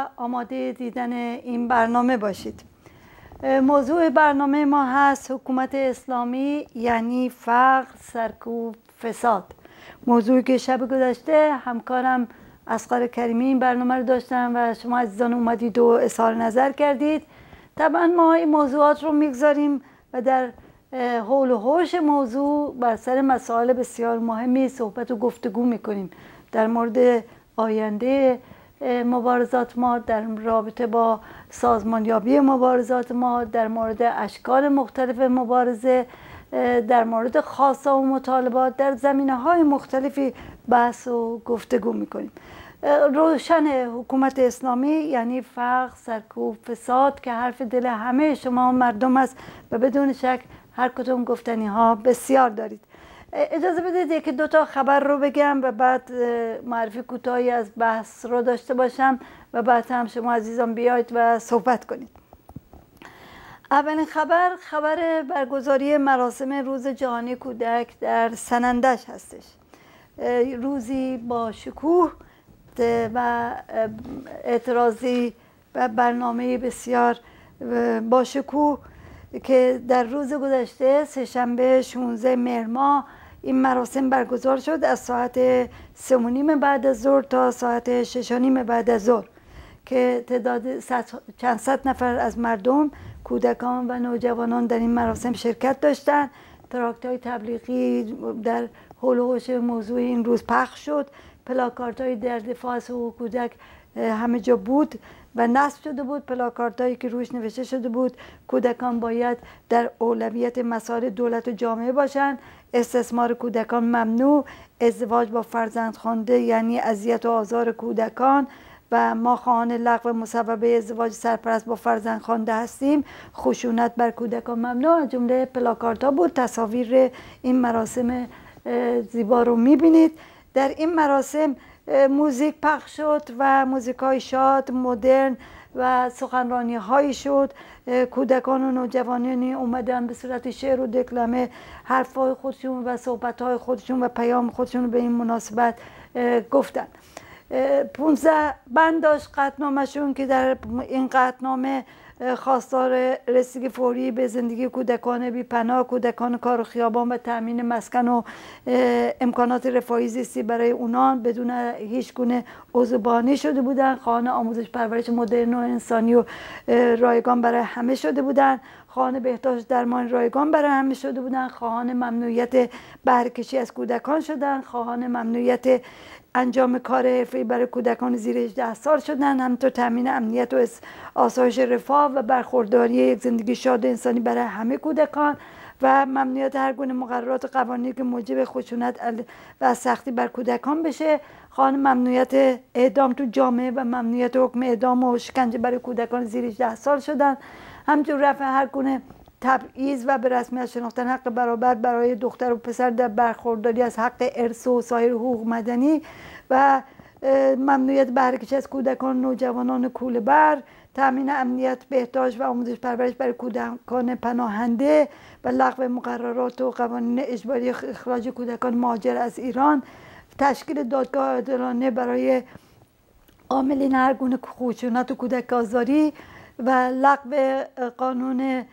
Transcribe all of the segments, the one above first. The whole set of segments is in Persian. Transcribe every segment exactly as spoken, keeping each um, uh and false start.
و آماده دیدن این برنامه باشید. موضوع برنامه ما هست حکومت اسلامی یعنی فقر، سرکوب، فساد. موضوعی که شب گذشته همکارم اصغر کریمی این برنامه رو داشتن و شما عزیزان اومدید و اظهار نظر کردید. طبعا ما این موضوعات رو میگذاریم و در حول و حوش موضوع بر سر مسائل بسیار مهمی صحبت و گفتگو میکنیم، در مورد آینده مبارزات ما، در رابطه با سازمانیابی مبارزات ما، در مورد اشکال مختلف مبارزه، در مورد خواست‌ها و مطالبات، در زمینه‌های مختلفی بحث و گفتگو میکنیم. روشن حکومت اسلامی یعنی فقر، سرکوب، فساد که حرف دل همه شما مردم است و بدون شک هر کدوم گفتنی ها بسیار دارید. اجازه بدید یکی دو تا خبر رو بگم و بعد معرفی کوتاهی از بحث رو داشته باشم و بعد هم شما عزیزان بیاید و صحبت کنید. اولین خبر خبر برگزاری مراسم روز جهانی کودک در سنندج هستش. روزی با شکوه و اعتراضی و برنامه بسیار با شکوه که در روز گذشته سه‌شنبه شانزده مهر ماه این مراسم برگزار شد از ساعت سه و نیم بعد از ظهر تا ساعت شش و نیم بعد از ظهر که تعداد چند صد نفر از مردم، کودکان و نوجوانان در این مراسم شرکت داشتند. تراکت‌های تبلیغی در حول و حوش موضوع این روز پخش شد، پلاکاردهای در دفاع از حقوق کودک همه جا بود و نصب شده بود. پلاکاردهایی که روش نوشته شده بود کودکان باید در اولویت مسائل دولت و جامعه باشند، استثمار کودکان ممنوع، ازدواج با فرزندخوانده یعنی اذیت و آزار کودکان و ما خواهان لغو مصوبه ازدواج سرپرست با فرزندخوانده هستیم، خشونت بر کودکان ممنوع، از جمله پلاکاردها بود. تصاویر این مراسم زیبا رو میبینید. در این مراسم موزیک پخش شد و موزیک های شاد، مدرن و سخنرانی هایی شد. کودکان و نوجوانانی اومدن به صورت شعر و دکلمه حرف های خودشون و صحبت های خودشون و پیام خودشون به این مناسبت گفتن. پونزده بند داشت قطعنامه‌شون که در این قطعنامه خواستار رسیدگی فوری به زندگی کودکان بی پناه، کودکان کار و خیابان و تامین مسکن و امکانات رفاهی زیستی برای اونان بدون هیچ گونه عضوبانی شده بودند. خواهان آموزش پرورش مدرن و انسانی و رایگان برای همه شده بودند. خواهان بهداشت درمان رایگان برای همه شده بودند. خواهان ممنوعیت بهره‌کشی از کودکان شدند. خواهان ممنوعیت انجام کار حرفه‌ای برای کودکان زیر هجده سال شدن، همینطور تامین امنیت و آسایش رفاه و برخورداری یک زندگی شاد و انسانی برای همه کودکان و ممنوعیت هر گونه مقررات قوانینی که موجب خشونت و سختی بر کودکان بشه. خواهان ممنوعیت اعدام تو جامعه و ممنوعیت حکم اعدام و شکنجه برای کودکان زیر هجده سال شدن. همچنین رفع هر گونه تبعیض و به رسمیت شناختن حق برابر برای دختر و پسر در برخورداری از حق ارث و سایر حقوق مدنی و ممنوعیت بهره‌کشی از کودکان و نوجوانان کوله‌بر، تامین امنیت، بهداشت و آموزش پرورش برای کودکان پناهنده و لغو مقررات و قوانین اجباری اخراج کودکان مهاجر از ایران، تشکیل دادگاه عادلانه برای عاملین هر گونه خشونت و کودک آزاری و لغو قانون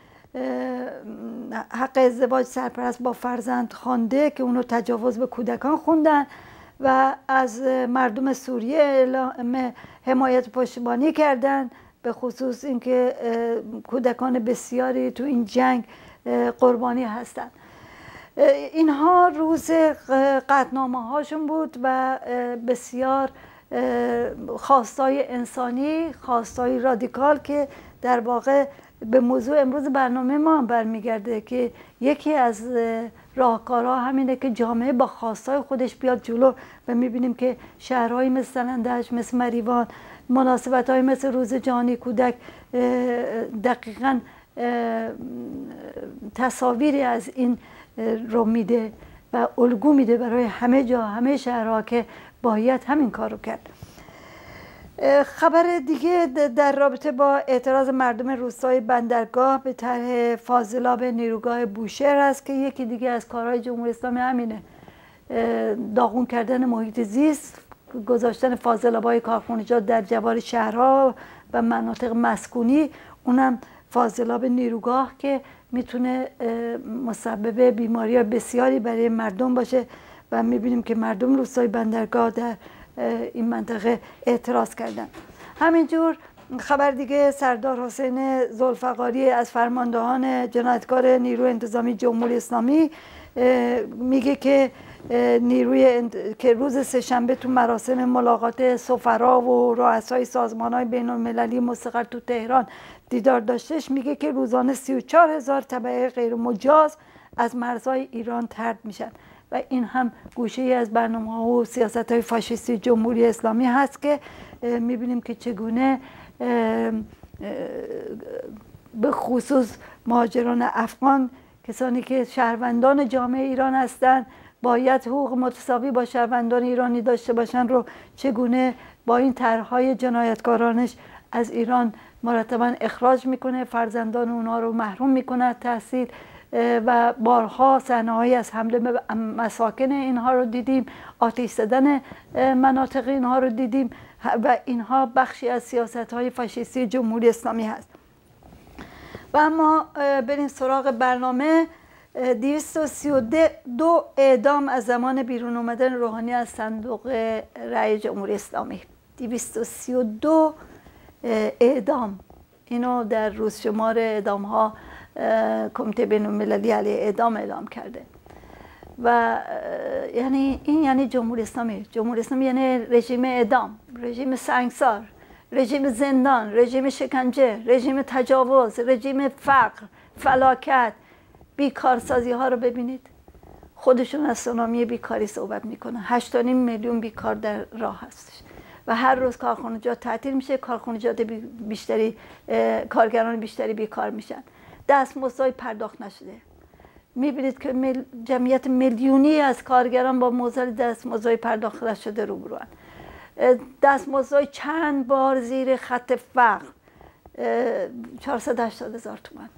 حق ازدواج سرپرست با فرزند خوانده که اونو تجاوز به کودکان خوندن و از مردم سوریه اعلام حمایت پشتیبانی کردن، به خصوص اینکه کودکان بسیاری تو این جنگ قربانی هستند. اینها روز قطعنامه هاشون بود و بسیار خواستای انسانی، خواستای رادیکال که در واقع به موضوع امروز برنامه ما هم برمیگرده که یکی از راهکارها همینه که جامعه با خواستای خودش بیاد جلو و میبینیم که شهرهایی مثل سنندج، مثل مریوان، مناسبت‌های مثل روز جهانی کودک دقیقاً تصاویری از این رو میده و الگو میده برای همه جا، همه شهرها که باید همین کار رو کرد. خبر دیگه در رابطه با اعتراض مردم روستای بندرگاه به طرح فاضلاب نیروگاه بوشهر است که یکی دیگه از کارهای جمهوری اسلامی همینه، داغون کردن محیط زیست، گذاشتن فاضلاب‌های کارخانجات در جوار شهرها و مناطق مسکونی، اونم فاضلاب نیروگاه که میتونه مسبب بیماری بسیاری برای مردم باشه و میبینیم که مردم روستای بندرگاه در این منطقه اعتراض کردن. همینجور خبر دیگه، سردار حسین ذوالفقاری از فرماندهان جنایتکار نیروی انتظامی جمهوری اسلامی میگه که نیروی که روز سه‌شنبه تو مراسم ملاقات سفرا و رؤسای سازمان‌های بین‌المللی مستقر تو تهران دیدار داشتش، میگه که روزانه سی و چهار هزار تبعه غیر مجاز از مرزهای ایران طرد میشن و این هم گوشه ای از برنامه‌ها و سیاست‌های فاشیستی جمهوری اسلامی هست که میبینیم که چگونه به خصوص مهاجران افغان، کسانی که شهروندان جامعه ایران هستند، باید حقوق متساوی با شهروندان ایرانی داشته باشن، رو چگونه با این طرح‌های جنایتکارانش از ایران مرتبا اخراج میکنه، فرزندان اونها رو محروم میکنه از تحصیل و بارها صحنه‌هایی از حمله به مساکن اینها رو دیدیم، آتش زدن مناطق اینها رو دیدیم و اینها بخشی از سیاست‌های فاشیستی جمهوری اسلامی هست. و اما بریم سراغ برنامه. دویست و سی و دو اعدام از زمان بیرون اومدن روحانی از صندوق رأی جمهوری اسلامی. دویست و سی و دو اعدام، اینو در روز شمار اعدام ها کمیته بین المللی علیه اعدام اعلام کرده و یعنی این یعنی جمهوری اسلامی. جمهوری اسلامی یعنی رژیم اعدام، رژیم سنگسار، رژیم زندان، رژیم شکنجه، رژیم تجاوز، رژیم فقر، فلاکت، بیکارسازی ها رو ببینید. خودشون از سونامی بیکاری صحبت میکنن. هشت و نیم میلیون بیکار در راه هستش و هر روز کارخانجات تعطیل میشه، کارخانجات بیشتری، کارگران بیشتری بیکار میشن، دستمزدهای پرداخت نشده. میبینید که مل... جمعیت میلیونی از کارگران با موزل دستمزدهای پرداخت نشده روبروان. دستمزدهای چند بار زیر خط فقر، چهارصد و هشتاد هزار تومان.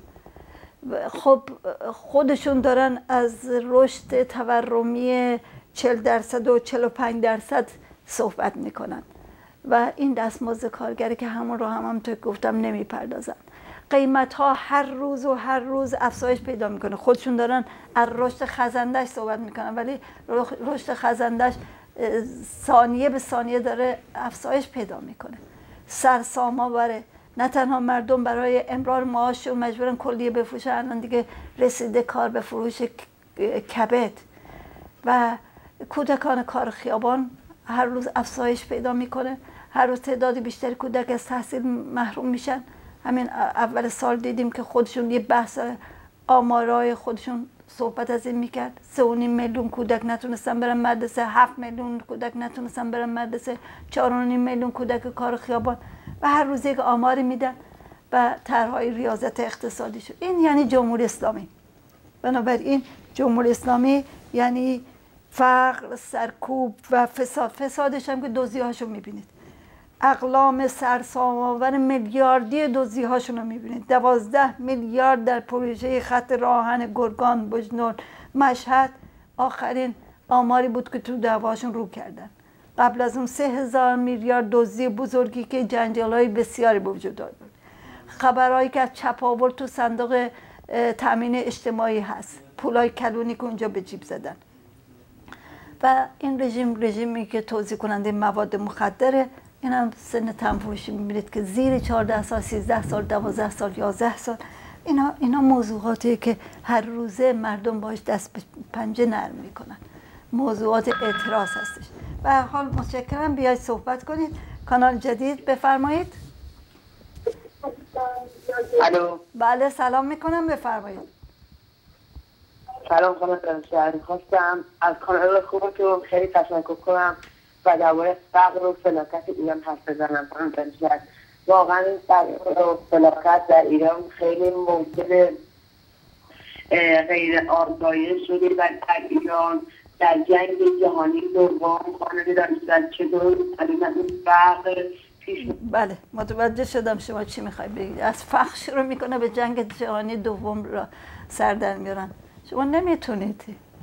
خب خودشون دارن از رشد تورمی چهل درصد و چهل و پنج درصد صحبت میکنن و این دستمزد کارگری که همون رو هم همونطور گفتم نمیپردازن. قیمت ها هر روز و هر روز افزایش پیدا میکنه. خودشون دارن از رشد خزندش صحبت میکنن ولی رشد خزندش ثانیه به ثانیه داره افزایش پیدا میکنه. سرسام آوره. نه تنها مردم برای امرار معاششون مجبورن کلیه بفروشن، الان دیگه رسیده کار به فروش کبد و کودکان کار خیابان هر روز افزایش پیدا میکنه. هر روز تعداد بیشتری کودک از تحصیل محروم میشن. همین اول سال دیدیم که خودشون یه بحث آمارای خودشون صحبت از این میکرد. سه و نیم میلیون کودک نتونستن برن مدرسه، هفت میلیون کودک نتونستن برن مدرسه، چهار و نیم میلیون کودک کار خیابان و هر روز یک آماری میدن و طرحهای ریاضت اقتصادی شد. این یعنی جمهوری اسلامی. بنابراین جمهوری اسلامی یعنی فقر، سرکوب و فساد. فسادش هم که دزدی‌هاشو میبینید. اقلام سرسام‌آور میلیاردی دزدی‌هاشون رو میبینید. دوازده میلیارد در پروژه خط راهن گرگان، بجنورد، مشهد. آخرین آماری بود که تو دعواشون رو کردن. قبل از اون سه هزار میلیارد دزدی بزرگی که جنجال‌های بسیاری به وجود داد. خبرهایی که از چپاول تو صندوق تامین اجتماعی هست، پولای کلونی که اونجا به جیب زدن. و این رژیم رژیمی که توزیع کننده مواد مخدره. این هم سن تنفروشی میبینید که زیر چهارده سال، سیزده سال، دوازده سال، یازده سال. اینا اینا موضوعاتی که هر روزه مردم باش دست به پنجه نرم میکنن. موضوعات اعتراض هستش. به هر حال متشکرم. بیاید صحبت کنید. کانال جدید بفرمایید. الو. بله سلام میکنم، بفرمایید. سلام خانم دانشور، خواستم از کانال خوبتون خیلی تشکر کنم و درباره فقر و فلاکت ایران حرف بزنم. خانم دانشور، واقعا این فقر و فلاکت در ایران خیلی موجب غیر آزادی شده و در ایران در جنگ جهانی دوم خانم دانشور چطور این فقر پیش. بله متوجه شدم شما چی میخوای بگید. از فقر شروع میکنه به جنگ جهانی دوم را سر در میارن. شما نمیتونید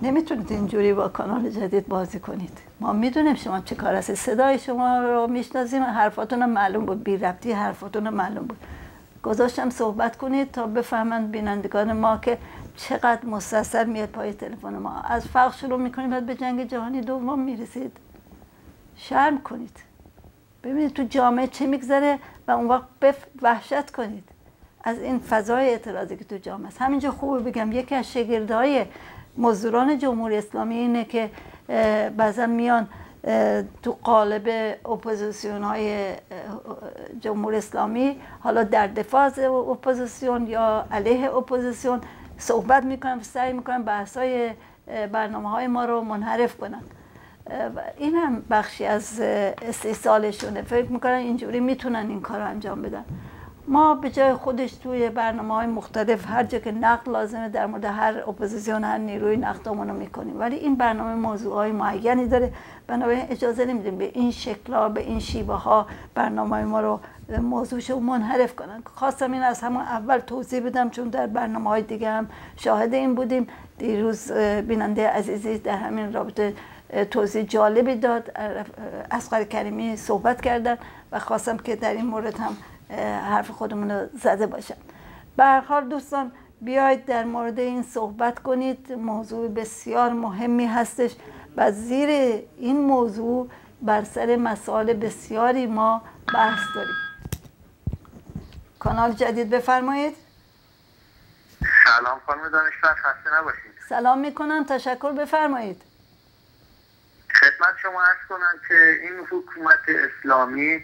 نمیتونید اینجوری با کانال جدید بازی کنید. ما میدونیم شما چه کار هستید، صدای شما رو میشناسیم، حرفاتون معلوم بود، بی ربطی حرفاتون معلوم بود. گذاشتم صحبت کنید تا بفهمند بینندگان ما که چقدر مسلسل میاد پای تلفن ما. از فقر شروع میکنید بعد به جنگ جهانی دوم میرسید. شرم کنید، ببینید تو جامعه چه میگذره و اون وقت بف... وحشت کنید از این فضای اعتراضی که تو جامعه است. همینجا خوبه بگم یکی از شاگردای مزدوران جمهوری اسلامی اینه که بعضا میان تو قالب اپوزیسیون های جمهوری اسلامی، حالا در دفاع از اپوزیسیون یا علیه اپوزیسیون صحبت میکنن و سعی میکنن بحثای برنامه های ما رو منحرف کنن. این هم بخشی از استحصالشونه، فکر میکنن اینجوری میتونن این کار رو انجام بدن. ما به جای خودش توی برنامه های مختلف هر جا که نقد لازمه در مورد هر اپوزیسیون هر نیروی نقدمون رو میکنیم، ولی این برنامه موضوع های معینی داره، بنابراین اجازه نمیدیم به این شکل‌ها به این شیوه ها برنامه ما رو موضوعش رو منحرف کنن. خواستم این از همون اول توضیح بدم چون در برنامه های دیگه هم شاهد این بودیم. دیروز بیننده عزیزی در همین رابطه توضیح جالبی داد، اصغر کریمی صحبت کردن و خواستم که در این مورد هم حرف خودمون رو زده باشم. به هر حال دوستان بیایید در مورد این صحبت کنید، موضوع بسیار مهمی هستش و زیر این موضوع بر سر مسائل بسیاری ما بحث داریم. کانال جدید بفرمایید. سلام خانم دانشور، خسته نباشید. سلام میکنم، تشکر، بفرمایید. خدمت شما عرض کنم که این حکومت اسلامی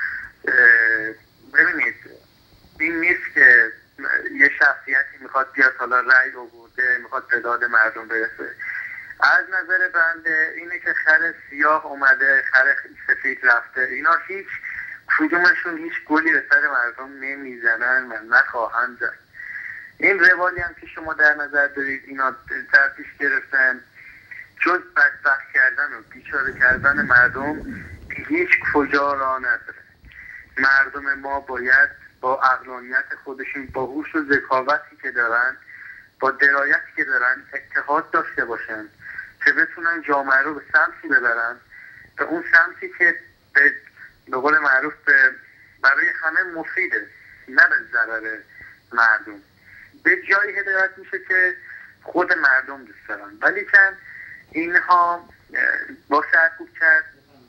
ببینید این نیست که یه شخصیتی میخواد بیاد حالا رأی آورده میخواد به داد مردم برسه. از نظر بنده اینه که خر سیاه اومده خر سفید رفته، اینا هیچ کدومشون هیچ گلی به سر مردم نمیزنن و نخواهند زد. این روالی هم که شما در نظر دارید اینا در پیش گرفتن جز بدبخت کردن و بیچاره کردن مردم هیچ کجا راه نداره. مردم ما باید با عقلانیت خودشون، با هوش و ذکاوتی که دارن، با درایتی که دارن اتحاد داشته باشن که بتونن جامعه رو به سمتی ببرن، به اون سمتی که به قول معروف برای همه مفیده، نه به ضرر مردم. به جایی هدایت میشه که خود مردم دوست دارن، ولی که اینها با سرکوب کرد.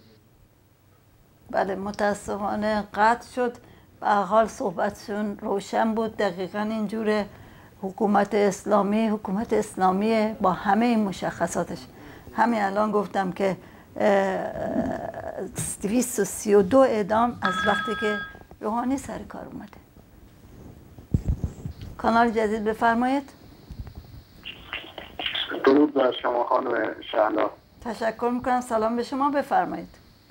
بله متاسفانه قطع شد. به هر حال صحبتشون روشن بود، دقیقا اینجوره. حکومت اسلامی حکومت اسلامی با همه این مشخصاتش. همین الان گفتم که دویست و سی و دو اعدام از وقتی که روحانی سر کار اومده. کانال جدید بفرمایید. درود بر شما خانم شهلا. تشکر میکنم، سلام به شما، بفرمایید.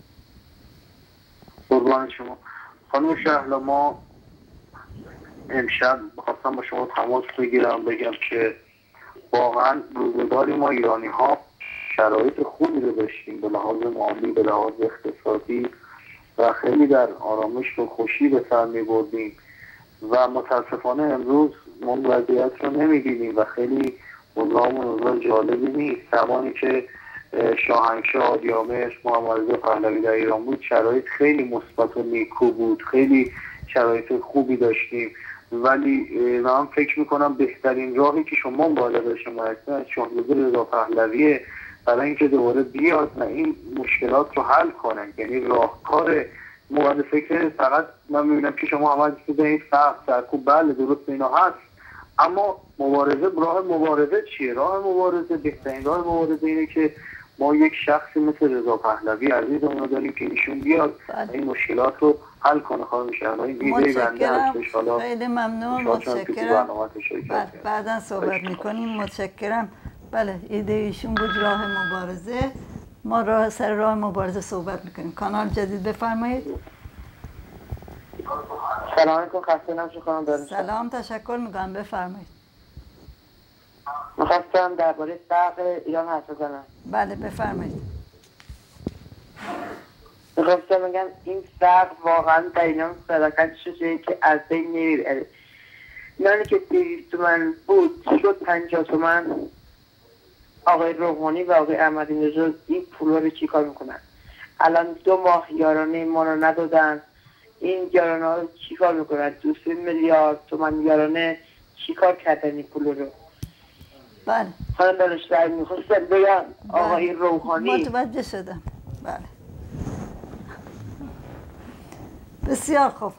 قربان شما خانم شهلا. ما امشب خواستم با شما تماس بگیرم بگم که واقعا روزگاری ما ایرانی ها شرایط خوبی رو داشتیم به لحاظ مالی، به لحاظ اقتصادی و خیلی در آرامش و خوشی به سر می بردیم و متاسفانه امروز ما وضعیت رو نمی‌بینیم و خیلی اوضاعمون اوضاع جالبی نیست. زمانی که شاهنشاه آریامهر محمد رضا پهلوی در ایران بود شرایط خیلی مثبت و نیکو بود، خیلی شرایط خوبی داشتیم، ولی من فکر میکنم بهترین راهی که شما باید داشته باشید از شاهنشاه رضا پهلویه برای اینکه دوباره بیاد و این مشکلات رو حل کنن. یعنی راهکار مواد فکر فقط من میبینم که شما همه چیز این فقط سرکوب بله درست اینا هست، اما مبارزه، راه مبارزه چیه؟ راه مبارزه بهترین راه مبارزه اینه که ما یک شخصی مثل رضا پهلوی عزیزمون رو داریم که ایشون بیاد این مشکلات رو حل کنه. خانم شهلا این ویژه بنده هستش. حالا خیلی ممنون، متشکرم. بعدا صحبت میکنیم. متشکرم. بله ایده ایشون بود راه مبارزه، ما راه سر راه مبارزه صحبت میکنیم. کانال جدید بفرمایید. سلام علیکم، خسته نباشید خانم دانشور. سلام، تشکر میکنم، بفرمایید. میخواستم درباره فقر ایران حرف بزنم. بله بفرمایید. میخواستم بگم این فقر واقعا در ایران فلاکت شده که از بین نمیره. نانی که دویست تومن بود شد پنجاه تومن. آقای روحانی و آقای احمدی نژاد این پولا رو چیکار میکنن؟ الان دو ماه یارانه ما رو ندادن. این یارانه ها رو چیکار میکنن؟ دو سه میلیارد تومان یارانه چیکار کردن این پول رو؟ بله. خانم دانشور میخواستم بگم آقای روحانی متوجه شدم. بله. بسیار خوب.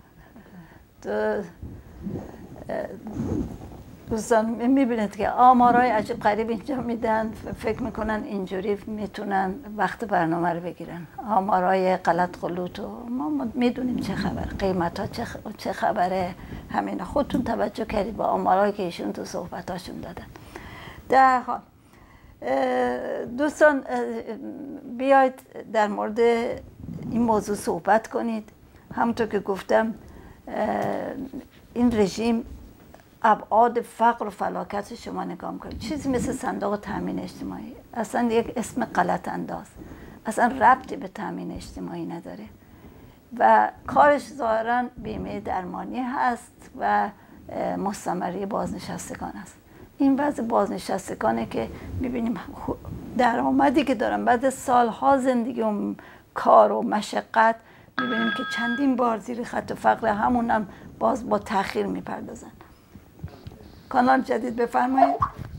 دوستان میبینید که آمارای عجیب غریب اینجا میدن، فکر میکنن اینجوری میتونن وقت برنامه رو بگیرن. آمارای غلط غلوط و ما میدونیم چه خبر، قیمت ها چه خبره، همین خودتون توجه کردید با آمارایی که ایشون تو صحبتاشون دادن. در حال دوستان بیاید در مورد این موضوع صحبت کنید. همونطور که گفتم این رژیم ابعاد فقر و فلاکت شما نگاه میکنید، چیزی مثل صندوق تامین اجتماعی اصلا یک اسم غلط انداز، اصلا ربطی به تامین اجتماعی نداره و کارش ظاهرا بیمه درمانی هست و مستمری بازنشستگان است. این وضع بازنشستگانه که میبینیم درآمدی که دارن بعد سالها زندگی و کار و مشقت، میبینیم که چندین بار زیر خط فقر، همون هم باز با تأخیر میپردازن. کانال جدید بفرمایید.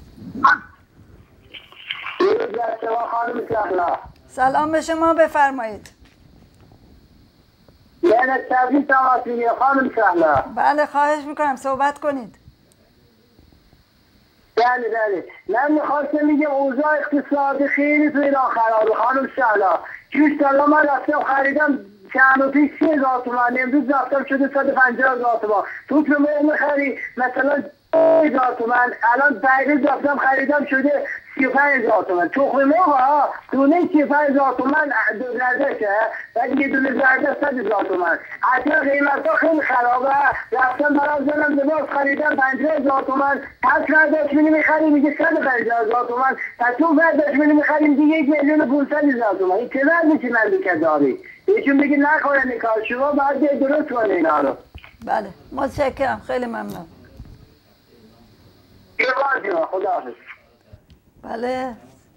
سلام به شما، بفرمایید. یعنی تبریک تماسی خانم شهلا. بله خواهش میکنم صحبت کنید. بله بله من میخواستم میگم اوضاع اقتصادی خیلی تو ایران خرابه خانم شهلا. جوش سالا من رفتم خریدم چند و پیش سی هزار تومن، امروز رفتم شده صد و پنجاه هزار تومن. تو که ما میخری مثلا هزار تومن، الان دقیقی رفتم خریدم شده سی و پنج هزار تومن. تخم مرغ ها دونه سی و پنج هزار تومن زردشه و یه دونه زرده صد هزار تومن. اصلا قیمت ها خیلی خرابه. رفتم برای زنم لباس خریدم پنجاه هزار تومن، پس فرداش منی میخریم میگه صد و پنجاه هزار تومن، پس تو فرداش منی میخریم دیگه یک میلیون و پونصد هزار تومن. این چه وضعی مملکت داری؟ ایشون بگی نکنه نکار، شما باید درست کنه اینا رو. بله متشکرم، خیلی ممنون. خدا. بله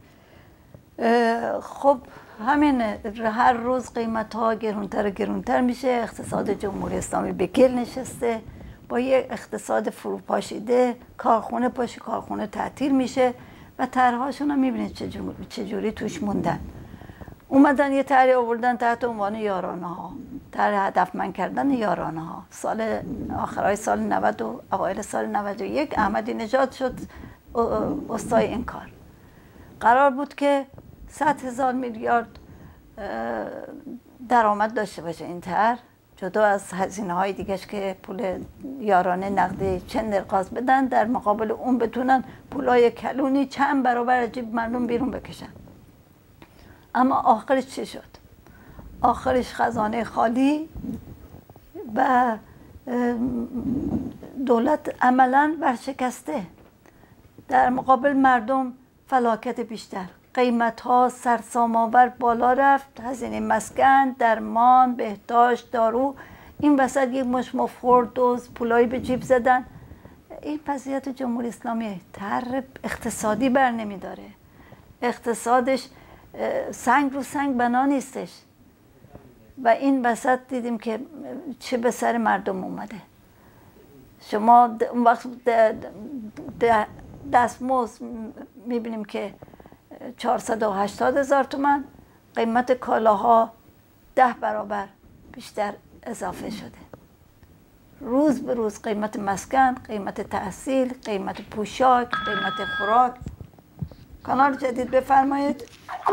خب همین، هر روز قیمت ها گرونتر و گرونتر میشه. اقتصاد جمهوری اسلامی به گل نشسته، با یک اقتصاد فروپاشیده، کارخونه پاش کارخونه تعطیل میشه و طرحهاشون هم میبینید چجوری چجوری توش موندن. اومدن یه طرحی آوردن تحت عنوان یارانه ها، طرح هدفمند کردن یارانه ها. سال آخرای سال نود و اوایل سال نود و یک احمدی نژاد شد استای این کار. قرار بود که صد هزار میلیارد درآمد داشته باشه این طرح، جدا از هزینه های دیگهش که پول یارانه نقدی چند نرقاز بدن، در مقابل اون بتونن پولای کلونی چند برابر جیب مردم بیرون بکشن. اما آخرش چی شد؟ آخرش خزانه خالی و دولت عملاً ورشکسته، در مقابل مردم فلاکت بیشتر، قیمت ها سرسام آور بالا رفت، هزینه مسکن، درمان، بهداشت، دارو، این وسط یک مش مفخور دوز پولایی به جیب زدن. این وضعیت جمهوری اسلامی طرح اقتصادی بر نمیداره، اقتصادش سنگ رو سنگ بنا نیستش و این وسط دیدیم که چه به سر مردم اومده. شما اون وقت دستمزد میبینیم که چهارصد و هشتاد هزار تومان، قیمت کالاها ده برابر بیشتر اضافه شده. روز به روز قیمت مسکن، قیمت تحصیل، قیمت پوشاک، قیمت خوراک. کانال جدید بفرمایید.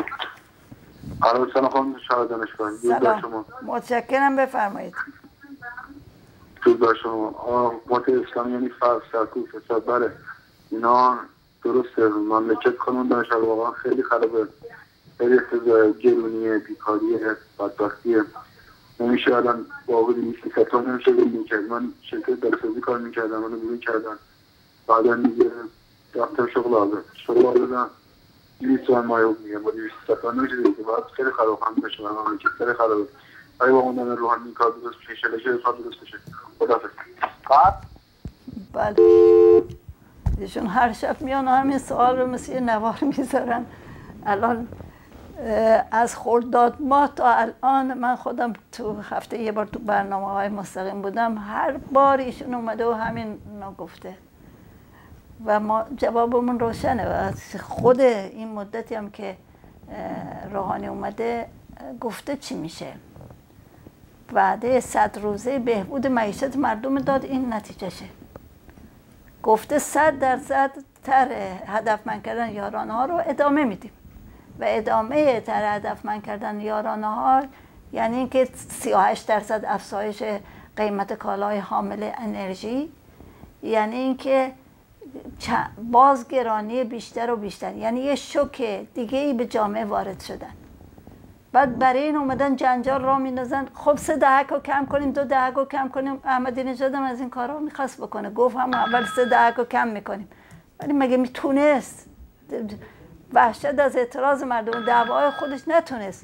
سلام خانم شهلا دانشگاه. سلام، متشکرم، بفرمایید. درود بر شما. حکومت اسلامی یعنی فقر، سرکوب، فساد، بله اینا درسته. مملکت قانون دانشگاه واقعا خیلی خرابه، خیلی گرونیه، بیکاریه، بدبختیه. نمیشه الان واقعا نیست که تا نمیشه زندگی کرد. من شرکت درسازی کار میکردم، منو بیرون کردن، بعدا دیگه رفتم شغل آزاد. شغل آزادم دویست تومن مایه میگم، با دویست سفر نمیشه دیگه. باید خیلی خراب هم بشه، من مملکت خیلی خرابه. اگه با موندن روحانی کار درست بشه، انشالله که کار درست بشه. خداحافظ. بله ایشون هر شب میان همین سوال رو مثل یه نوار میذارن. الان از خرداد ماه تا الان من خودم تو هفته یه بار تو برنامه های مستقیم بودم، هر بار ایشون اومده و همین نگفته و ما جوابمون روشنه. و از خود این مدتی هم که روحانی اومده گفته چی میشه. وعده صد روزه بهبود معیشت مردم داد، این نتیجهشه. گفته صد درصد تر هدفمند کردن یارانه ها رو ادامه میدیم و ادامه تر هدفمند کردن یارانه ها یعنی اینکه سی و هشت درصد افزایش قیمت کالای حامل انرژی، یعنی اینکه بازگرانی بیشتر و بیشتر، یعنی یه شوک دیگه ای به جامعه وارد شدن. بعد برای این اومدن جنجال را میندازن. خب سه دهک رو کم کنیم، دو دهک رو کم کنیم. احمدی نژاد هم از این کارا میخواست بکنه، گفت هم اول سه دهک رو کم میکنیم، ولی مگه میتونست؟ وحشت از اعتراض مردم، دعوای خودش نتونست.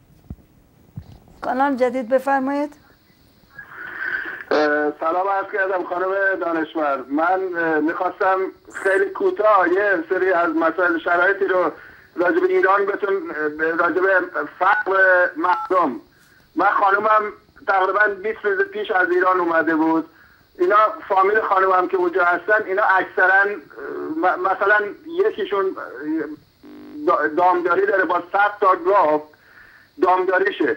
کانال جدید بفرمایید. سلام عرض کردم خانم دانشمند. من میخواستم خیلی کوتاه یه سری از مسائل شرایطی رو راجب ایران بتون راجب فقر مردم. من خانومم تقریبا بیست روز پیش از ایران اومده بود. اینا فامیل خانومم که اونجا هستن، اینا اکثرا مثلا یکیشون دامداری داره با صد تا گاو دامداریشه.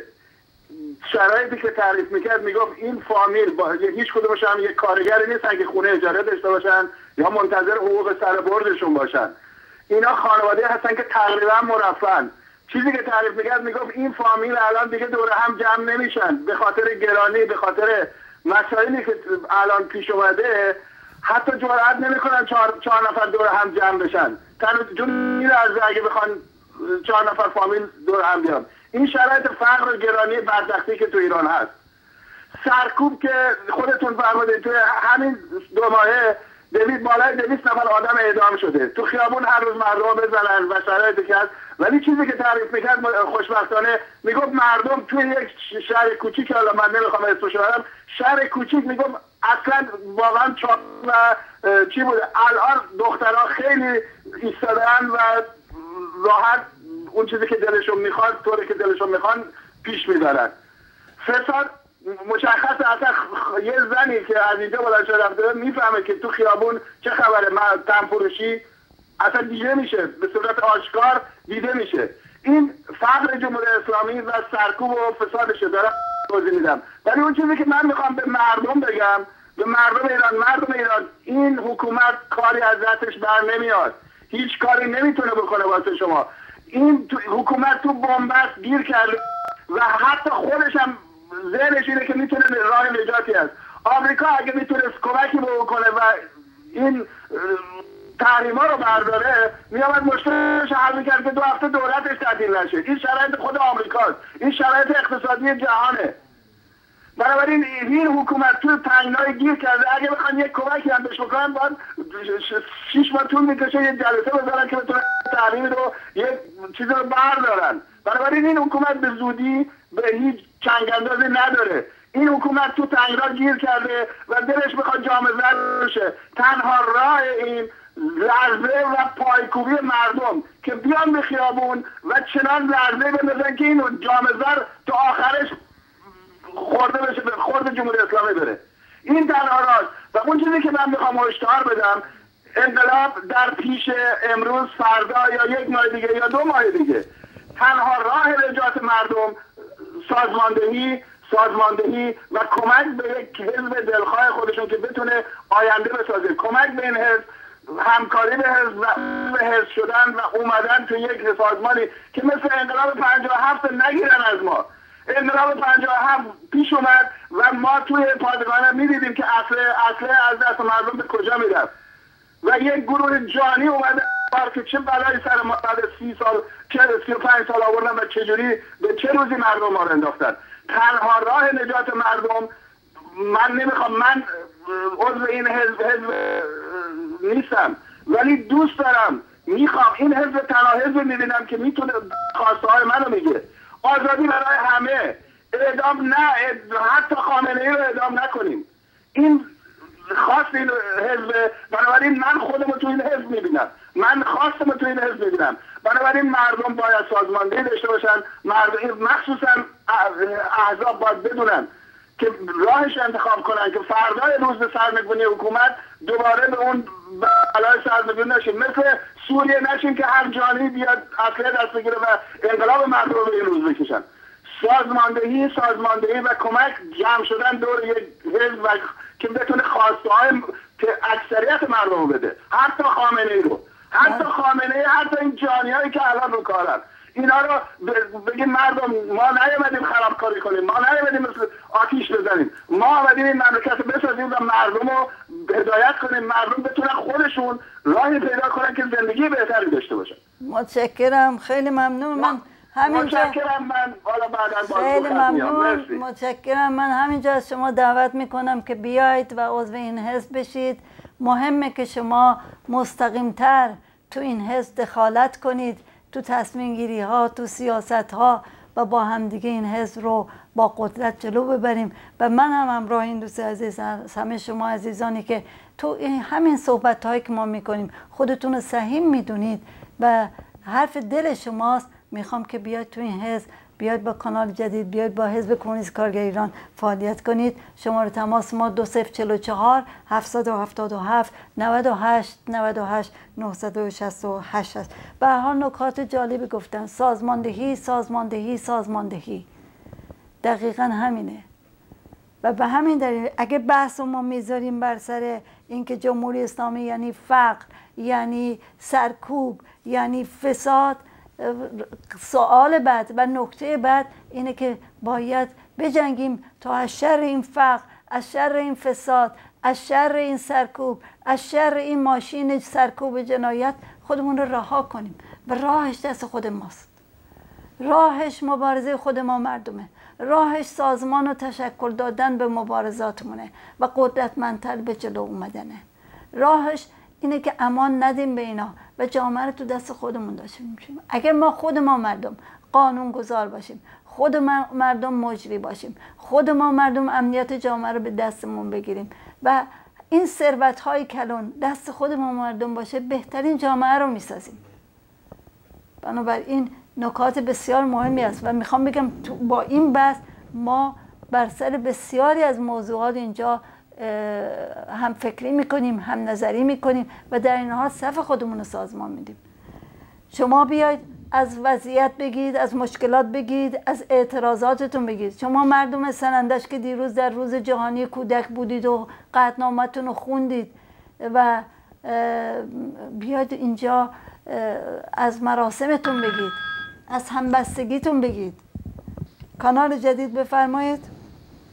شرایطی که تعریف میکرد میگفت این فامیل با هیچ کدومش هم یک کارگری نیستن که خونه اجاره داشته باشن یا منتظر حقوق سر بردشون باشن. اینا خانواده هستن که تقریبا مرفه‌اند. چیزی که تعریف میکرد میگفت این فامیل الان دیگه دور هم جمع نمیشن به خاطر گرانی، به خاطر مسائلی که الان پیش اومده، حتی جرئت نمیکنن چهار چهار نفر دور هم جمع بشن. تن جون میلرزه اگه بخوان چهار نفر فامیل دور هم بیان. این شرایط فقر و گرانی بدبختی که تو ایران هست. سرکوب که خودتون فرمودید توی همین دو ماهه دوید بالای دویست نفر آدم اعدام شده. تو خیابون هر روز مردم بزنن و شرایطی که هست. ولی چیزی که تعریف میکرد خوشبختانه میگفت مردم توی یک شهر کوچیک که حالا من نمیخوام اسمش رو ببرم، شهر کوچیک میگفت اصلا واقعا چاپ و چی بوده. الان دخترها خیلی ایستادن و راحت اون چیزی که دلشون میخواد طوری که دلشون میخوان پیش میبرن. فساد مشخصه. اصلا یه زنی که از اینجا بلند شده رفته میفهمه که تو خیابون چه خبره، تنفروشی اصلا دیده میشه، به صورت آشکار دیده میشه. این فقر جمهوری اسلامی و سرکوب و فسادشه دارم توضیح میدم. ولی اون چیزی که من میخوام به مردم بگم، به مردم ایران، مردم ایران، این حکومت کاری از دستش بر نمیاد، هیچ کاری نمیتونه بکنه واسه شما. این حکومت تو بنبست گیر کرده و حتی خودش هم ذهنش اینه که میتونه راه نجاتی است. آمریکا اگه میتونست کمکی بکنه و این تحریما رو برداره، میامد مشکلش حل میکرد که دو هفته دولتش تعطیل نشه. این شرایط خود آمریکاست، این شرایط اقتصادی جهانه. بنابراین این حکومت تو تنگنای گیر کرده. اگه بخوان یک کمکی هم بهش بکنن باید شیش ماه طول میکشه یه جلسه بذارن که بتونن تحریم رو یه چیز رو بردارن. بنابراین این حکومت به زودی به هیچ چنگاندازی نداره. این حکومت تو تنگنا گیر کرده و دلش بخواد جامعه زد بشه. تنها راه این لرزه و پایکوبی مردم که بیان به خیابون و چنان لرزه بندازن که این جامعه زد تا آخرش خورده بشه، به خورد جمهوری اسلامی بره. این تنها راست. و اون چیزی که من میخوام هشدار بدم، انقلاب در پیش امروز، فردا یا یک ماه دیگه یا دو ماه دیگه. تنها راه نجات مردم سازماندهی سازماندهی و کمک به یک حزب دلخواه خودشون که بتونه آینده بسازه، کمک به این حزب، همکاری به حزب و به حزب شدن و اومدن تو یک سازمانی که مثل انقلاب پنجاه و هفت نگیرن از ما. انقلاب پنجاه و هفت پیش اومد و ما توی پادگانه میدیدیم که اصله اصله از دست مردم به کجا میرفت و یک گروه جانی اومده که چه بلایی سر ما بعد سی سال چه سی و پنج سال آوردن و چجوری به چه روزی مردم ما رو انداختن. تنها راه نجات مردم، من نمیخوام، من عضو این حزب حزب نیستم ولی دوست دارم، میخوام این حزب تنها حزب میبینم که میتونه خواسته های منو میگه. آزادی برای همه، اعدام نه، حتی خامنه ای رو اعدام نکنیم. این خواست این حزب، بنابراین من خودم تو این حزب میبینم، من خواستم تو این حزب میبینم. بنابراین مردم باید سازماندهی داشته باشن، مردم مخصوصا احزاب باید بدونن که راهش انتخاب کنن که فردای روز سرنگونی حکومت دوباره به اون بلای سرنگونی نشیم، مثل سوریه نشیم که هر جانی بیاد اصله دست بگیره و انقلاب مردم رو به این روز بکشن. سازماندهی سازماندهی و کمک جمع شدن دور یک حزب و که بتونه خواسته های اکثریت مردم رو بده، حتی خامنه ای رو، حتی خامنه ای، حتی این جانی هایی که الان رو کارن، اینا رو بگیم مردم ما نیومدیم خرابکاری کنیم، ما نیومدیم مثل آتیش بزنیم، ما آمدیم این مملکت رو بسازیم و مردم رو هدایت کنیم، مردم بتونن خودشون راهی پیدا کنن که زندگی بهتری داشته باشن. متشکرم، خیلی ممنون. من همینجا متشکرم، من حالا بعداً خیلی ممنون، متشکرم. من همینجا از شما دعوت میکنم که بیایید و عضو این حزب بشید. مهمه که شما مستقیمتر تو این حزب دخالت کنید، تو تصمیم گیری ها، تو سیاست ها، و با همدیگه این حزب رو با قدرت جلو ببریم. و من هم همراه این دوست عزیز، همه شما عزیزانی که تو این همین صحبت هایی که ما میکنیم خودتون رو صحیح میدونید و حرف دل شماست، میخوام که بیاید تو این حزب، بیاید با کانال جدید، بیاید با حزب کمونیست کارگر ایران فعالیت کنید. شماره تماس ما دو صفر چهل و چهار هفتصد و هفتاد و هفت نود و هشت نود و هشت نهصد و شصت و هشت است. به هر حال نکات جالبی گفتن، سازماندهی سازماندهی سازماندهی، دقیقا همینه. و به همین دلیل اگه بحث ما میذاریم بر سر اینکه جمهوری اسلامی یعنی فقر، یعنی سرکوب، یعنی فساد، سوال بعد و نکته بعد اینه که باید بجنگیم تا از شر این فقر، از شر این فساد، از شر این سرکوب، از شر این ماشین سرکوب جنایت خودمون رو رها کنیم. و راهش دست خود ماست، راهش مبارزه خود ما مردمه، راهش سازمان و تشکل دادن به مبارزاتمونه و قدرتمندتر به جلو اومدنه. راهش اینه که امان ندیم به اینا و جامعه رو تو دست خودمون داشته باشیم. اگر ما خود ما مردم قانون گذار باشیم، خود ما مردم مجری باشیم، خود ما مردم امنیت جامعه رو به دستمون بگیریم و این ثروت های کلان دست خود ما مردم باشه، بهترین جامعه رو میسازیم. بنابراین نکات بسیار مهمی است و میخوام بگم با این بحث ما بر سر بسیاری از موضوعات اینجا هم فکری میکنیم، هم نظری میکنیم و در این حال صف خودمون رو سازمان میدیم. شما بیاید از وضعیت بگید، از مشکلات بگید، از اعتراضاتتون بگید. شما مردم سنندج که دیروز در روز جهانی کودک بودید و قطعنامتون رو خوندید و بیاید اینجا از مراسمتون بگید، از همبستگیتون بگید. کانال جدید بفرمایید.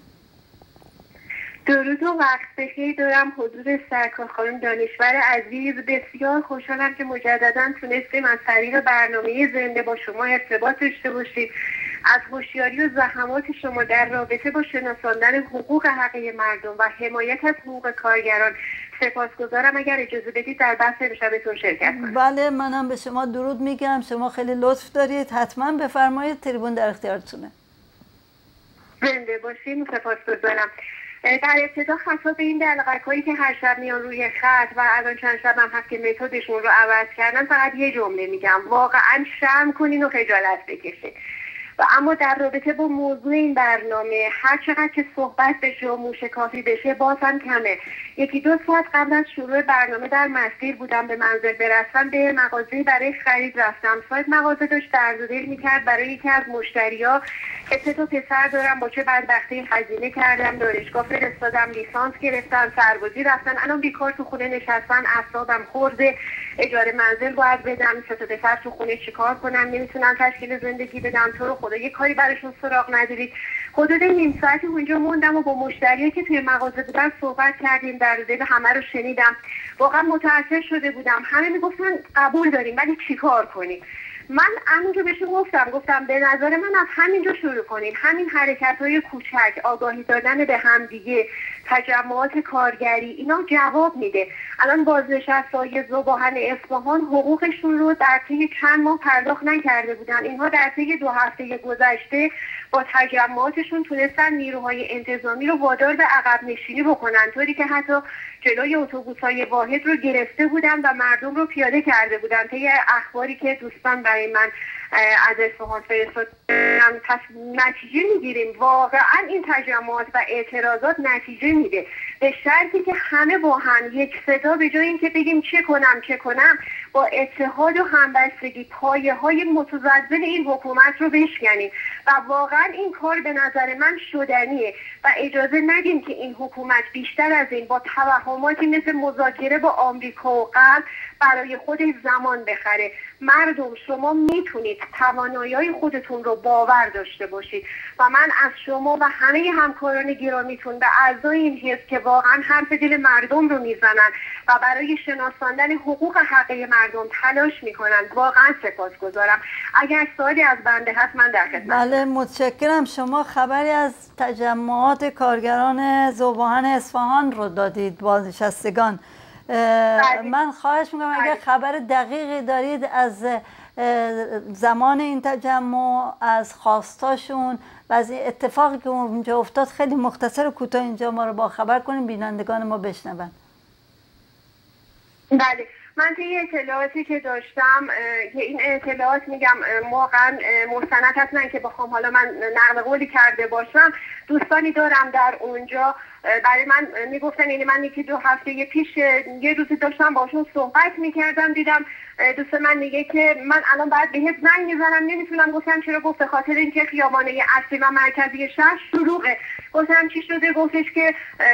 درود و وقت بخیر دارم حضور سرکار خانم دانشور عزیز. بسیار خوشحالم که مجددا تونستیم از طریق برنامه زنده با شما ارتباط داشته باشیم. از هوشیاری و زحمات شما در رابطه با شناساندن حقوق حقیقی مردم و حمایت از حقوق کارگران سپاسگزارم. اگر اجازه بدید در بحث امشبتون شرکت کنم. بله، منم به شما درود میگم. شما خیلی لطف دارید. حتما بفرمایید، تریبون در اختیارتونه. زنده باشین. سپاسگزارم. در ابتدا خطاب به این دلقک‌هایی که هر شب میان روی خط و الان چند شب هم هست که متدشون رو عوض کردن، فقط یه جمله میگم: واقعا شرم کنین و خجالت بکشین. و اما در رابطه با موضوع این برنامه، هر چقدر که صحبت بشه و موشکافی بشه باز هم کمه. یکی دو ساعت قبل از شروع برنامه در مسیر بودم، به منزل برسم به مغازه برای خرید رفتم. صاحب مغازه داشت درد و دل میکرد برای یکی از مشتریا که سه تا پسر دارم، با چه بدبختی هزینه کردم، دانشگاه فرستادم، لیسانس گرفتن، سربازی رفتن، الان بیکار تو خونه نشستن، اعصابم خورده، اجاره منزل باید بدم، سه تا پسر تو خونه چیکار کنم، نمیتونم تشکیل زندگی بدم، تو رو خدا یه کاری براشون سراغ ندارید. حدود نیم ساعتی اونجا موندم و با مشتریایی که توی مغازه بودن صحبت کردیم، در دل همه رو شنیدم. واقعا متأثر شده بودم. همه میگفتن قبول داریم ولی چیکار کنیم؟ من همونجا بهشون گفتم گفتم به نظر من از همینجا شروع کنیم. همین حرکت‌های کوچک، آگاهی دادن به هم دیگه، تجمعات کارگری اینا جواب میده. الان بازنشسته‌های ذوباهن اصفهان حقوقشون رو در طی چند ماه پرداخت نکرده بودن. اینها در طی دو هفته گذشته با تجمعاتشون تونستن نیروهای انتظامی رو وادار به عقب نشینی بکنن، طوری که حتی جلوی اتوبوس‌های واحد رو گرفته بودن و مردم رو پیاده کرده بودن. طی اخباری که دوستان برای من از اصفهان فرستادن پس نتیجه میگیریم. واقعا این تجمعات و اعتراضات نتیجه میده، به شرطی که همه با هم یک صدا، به جای اینکه بگیم چه کنم چه کنم، با اتحاد و همبستگی پایه های متزلزل این حکومت رو بشکنیم. و واقعا این کار به نظر من شدنیه و اجازه ندیم که این حکومت بیشتر از این با توهماتی مثل مذاکره با آمریکا و غرب برای خودش زمان بخره. مردم، شما میتونید توانایی خودتون رو باور داشته باشید و من از شما و همه همکاران گرامیتون به اعضای این حزب که واقعا حرف دل مردم رو میزنن و برای شناساندن حقوق حقیقی مردم تلاش میکنن واقعا سپاسگزارم. اگر سوالی از بنده هست من در خدمت. بله متشکرم. شما خبری از تجمعات کارگران ذوباهن اصفهان رو دادید، بازنشستگان. من خواهش میکنم اگر خبر دقیقی دارید از زمان این تجمع، از خواستاشون و از اتفاقی که اونجا افتاد، خیلی مختصر و کوتاه اینجا ما رو با خبر کنیم، بینندگان ما بشنون. بله، من طی اطلاعاتی که داشتم که این اطلاعات میگم واقعا مستند هستن که بخوام حالا من نقل قولی کرده باشم، دوستانی دارم در اونجا برای من میگفتن، یعنی من یکی دو هفته پیش یه روزی داشتم باشون صحبت میکردم، دیدم دوست من میگه که من الان باید بهت زنگ میزنم نمیتونم. گفتم چرا؟ گفت به خاطر اینکه خیابانه اصلی و مرکزی شهر شلوغه. گفتم چی شده؟ گفتش که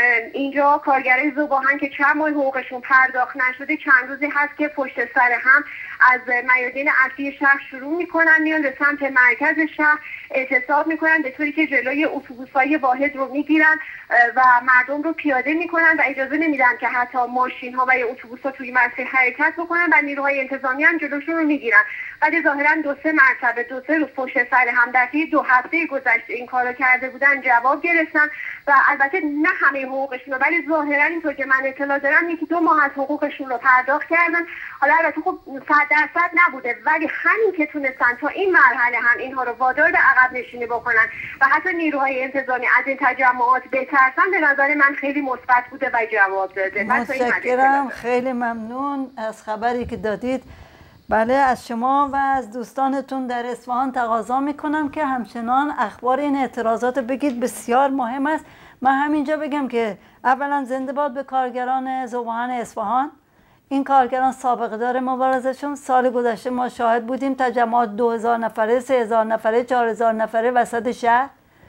اینجا کارگرای ذوباهن که چند ماه حقوقشون پرداخت نشده، چند روزی هست که پشت سر هم از میادین اصلی شهر شروع میکنن میان به سمت مرکز شهر اعتصاب میکنن، به طوری که جلوی اتوبوس‌های واحد رو میگیرن و مردم رو پیاده میکنن و اجازه نمیدن که حتی ماشین ها و اتوبوس‌ها توی مسیر حرکت بکنن و نیروهای انتظامی هم جلوشون رو میگیرن. بعد ظاهرا دو سه مرتبه دو سه روز پشت سر هم در طی دو هفته گذشته این کارو کرده بودن، جواب گرفتن و البته نه همه حقوقشون رو، ولی ظاهرا اینطور که من اطلاع دارم یکی دو ماه از حقوقشون رو پرداخت کردن. حالا البته خب صد درصد نبوده، ولی همین که تونستن تا این مرحله هم اینها رو وادار به عقب نشینی بکنن و حتی نیروهای انتظامی از این تجمعات بترسن، به نظر من خیلی مثبت بوده و جواب داده. متشکرم، خیلی ممنون از خبری که دادید. بله، از شما و از دوستانتون در اصفهان تقاضا میکنم که همچنان اخبار این اعتراضات بگید، بسیار مهم است. من همینجا بگم که اولا زنده باد به کارگران ذوباهن اصفهان. این کارگران سابقه داره مبارزشون. سال گذشته ما شاهد بودیم تجمعات دو هزار نفره، سه هزار نفره، چهار هزار نفره وسط شهر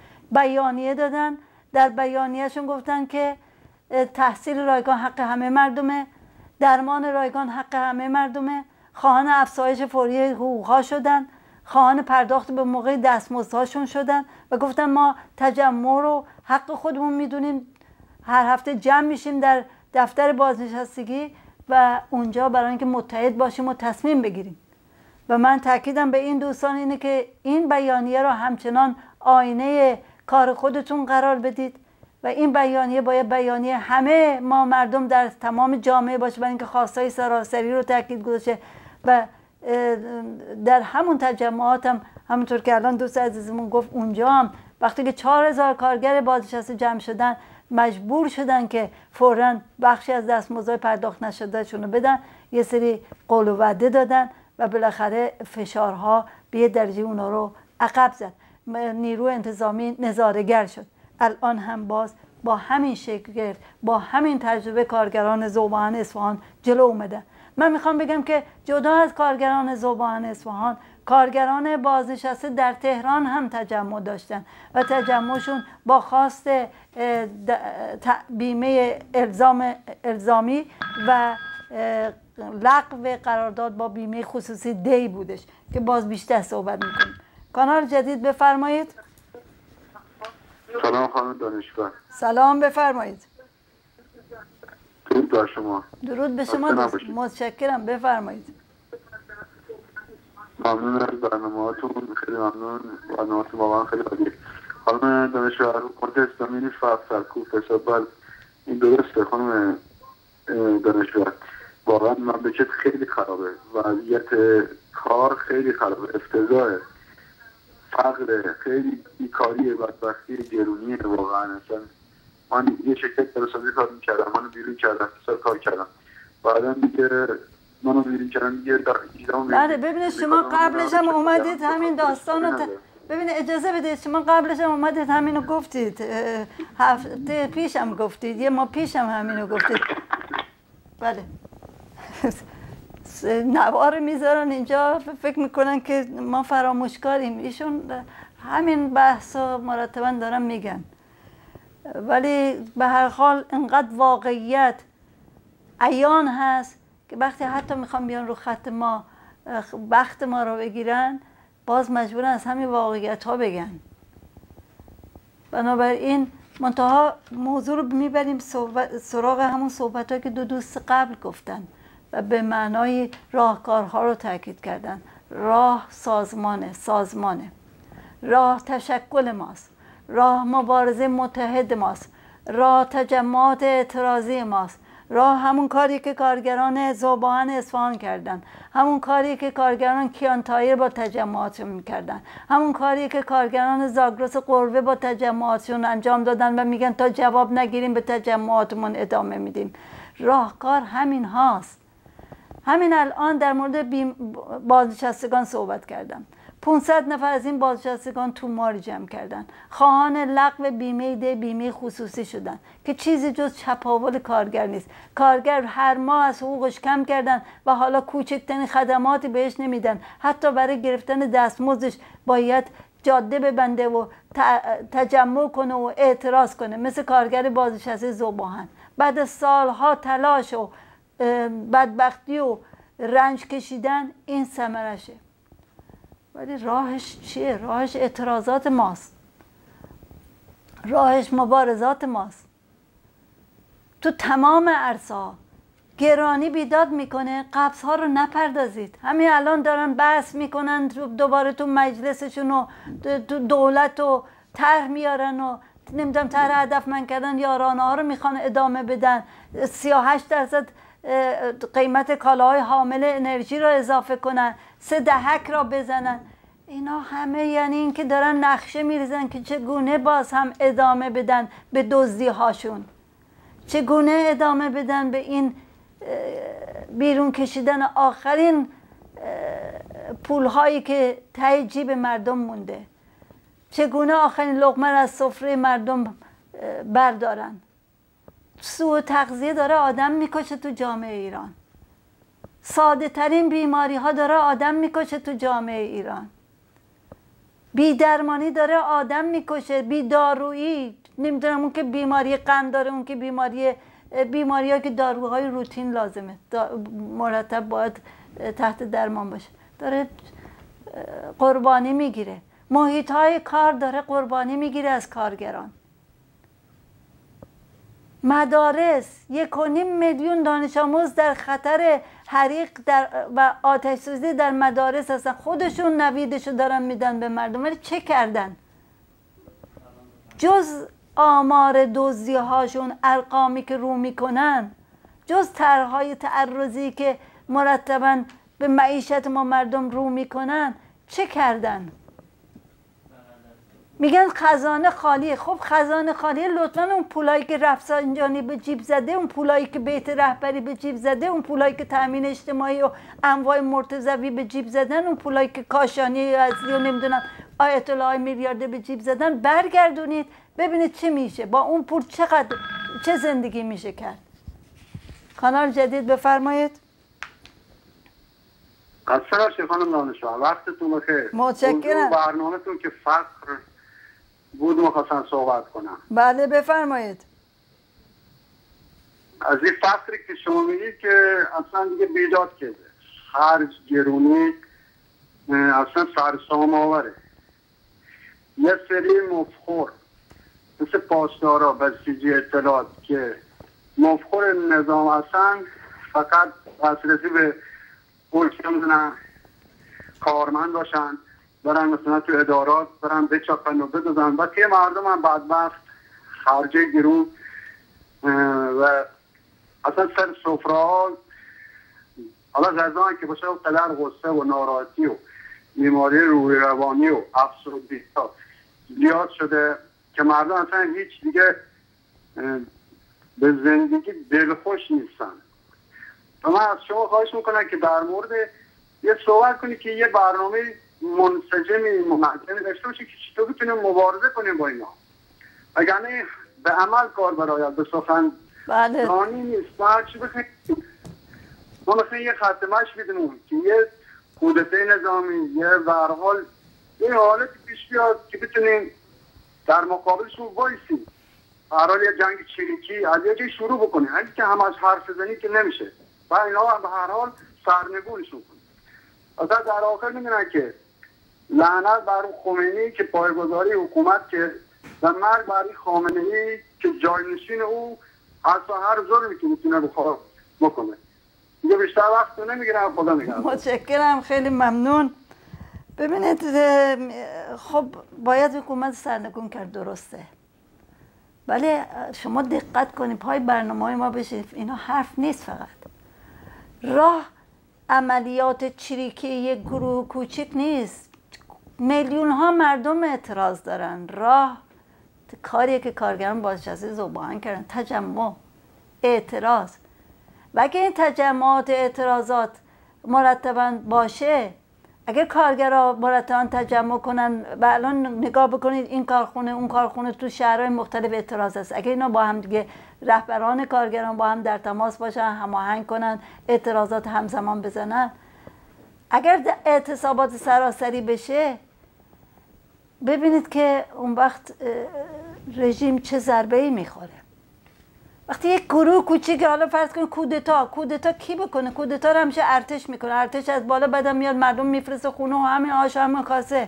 بیانیه دادن. در بیانیهشون گفتن که تحصیل رایگان حق همه مردمه، درمان رایگان حق همه مردمه، خواهان افزایش فوری حقوقها شدن، خواهان پرداخت به موقع دستمزدهاشون شدن و گفتن ما تجمع رو حق خودمون میدونیم، هر هفته جمع میشیم در دفتر بازنشستگی و اونجا برای اینکه متحد باشیم و تصمیم بگیریم. و من تاکیدم به این دوستان اینه که این بیانیه رو همچنان آینه کار خودتون قرار بدید و این بیانیه باید بیانیه همه ما مردم در تمام جامعه باشه، برای اینکه خواستای سراسری رو تاکید گذاشته و در همون تجمعات هم همونطور که الان دوست عزیزمون گفت اونجا هم وقتی که چهار هزار کارگر بازنشسته جمع شدن مجبور شدن که فوراً بخشی از دستمزدهای پرداخت نشدهشون رو بدن، یه سری قول و وعده دادن و بالاخره فشارها به یه درجه اونا رو عقب زد. نیرو انتظامی نظاره‌گر شد. الان هم باز با همین شکل، با همین تجربه کارگران ذوباهن اصفهان جلو اومدن. من میخوام بگم که جدا از کارگران ذوباهن اصفهان، کارگران بازنشسته در تهران هم تجمع داشتن و تجمعشون با خواست بیمه الزام الزامی و لغو قرارداد با بیمه خصوصی دی بودش که باز بیشتر صحبت میکنیم. کانال جدید بفرمایید. سلام خانم دانشگاه. سلام، بفرمایید. درود بر شما. درود به شما. متشکرم، بفرمایید. ممنون از برنامه‌هاتون، خیلی ممنون. برنامه‌هاتون واقعا خیلی عالیه. خانم دانشگاه، حکومت اسلامی نیست فقط سرکوب، فساد، این درسته خانم دانشور، واقعا مملکت خیلی خرابه، وضعیت کار خیلی خرابه، افتضاحه، فقر، خیلی بیکاری، بدبختی، گرونیه واقعا. اصلا من یه شرکت درستانی کار میکردم، منو بیرون کردم، سال کار کردم، بعدا دیگه منو بیرون کردم دیگه در ایران. بله ببینید شما قبلش هم اومدید همین داستان رو ت... ببینید اجازه بدید، شما قبلش هم اومدید همینو گفتید، هفته پیش هم گفتید، یه ماه پیش هم همینو گفتید. بله نوار میذارن اینجا فکر میکنن که ما فراموشکاریم، ایشون همین بحث رو مرتبا دارن میگن، ولی به هر حال انقدر واقعیت عیان هست که وقتی حتی میخوام بیان رو خط ما بخت ما رو بگیرن، باز مجبورن از همین واقعیت ها بگن. بنابراین منتها موضوع رو میبریم سراغ همون صحبت ها که دو دوست قبل گفتن و به معنای راهکارها رو تاکید کردن. راه سازمانه، سازمانه، راه تشکل ماست، راه مبارزه متحد ماست، راه تجمعات اعتراضی ماست، راه همون کاری که کارگران ذوباهن اصفهان کردن، همون کاری که کارگران کیانتایر با تجمعاتشون میکردن، همون کاری که کارگران زاگرس قربه با تجمعاتشون انجام دادن و میگن تا جواب نگیریم به تجمعاتمون ادامه میدیم. راهکار همین هاست. همین الان در مورد بازنشستگان صحبت کردم. پانصد نفر از این بازنشستگان تو ماری جمع کردن، خواهان لغو بیمه ده بیمه خصوصی شدن که چیزی جز چپاول کارگر نیست. کارگر هر ماه از حقوقش کم کردن و حالا کوچکترین خدماتی بهش نمیدن، حتی برای گرفتن دستمزدش باید جاده ببنده و تجمع کنه و اعتراض کنه، مثل کارگر بازنشسته ذوباهن. بعد سالها تلاش و بدبختی و رنج کشیدن این ثمرشه. ولی راهش چیه؟ راهش اعتراضات ماست، راهش مبارزات ماست. تو تمام عرصه‌ها گرانی بیداد میکنه، قبض ها رو نپردازید. همین الان دارن بحث میکنن دوباره تو مجلسشون و تو دولت و طرح میارن و نمیدونم طرح هدفمند کردن یارانه ها رو میخوان ادامه بدن، سی و هشت درصد قیمت کالاهای حامل انرژی رو اضافه کنن، سه دهک را بزنن. اینا همه یعنی این که دارن نقشه میریزن که چگونه باز هم ادامه بدن به دزدی هاشون، چگونه ادامه بدن به این بیرون کشیدن آخرین پول هایی که ته جیب مردم مونده، چگونه آخرین لقمه از سفره مردم بردارن. سوء تغذیه داره آدم میکشه تو جامعه ایران، ساده ترین بیماری ها داره آدم میکشه تو جامعه ایران، بی درمانی داره آدم میکشه، بی دارویی، نمیدونم اون که بیماری قند داره، اون که بیماری بیماری ها که داروهای روتین لازمه مرتب باید تحت درمان باشه، داره قربانی میگیره. محیط های کار داره قربانی میگیره از کارگران. مدارس، یک و نیم میلیون دانش آموز در خطر حریق در و آتش سوزی در مدارس هستن، خودشون نویدشو دارن میدن به مردم، ولی چه کردن؟ جز آمار دزدی هاشون، ارقامی که رو میکنن، جز طرحهای تعرضی که مرتبا به معیشت ما مردم رو میکنن، چه کردن؟ میگن خزانه خالیه. خب خزانه خالیه، لطفا اون پولایی که رفسنجانی به جیب زده، اون پولایی که بیت رهبری به جیب زده، اون پولایی که تامین اجتماعی و انواع مرتضوی به جیب زدن، اون پولایی که کاشانی ازلی و نمیدونم آیت الله های میلیارده به جیب زدن، برگردونید ببینید چه میشه با اون پول، چقدر چه زندگی میشه کرد. کانال جدید بفرمایید. قصه را خانم دانشور، وقتتون بخیر. متشکرم. برنامه‌تون که فقر بود می‌خواستم صحبت کنم. بله بفرمایید. از این فقری که شما میگید که اصلا دیگه بیداد کرده، خرج گرونی اصلا سرسام آوره. یه سری مفخور مثل پاسدارا، بسیجی اطلاعات که مفخور نظام اصلا فقط دسترسی به پولش نمیدونن کارمند باشن، برن مثلا تو ادارات برن بچاپن و بدازن و که مردم هم بدبخت خرجه گرون و اصلا سر سفره ها حالا غذا که باشه قدر غصه و ناراحتی و بیماری روحی روانی و افسردگی زیاد شده که مردم اصلا هیچ دیگه به زندگی دلخوش نیستن. و من از شما خواهش میکنم که در مورد یه صحبت کنی که یه برنامه منسجمی منظمی داشته باشه که چطور بتونیم مبارزه کنیم با اینا، وگرنه به عمل کار برآید، به سخن رانی نیست. ما هرچی بخوایم ما مثلا یه خط مشی بدونیم که یه کودته نظامی یه برحال یه حالتی پیش بیاد که بتونیم در مقابلشون وایسیم. برحال یه جنگ چریکی از یه جای شروع بکنیم، هرچی که همش حرف بزنی که نمیشه و اینا هم به هر حال سرنگونشون کنیم. اصلا در آخر میدونن که لعنت بر خمینی که پایگذاری حکومت که و مرگ بر خامنه‌ای که جای‌نشین او حتی هر ظلمی که میتونه بخواه بکنه. دیگه بیشتر وقت رو نمیگیرم. خدا نگهدار. متشکرم، خیلی ممنون. ببینید خب باید حکومت سرنگون کرد، درسته، ولی شما دقت کنید پای برنامه‌های ما بشید، اینا حرف نیست، فقط راه عملیات چریکی یک گروه کوچیک نیست، میلیون ها مردم اعتراض دارن. راه کاریه که کارگران بازنشسته ذوب‌آهن کردن، تجمع، اعتراض. و اگه این تجمعات اعتراضات مرتباً باشه، اگه کارگرها مرتباً تجمع کنن و الان نگاه بکنید این کارخونه اون کارخونه تو شهرهای مختلف اعتراض است، اگه اینا با هم دیگه رهبران کارگران با هم در تماس باشن، هماهنگ کنن، اعتراضات همزمان بزنن، اگر اعتصابات سراسری بشه، ببینید که اون وقت رژیم چه ضربه‌ای میخوره. وقتی یک گروه کوچیک، حالا فرض کنید کودتا، کودتا کی بکنه؟ کودتا رو همیشه ارتش میکنه، ارتش از بالا بعدم میاد مردم میفرسته خونه و همین آش همین کاسه.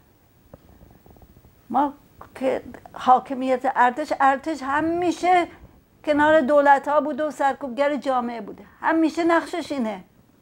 ما که حاکمیت ارتش ارتش همیشه کنار دولت ها بوده و سرکوبگر جامعه بوده، همیشه نقشش اینه.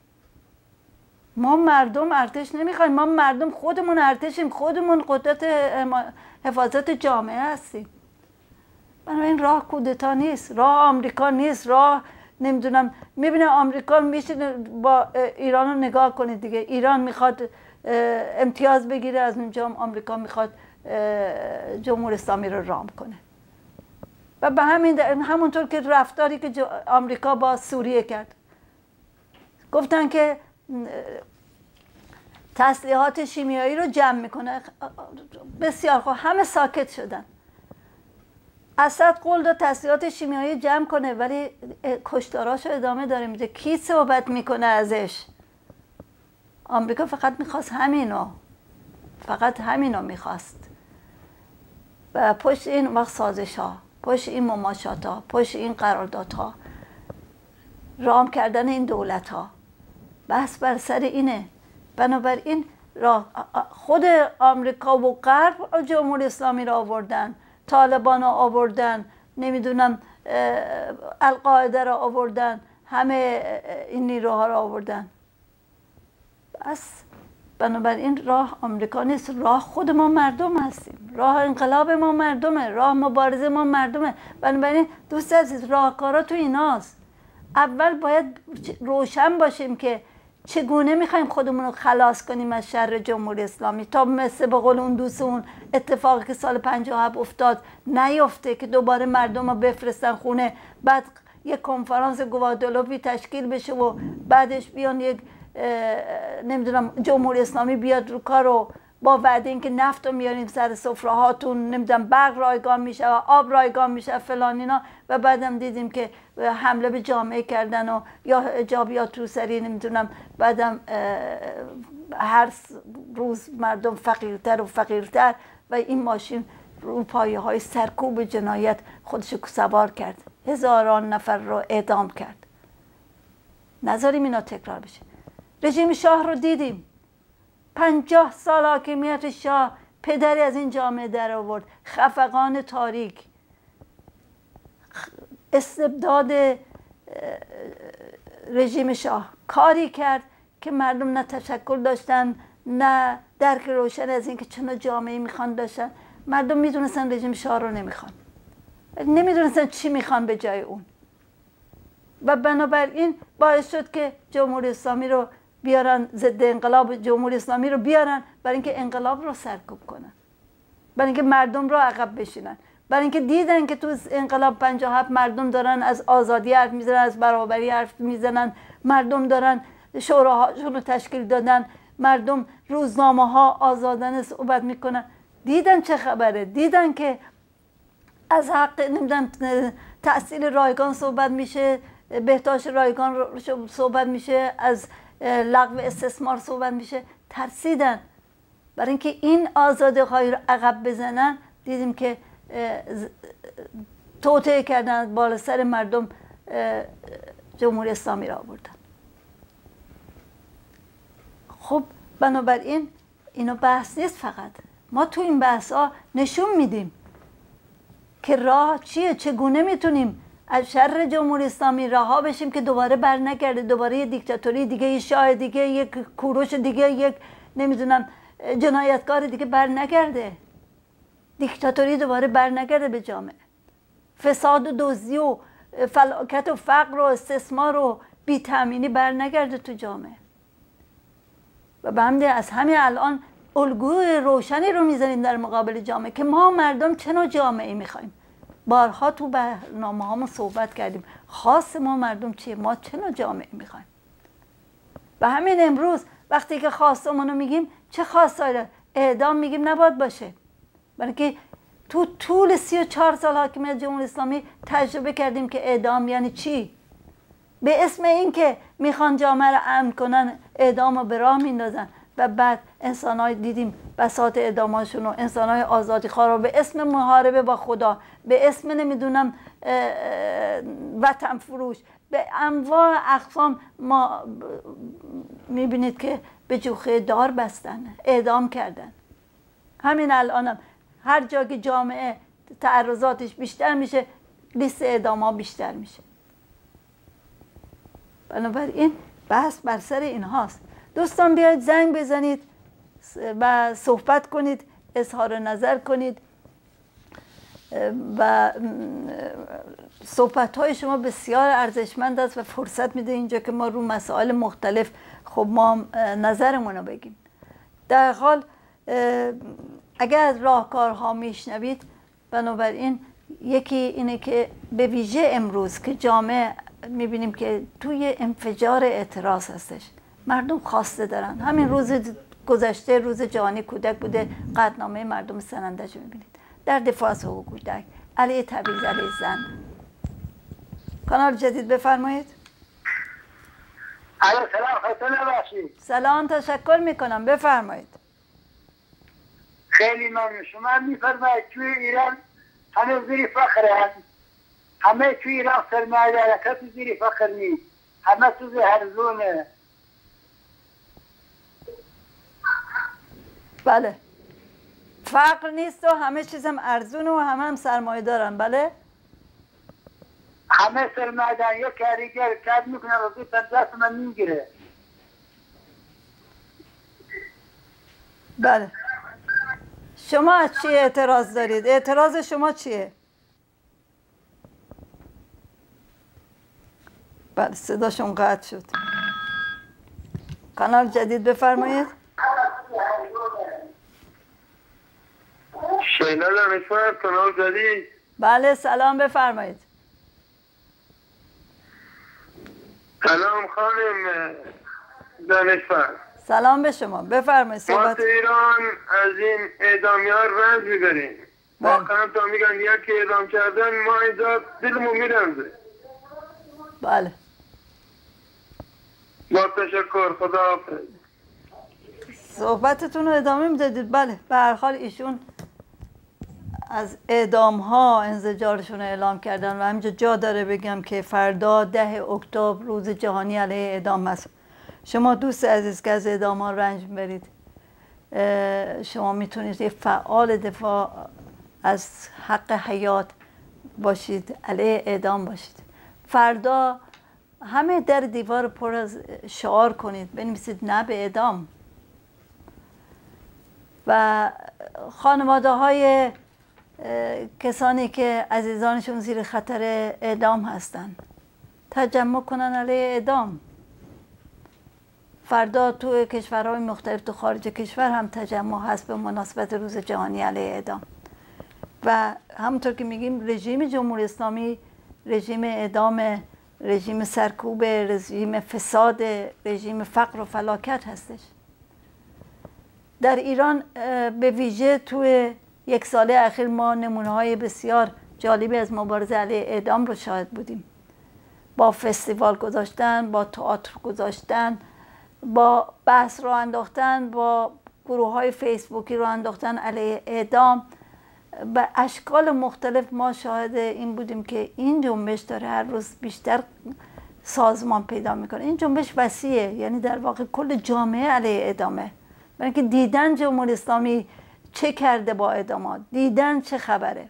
ما مردم ارتش نمیخوایم، ما مردم خودمون ارتشیم، خودمون قدرت حفاظت جامعه هستیم. بنابراین راه کودتا نیست، راه آمریکا نیست، راه نمیدونم میبینه آمریکا میشه با ایران رو نگاه کنید دیگه، ایران میخواد امتیاز بگیره از اونجا، آمریکا میخواد جمهوری اسلامی رو رام کنه. و به همین همونطور که رفتاری که آمریکا با سوریه کرد، گفتن که تسلیحات شیمیایی رو جمع میکنه، بسیار خوب، همه ساکت شدن. اسد قول داد تسلیحات شیمیایی جمع کنه ولی کشتاراشو ادامه داره میده. کی صحبت میکنه ازش؟ آمریکا فقط میخواست همینو، فقط همینو میخواست. و پشت این وقت سازش ها، پشت این مماشات ها، پشت این قراردادها، رام کردن این دولت ها، بحث بر سر اینه. بنابراین خود آمریکا و غرب جمهوری اسلامی را آوردن، طالبان را آوردن، نمیدونم القاعده را آوردن، همه این نیروها را آوردن. بس بنابراین راه آمریکا نیست، راه خود ما مردم هستیم، راه انقلاب ما مردمه، راه مبارزه ما مردمه. بنابراین دوست عزیز، راهکارا تو ایناست. اول باید روشن باشیم که چگونه میخوایم خودمون رو خلاص کنیم از شر جمهوری اسلامی، تا مثل به قول اون دوست اون اتفاقی که سال پنجاه و هفت افتاد نیفته که دوباره مردم رو بفرستن خونه، بعد یک کنفرانس گوادلوپی تشکیل بشه و بعدش بیان یک نمیدونم جمهوری اسلامی بیاد رو کار و با وعده اینکه نفت رو میاریم سر سفره هاتون، نمیدونم برق رایگان میشه و آب رایگان میشه فلان اینا، و بعدم دیدیم که حمله به جامعه کردن و یا حجابیات روسری نمیدونم، بعدم هر روز مردم فقیرتر و فقیرتر و این ماشین رو پایه های سرکوب جنایت خودشو سوار کرد، هزاران نفر رو اعدام کرد. نذاریم اینا تکرار بشه. رژیم شاه رو دیدیم، پنجاه سال حاکمیت شاه پدری از این جامعه در آورد، خفقان تاریک، استبداد رژیم شاه کاری کرد که مردم نه تشکر داشتن نه درک روشن از این که چه جامعه میخوان داشتن. مردم میدونستن رژیم شاه رو نمیخوان نمیدونستن چی میخوان به جای اون. و بنابراین باعث شد که جمهوری اسلامی رو بیارن، ضد انقلاب جمهوری اسلامی رو بیارن برای اینکه انقلاب رو سرکوب کنن، برای اینکه مردم رو عقب بشینن، برای اینکه دیدن که تو انقلاب پنجاه و هفت مردم دارن از آزادی حرف میزنن، از برابری حرف میزنن، مردم دارن شوراهاشون رو تشکیل دادن، مردم روزنامه ها آزادانه صحبت میکنن. دیدن چه خبره، دیدن که از حق نمیدونم تحصیل رایگان صحبت میشه، بهداشت رایگان صحبت میشه، از لغو استثمار صحبت میشه. ترسیدن. برای اینکه این آزادی خواهی رو عقب بزنن، دیدیم که توطئه کردن، بالا سر مردم جمهوری اسلامی را آوردن. خب بنابراین اینو بحث نیست، فقط ما تو این بحث ها نشون میدیم که راه چیه، چگونه میتونیم از شر جمهوری اسلامی رها بشیم که دوباره بر نگرده، دوباره یه دیکتاتوری دیگه، یه شاه دیگه، یک کوروش دیگه، یک نمیدونم جنایتکار دیگه بر نگرده. دیکتاتوری دوباره بر نگرده به جامعه. فساد و دزدی و فلاکت و فقر و استثمار و بی‌تأمینی بر نگرده تو جامعه. و به همین از همین الان الگوی روشنی رو میزنیم در مقابل جامعه که ما مردم چه نوع جامعه میخوایم. بارها تو برنامه هامون صحبت کردیم خاص ما مردم چیه، ما چه نوع جامعه میخوایم. و همین امروز وقتی که خواستمون رو میگیم، چه خواستایی؟ اعدام میگیم نباید باشه، برای که تو طول سی و چهار سال حاکمیت جمهوری اسلامی تجربه کردیم که اعدام یعنی چی. به اسم این که میخوان جامعه رو امن کنن اعدام رو به راه میندازن و بعد انسان‌های دیدیم بساط اعداماشون و انسان‌های آزادیخواه رو به اسم محاربه با خدا، به اسم نمیدونم وطن فروش، به انواع اقسام ما میبینید که به جوخه دار بستن، اعدام کردن. همین الانم هر جا که جامعه تعرضاتش بیشتر میشه، لیست اعدام ها بیشتر میشه. بنابراین بحث بر سر این هاست. دوستان بیاید زنگ بزنید و صحبت کنید، اظهار نظر کنید و صحبت های شما بسیار ارزشمند است و فرصت میده اینجا که ما رو مسائل مختلف خب ما نظرمون رو بگیم. در حال اگر از راهکارها میشنوید، بنابراین یکی اینه که به ویژه امروز که جامعه میبینیم که توی انفجار اعتراض هستش، مردم خواسته دارن. همین روز گذشته روز جهانی کودک بوده، قطعنامه مردم سنندج میبینید در دفاع از حقوق کودک، علیه تبعیض علیه زن. کانال جدید بفرمایید. الو سلام، خسته نباشید. سلام، تشکر میکنم، بفرمایید. خیلی ممنون. شما میفرمایید توی ایران همه زیر فخرن، همه توی ایران سرمایه کسی زیر فخر نیست، همه تو هرزونه. بله، فقر نیست و همه چیزم ارزونه و همه هم سرمایه دارن. بله، همه سرمایه دارن. یک کاریگر کار میکنه روزی پنجاه تومن میگیره. بله، شما از چی اعتراض دارید؟ اعتراض شما چیه؟ بله، صداشون قطع شد. کانال جدید بفرمایید. شینا دانشور، کانال جدید. بله، سلام، بفرمایید. سلام خانم دانشور. سلام به شما، بفرمایید. ما تو ایران از این اعدامی ها رنج میبریم. واقعا تا میگن یکی اعدام کردن، ما اینجا دلمون میرنزه. بله، با تشکر، خدا حافظ. صحبتتون رو ادامه میدادید. بله، به هر حال ایشون از اعدام ها انزجارشون رو اعلام کردن و همینجا جا داره بگم که فردا ده اکتبر روز جهانی علیه اعدام است. شما دوست عزیز که از اعدام ها رنج میبرید، شما میتونید یه فعال دفاع از حق حیات باشید، علیه اعدام باشید. فردا همه در دیوار پر از شعار کنید، بنویسید نه به اعدام. و خانواده های کسانی که عزیزانشون زیر خطر اعدام هستن تجمع کنن علیه اعدام. فردا تو کشورهای مختلف تو خارج کشور هم تجمع هست به مناسبت روز جهانی علیه اعدام. و همونطور که میگیم رژیم جمهوری اسلامی رژیم اعدام، رژیم سرکوب، رژیم فساد، رژیم فقر و فلاکت هستش. در ایران به ویژه توی یک ساله اخیر ما نمونه‌های بسیار جالبی از مبارزه علیه اعدام رو شاهد بودیم. با فستیوال گذاشتن، با تئاتر گذاشتن، با بحث رو انداختن، با گروه های فیسبوکی رو انداختن علیه اعدام. به اشکال مختلف ما شاهد این بودیم که این جنبش داره هر روز بیشتر سازمان پیدا میکنه. این جنبش وسیعه، یعنی در واقع کل جامعه علیه اعدامه. برای اینکه دیدن جمهوری اسلامی چه کرده با اعدامات، دیدن چه خبره،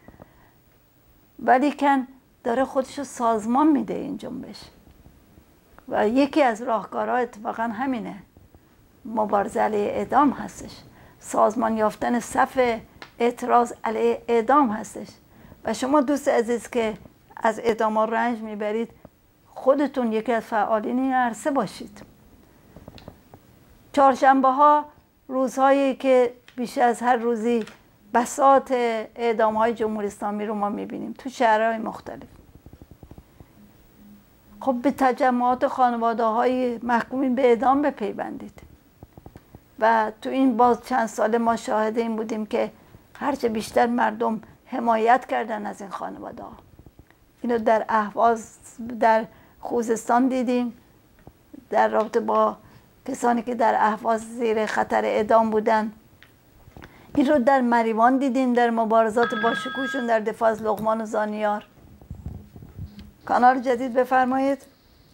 ولیکن داره خودشو سازمان میده این جنبش. و یکی از راهکارها اتفاقا همینه، مبارزه علیه اعدام هستش، سازمان یافتن صف اعتراض علیه اعدام هستش. و شما دوست عزیز که از اعدام رنج میبرید خودتون یکی از فعالین این عرصه باشید. چهارشنبه ها روزهایی که بیش از هر روزی بساط اعدام های جمهوری اسلامی رو ما میبینیم تو شهرهای مختلف. خب به تجمعات خانواده های محکومین به اعدام بپیوندید. و تو این باز چند ساله ما شاهد این بودیم که هرچه بیشتر مردم حمایت کردن از این خانواده ها. اینو در اهواز در خوزستان دیدیم، در رابطه با کسانی که در اهواز زیر خطر اعدام بودن. این رو در مریوان دیدیم، در مبارزات با شکوهشون در دفاع از لقمان و زانیار. کانال جدید بفرمایید.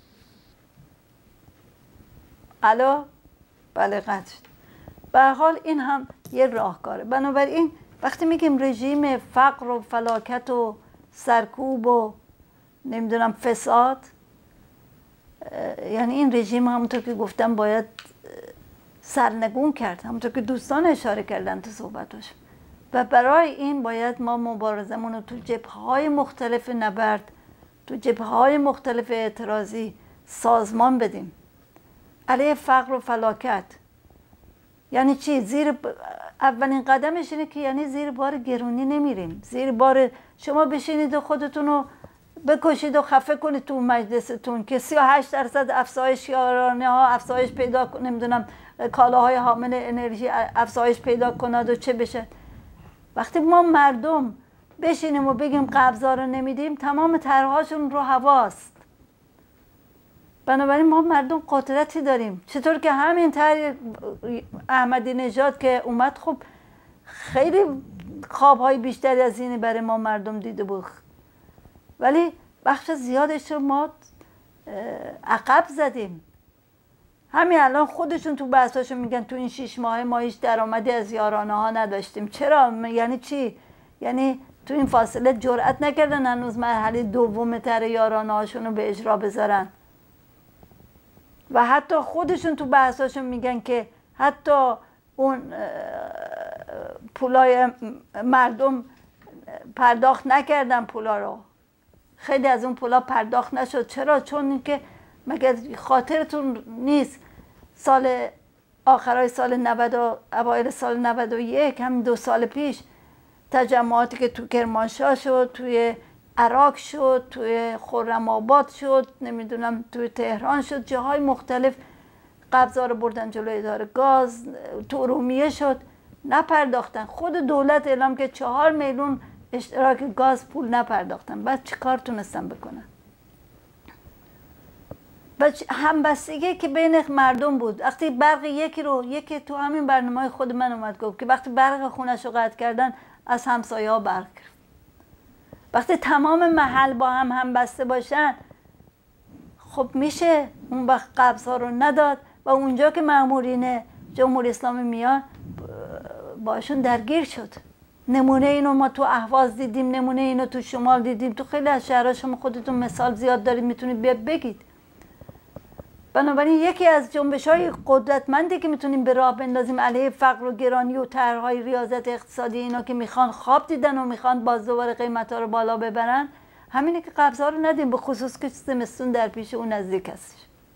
الو؟ بله قطع شد. به هر حال این هم یه راهکاره. بنابراین وقتی میگیم رژیم فقر و فلاکت و سرکوب و نمیدونم فساد، یعنی این رژیم همونطور که گفتم باید سرنگون کرد، همونطور که دوستان اشاره کردن تو صحبتاش. و برای این باید ما مبارزمون رو تو جبهه‌های مختلف نبرد، تو جبهه‌های مختلف اعتراضی سازمان بدیم علیه فقر و فلاکت. یعنی چی؟ زیر اولین قدمش اینه که یعنی زیر بار گرونی نمیریم. زیر بار شما بشینید و خودتون رو بکشید و خفه کنید تو مجلستون که سی و هشت درصد افزایش یارانه ها افزایش پیدا کنه، نمیدونم کالاهای حامل انرژی افزایش پیدا کند و چه بشه. وقتی ما مردم بشینیم و بگیم قبضا رو نمیدیم، تمام طرحهاشون رو هواست. بنابراین ما مردم قدرتی داریم. چطور که همین طرح احمدی نژاد که اومد، خب خیلی خوابهای بیشتری از اینی برای ما مردم دیده بود، ولی بخش زیادش رو ما عقب زدیم. همین الان خودشون تو بحثاشون میگن تو این شیش ماه ما هیچ درآمدی از یارانه ها نداشتیم. چرا؟ یعنی چی؟ یعنی تو این فاصله جرئت نکردن هنوز مرحله دوم طرح یارانه هاشون رو به اجرا بذارن. و حتی خودشون تو بحثاشون میگن که حتی اون پولای مردم پرداخت نکردن، پولا رو خیلی از اون پولا پرداخت نشد. چرا؟ چون اینکه مگه خاطرتون نیست سال آخرای سال نود و اوایل سال نود و یک، همین دو سال پیش، تجمعاتی که تو کرمانشاه شد، توی عراق شد، توی خرم آباد شد، نمیدونم توی تهران شد، جاهای مختلف قبضا رو بردن جلوی اداره گاز، تو ارومیه شد، نپرداختن. خود دولت اعلام که چهار میلیون اشتراک گاز پول نپرداختن. بعد چی کار تونستن بکنن؟ و همبستگی که بین مردم بود. وقتی برق یکی رو، یکی تو همین برنامه خود من اومد گفت که وقتی برق خونش رو قطع کردن از همسایه ها برق گرفت. وقتی تمام محل با هم هم بسته باشن، خب میشه اون وقت قبض ها رو نداد و اونجا که مامورین جمهوری اسلامی میان باشون درگیر شد. نمونه اینو ما تو اهواز دیدیم، نمونه اینو تو شمال دیدیم، تو خیلی از شهرها شما خودتون مثال زیاد دارید، میتونید بیاد بگید. بنابراین یکی از جنبش‌های قدرتمندی که میتونیم به راه بندازیم علیه فقر و گرانی و طرح‌های ریاضت اقتصادی اینا که میخوان خواب دیدن و میخوان باز دوباره قیمت‌ها رو بالا ببرن، همینه که قبض‌ها رو ندیم، به خصوص که زمستون در پیش اون نزدیک هستش.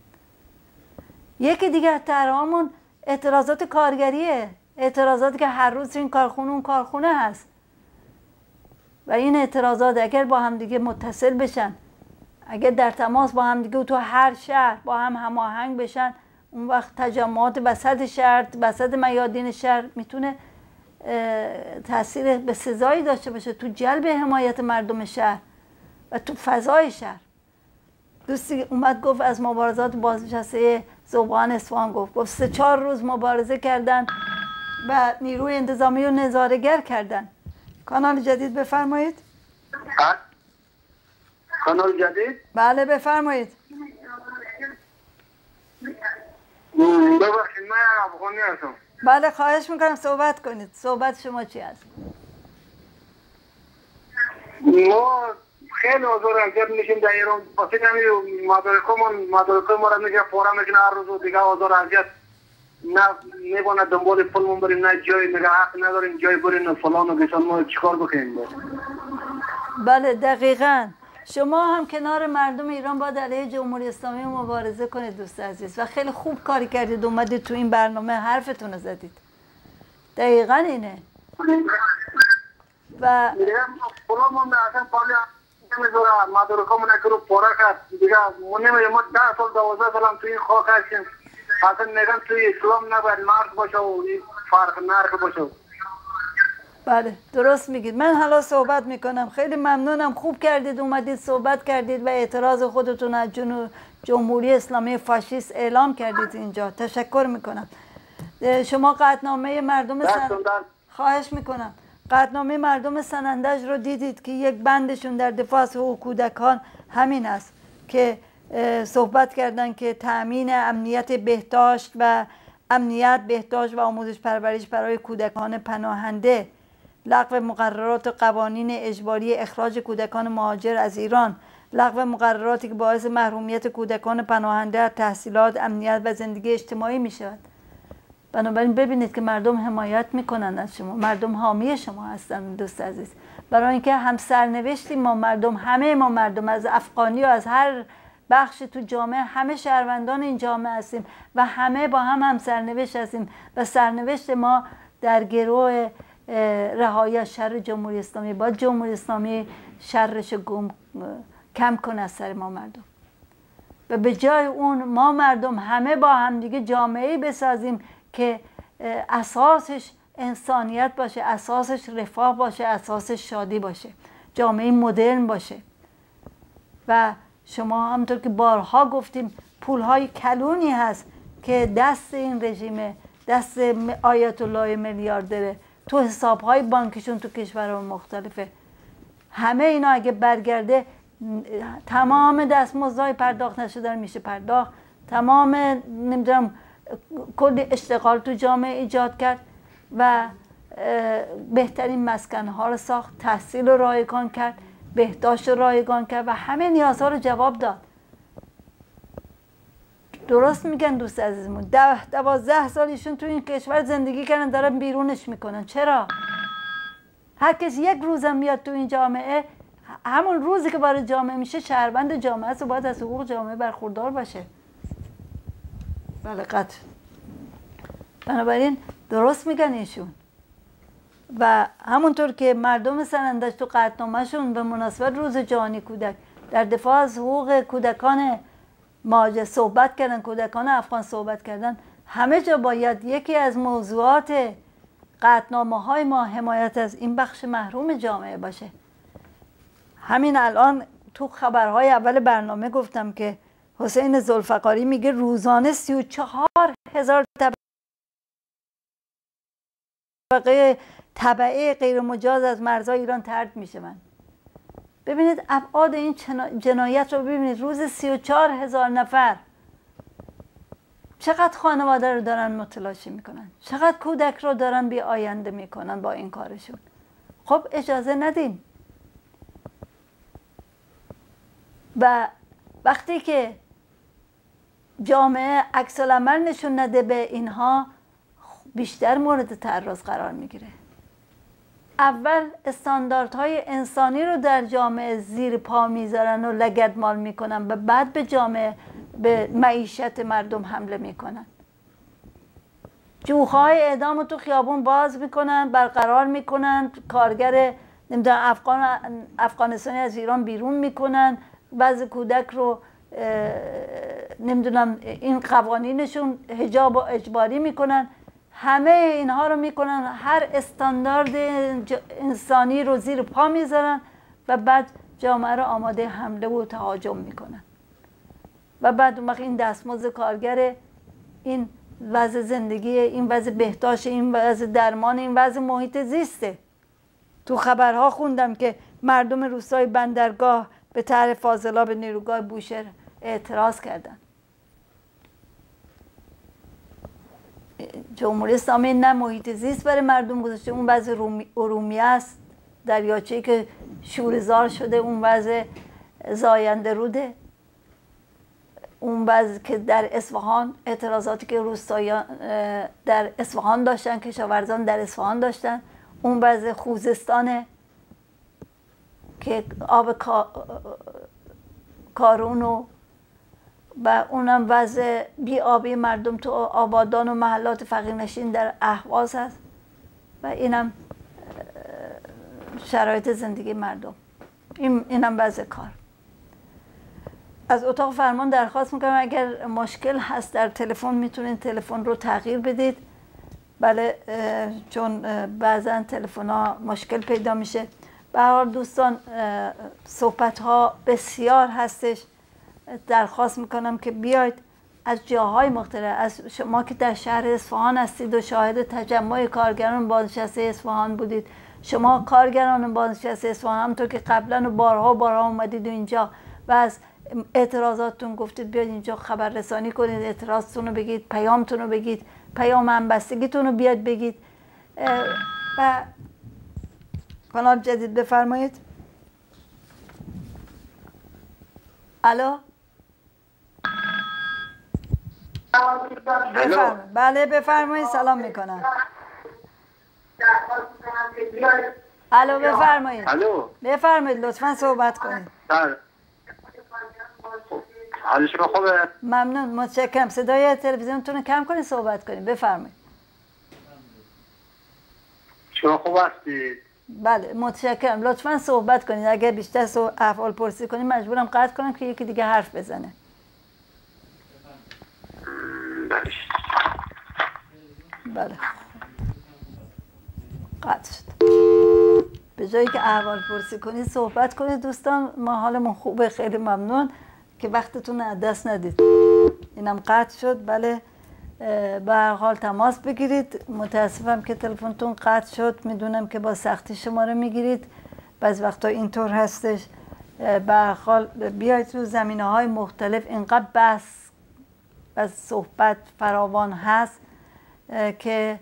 یکی دیگه از طرح‌هامون اعتراضات کارگریه، اعتراضاتی که هر روز این کارخونه اون کارخونه هست و این اعتراضات اگر با هم دیگه متصل بشن، اگر در تماس با هم دیگه و تو هر شهر با هم هماهنگ بشن، اون وقت تجمعات وسط شهر، وسط میادین شهر میتونه تاثیر به سزایی داشته باشه تو جلب حمایت مردم شهر و تو فضای شهر. دوستی اومد گفت از مبارزات بازنشسته ذوبان اصفهان گفت گفت سه چهار روز مبارزه کردن و نیروی انتظامی رو نظاره‌گر کردن. کانال جدید بفرمایید. کانال جدید؟ بله بفرمایید. ببخشید من افغانی هستم. بله خواهش میکنم صحبت کنید. صحبت شما چی هست؟ ما خیلی آزار اذیت میشیم در ایران. واسه همین مدارکمون مدارک ما را میگه پاره میکنه هر روز و دیگه آزار اذیت نه میبونه دنبال پولمون بریم، نه جای میگه حق نداریم جای بریم فلان و بسان. ما چیکار بکنیم؟ بله دقیقاً. شما هم کنار مردم ایران باید علیه جمهوری اسلامی مبارزه کنید دوست عزیز و خیلی خوب کاری کردید اومدید تو این برنامه حرفتون رو زدید. دقیقاً اینه. و فلان ما اصلا پالی نمیذاره مدارکمون رو پاره کرد دیگه. ما نمیگه ما ده سال دوازده سال هم تو این خاک هستیم. اصلا میگن توی اسلام نباید مرد باشه و فرق نرخ باشه. بله درست میگید. من حالا صحبت میکنم. خیلی ممنونم، خوب کردید اومدید صحبت کردید و اعتراض خودتون از جمهوری اسلامی فاشیست اعلام کردید اینجا. تشکر میکنم. شما قطعنامه مردم سن... خواهش میکنم قطعنامه مردم سنندج رو دیدید که یک بندشون در دفاع از حقوق کودکان همین است که صحبت کردن که تأمین امنیت بهداشت و امنیت بهداشت و آموزش پرورش برای کودکان پناهنده، لغو مقررات و قوانین اجباری اخراج کودکان مهاجر از ایران، لغو مقرراتی که باعث محرومیت کودکان پناهنده از تحصیلات، امنیت و زندگی اجتماعی می شود. بنابراین ببینید که مردم حمایت میکنن از شما، مردم حامی شما هستن دوست عزیز. برای اینکه هم سرنوشتی ما مردم، همه ما مردم از افغانی و از هر بخش تو جامعه، همه شهروندان این جامعه هستیم و همه با هم هم سرنوشت هستیم و سرنوشت ما در گروه رهایی از شر جمهوری اسلامی. با جمهوری اسلامی شرش گم کم کنه از سر ما مردم و به جای اون ما مردم همه با هم دیگه جامعه‌ای بسازیم که اساسش انسانیت باشه، اساسش رفاه باشه، اساسش شادی باشه، جامعه مدرن باشه. و شما همونطور که بارها گفتیم پولهای کلونی هست که دست این رژیم، دست آیت الله میلیاردره تو حسابهای بانکشون تو کشورها مختلفه. همه اینا اگه برگرده تمام دستمزدهای پرداخت نشده میشه پرداخت، تمام نمیدونم کلی اشتغال تو جامعه ایجاد کرد و بهترین مسکنها رو ساخت، تحصیل رو رایگان کرد، بهداشت رو رایگان کرد و همه نیازها رو جواب داد. درست میگن دوست عزیزمون، ده دوازده سالشون تو این کشور زندگی کردن دارن بیرونش میکنن. چرا؟ هر کس یک روزم میاد تو این جامعه، همون روزی که وارد جامعه میشه شهروند جامعه است و باید از حقوق جامعه برخوردار باشه. بله قطع. بنابراین درست میگن ایشون. و همونطور که مردم سنندج تو قطعنامه‌شون به مناسبت روز جهانی کودک در دفاع از حقوق کودکان مهاجر صحبت کردن، کودکان افغان صحبت کردن، همه جا باید یکی از موضوعات قطعنامه‌های ما حمایت از این بخش محروم جامعه باشه. همین الان تو خبرهای اول برنامه گفتم که حسین ذوالفقاری میگه روزانه سی و چهار هزار طبقه تبعه غیر مجاز از مرزهای ایران طرد میشوند. ببینید ابعاد این جنایت رو ببینید. روز سی و چهار هزار نفر، چقدر خانواده رو دارن متلاشی میکنن، چقدر کودک رو دارن بی آینده میکنن با این کارشون. خب اجازه ندیم. و وقتی که جامعه عکس العمل نشون نده به اینها، بیشتر مورد تعرض قرار میگیره. اول استانداردهای انسانی رو در جامعه زیر پا میذارن و لگدمال میکنن و بعد به جامعه، به معیشت مردم حمله میکنن. جوخهای اعدام رو تو خیابون باز میکنن، برقرار میکنن، کارگر نمیدونم افغان افغانستانی از ایران بیرون میکنن، بعضی کودک رو نمیدونم این قوانینشون حجاب و اجباری میکنن. همه اینها رو میکنن، هر استاندارد انسانی رو زیر پا میذارن و بعد جامعه رو آماده حمله و تهاجم میکنن. و بعد اون وقت این دستمزد کارگر، این وضع زندگی، این وضع بهداشت، این وضع درمان، این وضع محیط زیسته. تو خبرها خوندم که مردم روستای بندرگاه به طرح فاضلاب نیروگاه بوشهر اعتراض کردن. جمهوری اسلامی نه محیط زیست برای مردم گذاشته، اون وضع ارومیه است، دریاچه‌ای که شوره‌زار شده، اون وضع زاینده روده، اون وضع که در اصفهان، اعتراضاتی که روستاییان در اصفهان داشتن، کشاورزان در اصفهان داشتن، اون وضع خوزستانه که آب کارون و و اونم وضع بی آبی مردم تو آبادان و محلات فقیرنشین در اهواز هست و اینم شرایط زندگی مردم. این اینم وضع کار. از اتاق فرمان درخواست میکنم اگر مشکل هست در تلفن میتونید تلفن رو تغییر بدید. بله، چون بعضا تلفن ها مشکل پیدا میشه. به هر حال دوستان، صحبت ها بسیار هستش. درخواست میکنم که بیاید از جاهای مختلف، از شما که در شهر اصفهان هستید و شاهد تجمع کارگران بازنشسته اصفهان بودید، شما کارگران بازنشسته اصفهان همونطور که قبلا و بارها و بارها اومدید اینجا و از اعتراضاتتون گفتید، بیاید اینجا خبررسانی کنید، اعتراضتون رو بگید، پیامتون رو بگید، پیام همبستگیتون رو بیاید بگید. و کانال جدید بفرمایید. الو، بفرمایید. بله بفرمایید، سلام میکنم. الو بفرمایید. الو بفرمایید، لطفا صحبت کنید. حال شما خوبه؟ ممنون، متشکرم. صدای تلویزیونتون رو کم کنید، صحبت کنید. بفرمایید. شما خوب هستید؟ بله متشکرم، لطفا صحبت کنید. اگر بیشتر سو احوال پرسی کنید مجبورم قطع کنم که یکی دیگه حرف بزنه. بله بله قطع شد. به جایی که احوال پرسی کنید صحبت کنید. دوستان، ما حالمون خوبه، خیلی ممنون که وقتتون از دست ندید. اینم قطع شد. بله، به هر حال تماس بگیرید. متاسفم که تلفنتون قطع شد، میدونم که با سختی شماره میگیرید، بعض وقتا اینطور هستش. به هر حال بیاید تو زمینه‌های مختلف، اینقدر بحث و صحبت فراوان هست که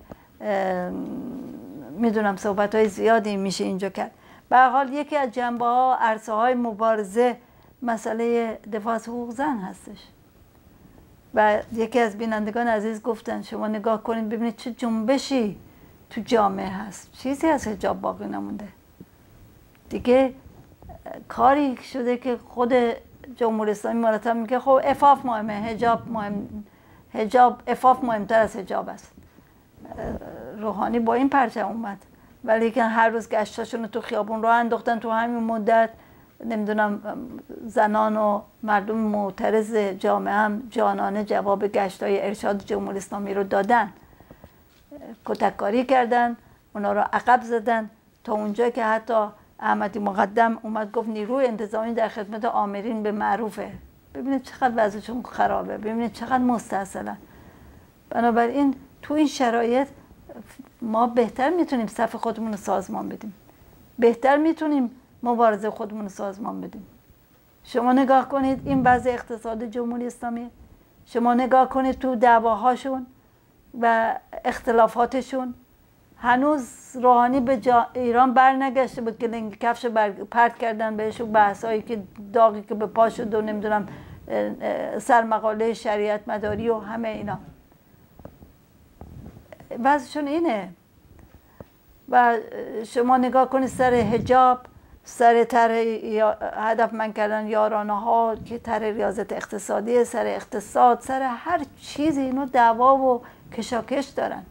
میدونم صحبت‌های زیادی میشه اینجا کرد. به هر حال یکی از جنبه‌ها، عرصه‌های مبارزه، مسئله دفاع از حقوق زن هستش. و یکی از بینندگان عزیز گفتن شما نگاه کنید ببینید چه جنبشی تو جامعه هست، چیزی از حجاب باقی نمونده دیگه. کاری شده که خود جمهوری اسلامی مرتب میگه خب عفاف مهمه، حجاب مهم، حجاب عفاف مهمتر از حجاب است. روحانی با این پرچم اومد، ولی که هر روز گشتاشون رو تو خیابون راه انداختن. تو همین مدت نمیدونم زنان و مردم معترض جامعه هم جانانه جواب گشتای ارشاد جمهوری اسلامی رو دادن، کتککاری کردن، اونا رو عقب زدن تا اونجا که حتی احمدی مقدم اومد گفت نیروی انتظامی در خدمت آمرین به معروفه. ببینید چقدر وضعشون خرابه، ببینید چقدر مستحصلن. بنابراین تو این شرایط ما بهتر میتونیم صف خودمون رو سازمان بدیم، بهتر میتونیم مبارزه خودمون رو سازمان بدیم. شما نگاه کنید این وضع اقتصاد جمهوری اسلامی، شما نگاه کنید تو دعواهاشون و اختلافاتشون. هنوز روحانی به جا ایران بر نگشته بود که لنگ کفش بر پرت کردن بهش و بحثایی که داغی که به پا شد و نمیدونم سرمقاله شریعت مداری و همه اینا وضعشون اینه. و شما نگاه کنید سر حجاب، سر طرح هدفمند کردن یارانه ها که طرح ریاضت اقتصادی، سر اقتصاد، سر هر چیزی اینو دعوا و کشاکش دارن،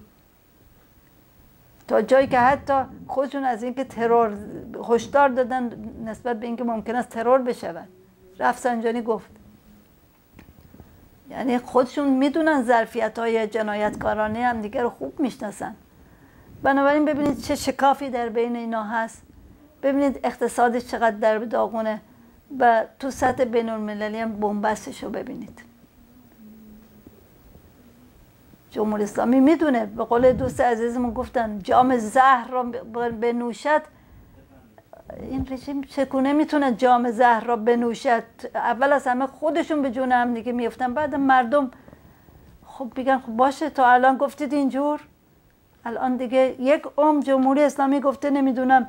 تا جایی که حتی خودشون از اینکه ترور هشدار دادن نسبت به اینکه ممکن است ترور بشون. رفسنجانی گفت یعنی خودشون میدونن ظرفیت های جنایتکارانه هم دیگه رو خوب میشناسن. بنابراین ببینید چه شکافی در بین اینا هست، ببینید اقتصادش چقدر در داغونه و تو سطح بین المللی هم بنبستش رو ببینید. جمهوری اسلامی میدونه، به قول دوست عزیزمون گفتن جام زهر را بنوشد. این رژیم چگونه میتونه جام زهر را بنوشد؟ اول از همه خودشون به جون هم دیگه میفتن، بعد مردم خب بگن خب باشه تا الان گفتید اینجور، الان دیگه یک عمر جمهوری اسلامی گفته نمیدونم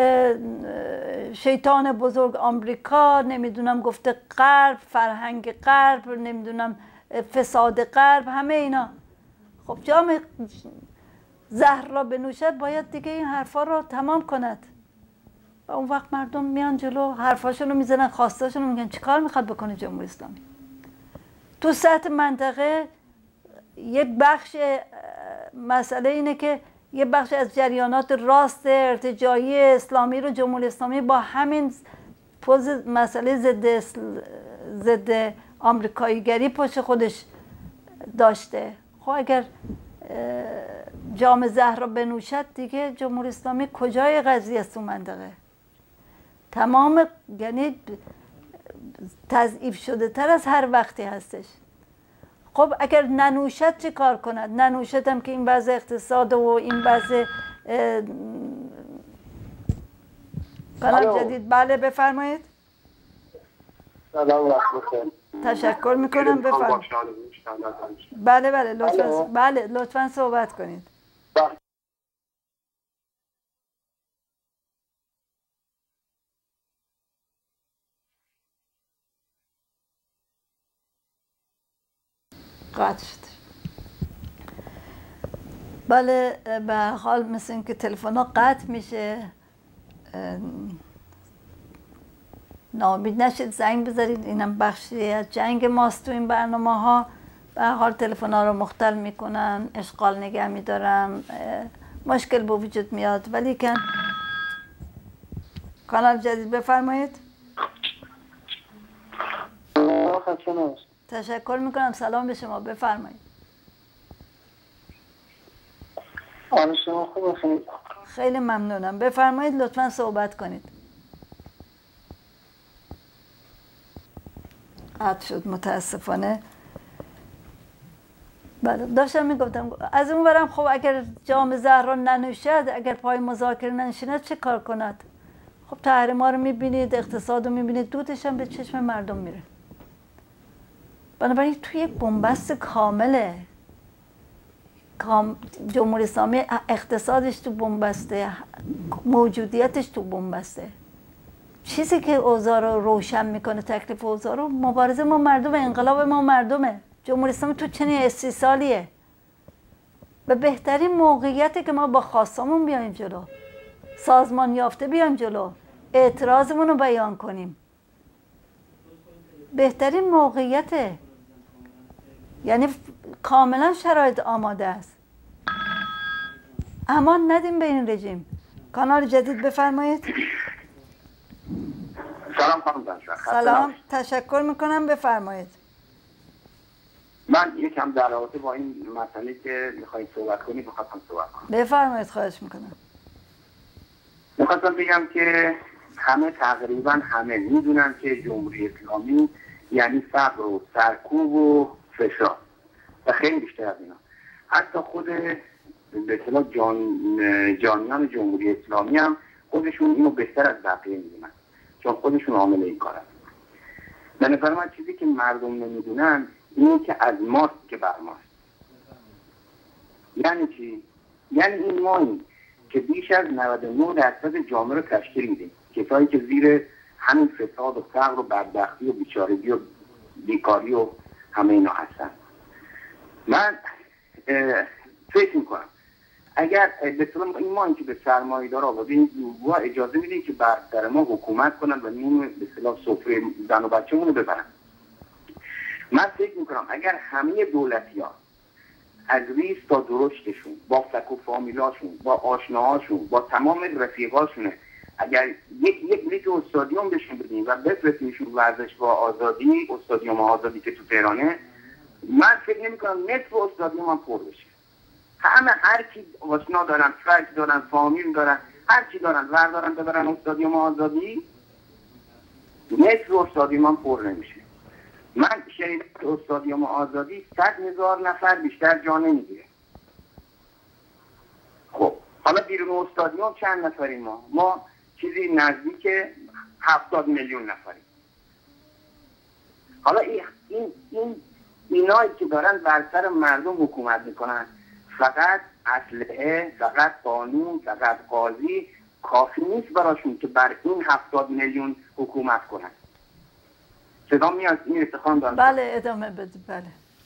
شیطان بزرگ آمریکا، نمیدونم گفته غرب، فرهنگ غرب، نمیدونم فساد غرب، همه اینا. خب جام زهر را بنوشد باید دیگه این حرفا رو تمام کند و اون وقت مردم میان جلو حرفاشون رو میزنن، خواستاشون رو میگن چیکار میخواد بکنه جمهوری اسلامی. تو سطح منطقه یک بخش مسئله اینه که یه بخش از جریانات راست ارتجاعی اسلامی رو جمهوری اسلامی با همین پوز مسئله ضد ضد آمریکاییگری پشت خودش داشته. خب اگر جام زهر رو بنوشد دیگه جمهوری اسلامی کجای قضیه است؟ تو منطقه تمام یعنی تضعیف شده تر از هر وقتی هستش. خب اگر ننوشد چه کار کند؟ ننوشد هم که این وضع اقتصاد و این وضع قناه جدید. بله بفرمایید. سلام وقت بخیر. تشکر میکنم، بفرمایید. بله بله لطفا بله لطفا صحبت کنید. قطع شد. بله به هر حال مثل اینکه تلفن ها قطع میشه، ناامید نشید، زنگ بذارید. اینم بخشی از جنگ ماست تو این برنامه ها. به هر حال تلفن ها رو مختل میکنن، اشغال نگه میدارم، مشکل به وجود میاد. ولی کن کانال جدید بفرمایید. تشکر میکنم، سلام به شما، بفرمایید. آن شما خوب خیلی خیلی ممنونم، بفرمایید لطفا صحبت کنید. قطع شد متاسفانه. بله داشتم میگفتم از اون برم خب اگر جام زهر را ننوشد، اگر پای مذاکره ننشیند چه کار کند؟ خب تحریم ها رو میبینید، اقتصاد رو میبینید، دودش هم به چشم مردم میره. بنابراین توی یک بنبست کامله. جمهوری اسلامی اقتصادش تو بنبسته، موجودیتش تو بنبسته. چیزی که اوضاع رو روشن میکنه، تکلیف اوضاع رو، مبارزه ما مردم، انقلاب ما مردمه. جمهوری اسلامی تو چنین استیصالیه و بهترین موقعیتی که ما با خواستامون بیایم جلو، سازمان یافته بیایم جلو، اعتراضمون رو بیان کنیم. بهترین موقعیته، یعنی کاملا شرایط آماده است. امان ندیم به این رژیم. کانال جدید بفرمایید. سلام خانم بنشا. سلام، تشکر میکنم، بفرمایید. من یکم در رابطه با این مسئله که میخواید صحبت کنید میخواستم صحبت کنم. بفرمایید، خواهش میکنم. میخواستم بگم که همه تقریبا همه میدونن که جمهوری اسلامی یعنی فقر و سرکوب و فساد و خیلی بیشتر از اینا. حتی خود به اصطلاح جان جانیان جمهوری اسلامی هم خودشون اینو بهتر از بقیه میدونن، چون خودشون عامل این کارن. به نظر من چیزی که مردم نمیدونن اینه که از ماست که بر ماست. یعنی چی؟ یعنی این مایی که بیش از نود و نه درصد جامعه رو تشکیل میدیم، کسایی که زیر همین فساد و فقر و بدبختی و بیچارگی و بیکاری و همه اینا هستن. من فکر میکنم اگر به این ما اینکه به سرمایه‌دار آبادی این گروه‌ها اجازه میدیم که بر در ما حکومت کنن و نیم به اصطلاح سفره زن و بچه‌مون رو ببرن، من فکر میکنم اگر همه دولتی‌ها از ریز تا درشتشون با فک و فامیلاشون با آشناهاشون با تمام رفیقاشونه اگر یک یک لیگ استادیوم بهشون بدیم و بفرستیمشون ورزشگاه آزادی، استادیوم آزادی که تو تهرانه، من فکر نمی‌کنم نصف استادیوم هم پر بشه. همه هر کی آشنا دارن، فک دارن، فامیل دارن، هر چی دارن وردارن ببرن استادیوم آزادی، نصف استادیوم هم پر نمیشه. من شنیدم که استادیوم آزادی صد هزار نفر بیشتر جا نمیگیره. خب حالا بیرون استادیوم چند نفریم ما؟ ما چیزی نزدیک هفتاد میلیون نفریم. حالا این این این اینایی که دارن بر سر مردم حکومت میکنن، فقط اسلحه، فقط قانون، فقط قاضی کافی نیست براشون که بر این هفتاد میلیون حکومت کنن. صدا میاد این اتخان دارم؟ بله ادامه بده. بله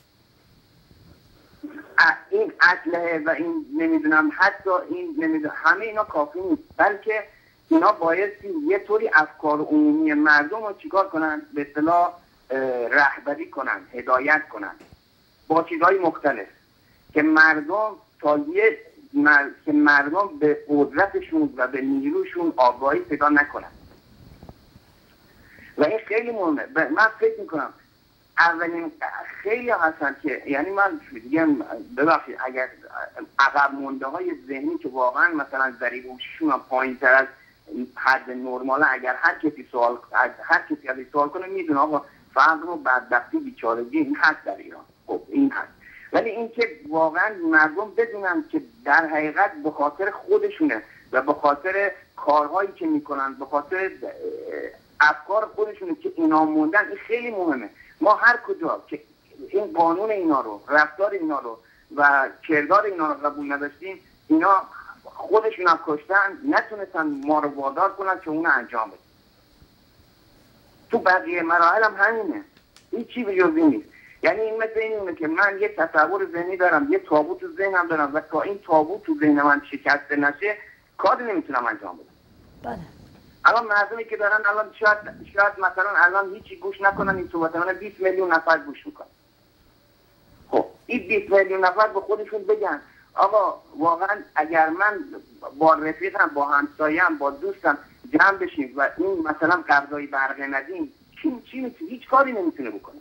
این اسلحه و این نمیدونم حتی این نمیدونم همه اینا کافی نیست، بلکه اینا باید یه طوری افکار عمومی مردم رو چیکار کنن؟ به اصطلاح رهبری کنن، هدایت کنن با چیزهای مختلف که مردم تا یه مر... که مردم به قدرتشون و به نیروشون آگاهی پیدا نکنن. و این خیلی مهمه. من فکر میکنم اولین خیلی هستن که یعنی من دیگه ببخشید اگر عقب مونده های ذهنی که واقعا مثلا ذریع هوشیشون پایین تر از حد نرماله، اگر هر کسی سوال هر کسی از سوال کنه میدونه آقا فقر و بدبختی بیچارگی این هست در ایران. خب این هست، ولی اینکه واقعا مردم بدونن که در حقیقت به خاطر خودشونه و به خاطر کارهایی که میکنن، به خاطر افکار خودشونه که اینا موندن، این خیلی مهمه. ما هر کجا که این قانون اینا رو، رفتار اینا رو و کردار اینا رو قبول نداشتیم، اینا خودشون هم کشتن، نتونستن ما رو وادار کنن که اون انجام بدیم. تو بقیه مراحل هم همینه، هیچی به جز این نیست. یعنی این مثل اینه که من یه تصور ذهنی دارم، یه تابوت تو ذهنم دارم و تا این تابوت تو ذهن من شکسته نشه کاری نمیتونم انجام بدم. بله. الان مردمی که دارن الان شاید شاید مثلا الان هیچی گوش نکنن این صحبت من، بیست میلیون نفر گوش میکنن. خب این بیست میلیون نفر به خودشون بگن آقا واقعا اگر من با رفیقم، با همسایم، با دوستم جمع بشیم و این مثلا قرضای برقه ندیم، چی چی میتونه؟ هیچ کاری نمیتونه بکنه.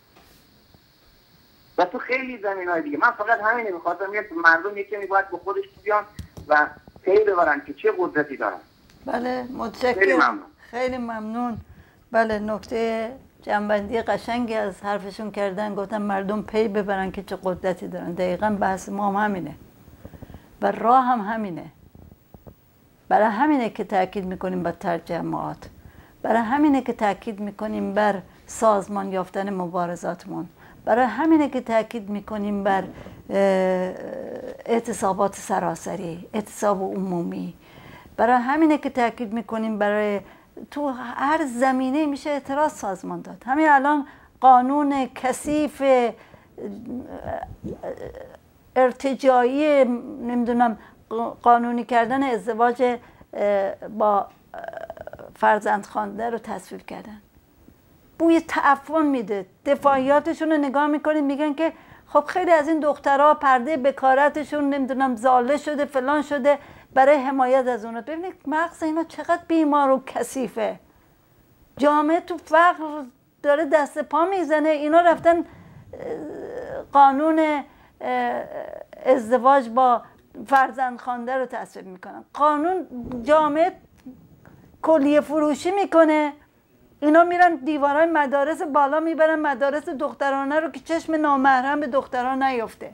و تو خیلی زمینهای دیگه من فقط همینه می‌خواستم که مردم یکی باید به خودش بیان و پی ببرن که چه قدرتی دارن. بله متشکرم. خیلی ممنون. خیلی ممنون. بله نکته جنبندی قشنگی از حرفشون کردن، گفتن مردم پی ببرن که چه قدرتی دارن. دقیقاً بحث ما هم همینه و راه هم همینه. برای همینه که تاکید میکنیم بر تجمعات، برای همینه که تاکید میکنیم بر سازمان یافتن مبارزاتمون، برای همینه که تاکید میکنیم بر اعتصابات سراسری، اعتصاب عمومی، برای همینه که تاکید میکنیم برای تو هر زمینه میشه اعتراض سازمان داد. همین الان قانون کثیف ارتجاعی نمیدونم قانونی کردن ازدواج با فرزند خوانده رو تصویب کردن. بوی تعفن میده. دفاعیاتشون رو نگاه میکنید میگن که خب خیلی از این دخترها پرده بکارتشون نمیدونم زاله شده فلان شده برای حمایت از اونها. ببینید مغز اینا چقدر بیمار و کثیفه. جامعه تو فقر داره دست پا میزنه، اینا رفتن قانون ازدواج با فرزند خوانده رو تصویب میکنن. قانون جامعه کلیه فروشی میکنه، اینا میرن دیوارهای مدارس بالا میبرن مدارس دخترانه رو که چشم نامحرم به دختران نیفته.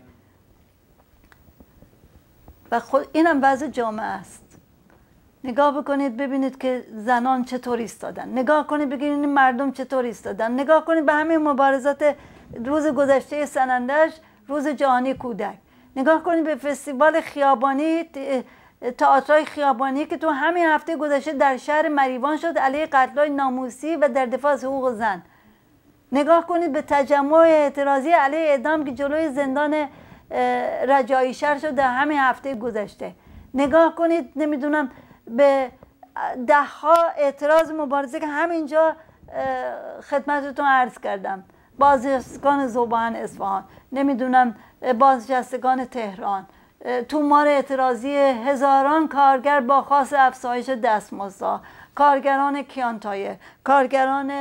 و خود اینم وضع جامعه است. نگاه بکنید ببینید که زنان چطور ایستادن، نگاه کنید ببینید مردم چطور ایستادن، نگاه کنید به همین مبارزات روز گذشته سنندج، روز جهانی کودک، نگاه کنید به فستیوال خیابانی، تئاترای خیابانی که تو همین هفته گذشته در شهر مریوان شد علیه قتل‌های ناموسی و در دفاع از حقوق زن. نگاه کنید به تجمع اعتراضی علیه اعدام که جلوی زندان رجایی شهر شد در همین هفته گذشته. نگاه کنید نمیدونم به ده ها اعتراض مبارزه که همینجا خدمتتون عرض کردم، بازنشستگان ذوبان اصفهان، نمیدونم بازنشستگان تهران، تومار اعتراضی هزاران کارگر با خواست افزایش دستمزدها، کارگران کیانتایه، کارگران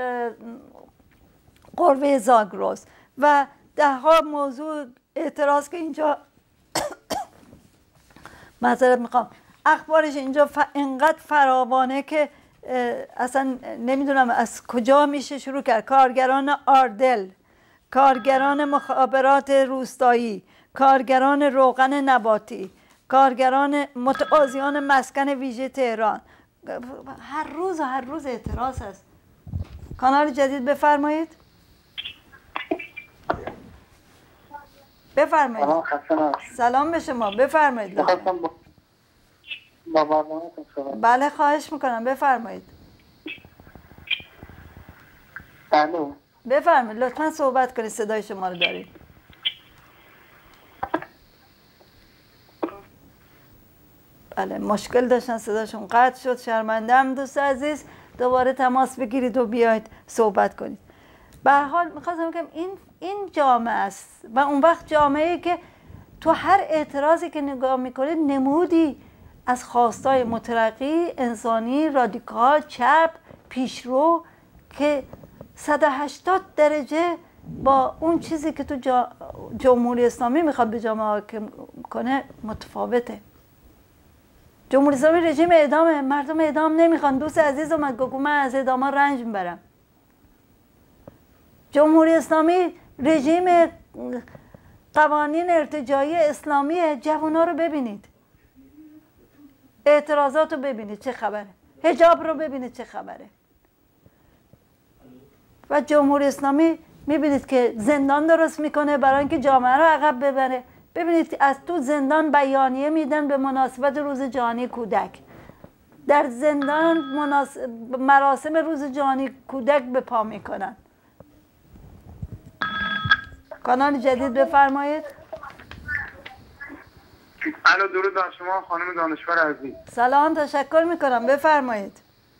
قروه زاگرس و ده ها موضوع اعتراض که اینجا معذرت میخوام اخبارش اینجا ف... اینقدر فراوانه که اصلا نمیدونم از کجا میشه شروع کرد. کارگران آردل، کارگران مخابرات روستایی، کارگران روغن نباتی، کارگران متقاضیان مسکن ویژه تهران، هر روز و هر روز اعتراض هست. کانال جدید بفرمایید. بفرمایید. سلام به شما، بفرمایید. بله خواهش میکنم بفرمایید. الو بفرمایید لطفا صحبت کنید، صدای شما رو دارید. بله مشکل داشتن صداشون قطع شد، شرمنده‌ام دوست عزیز، دوباره تماس بگیرید و بیاید صحبت کنید. به هر حال میخواستم بگم این این جامعه است و اون وقت جامعه‌ای که تو هر اعتراضی که نگاه میکنید نمودی از خواستای مترقی، انسانی، رادیکال، چپ، پیشرو که صد و هشتاد درجه با اون چیزی که تو جا جمهوری اسلامی میخواد به جامعه حاکم کنه متفاوته. جمهوری اسلامی رژیم اعدامه، مردم اعدام نمیخوان. دوست عزیز اومد گفت من از اعدام ها رنج میبرم. جمهوری اسلامی رژیم قوانین ارتجاعی اسلامی. جوونا رو ببینید، اعتراضات رو ببینید چه خبره، حجاب رو ببینید چه خبره. و جمهوری اسلامی میبینید که زندان درست میکنه برای اینکه جامعه رو عقب ببره. ببینید از تو زندان بیانیه میدن به مناسبت روز جهانی کودک. در زندان مناس... مراسم روز جهانی کودک به پا میکنن. کانال جدید بفرمایید. الو درود بر شما خانم دانشور عزیز. سلام، تشکر میکنم، بفرمایید.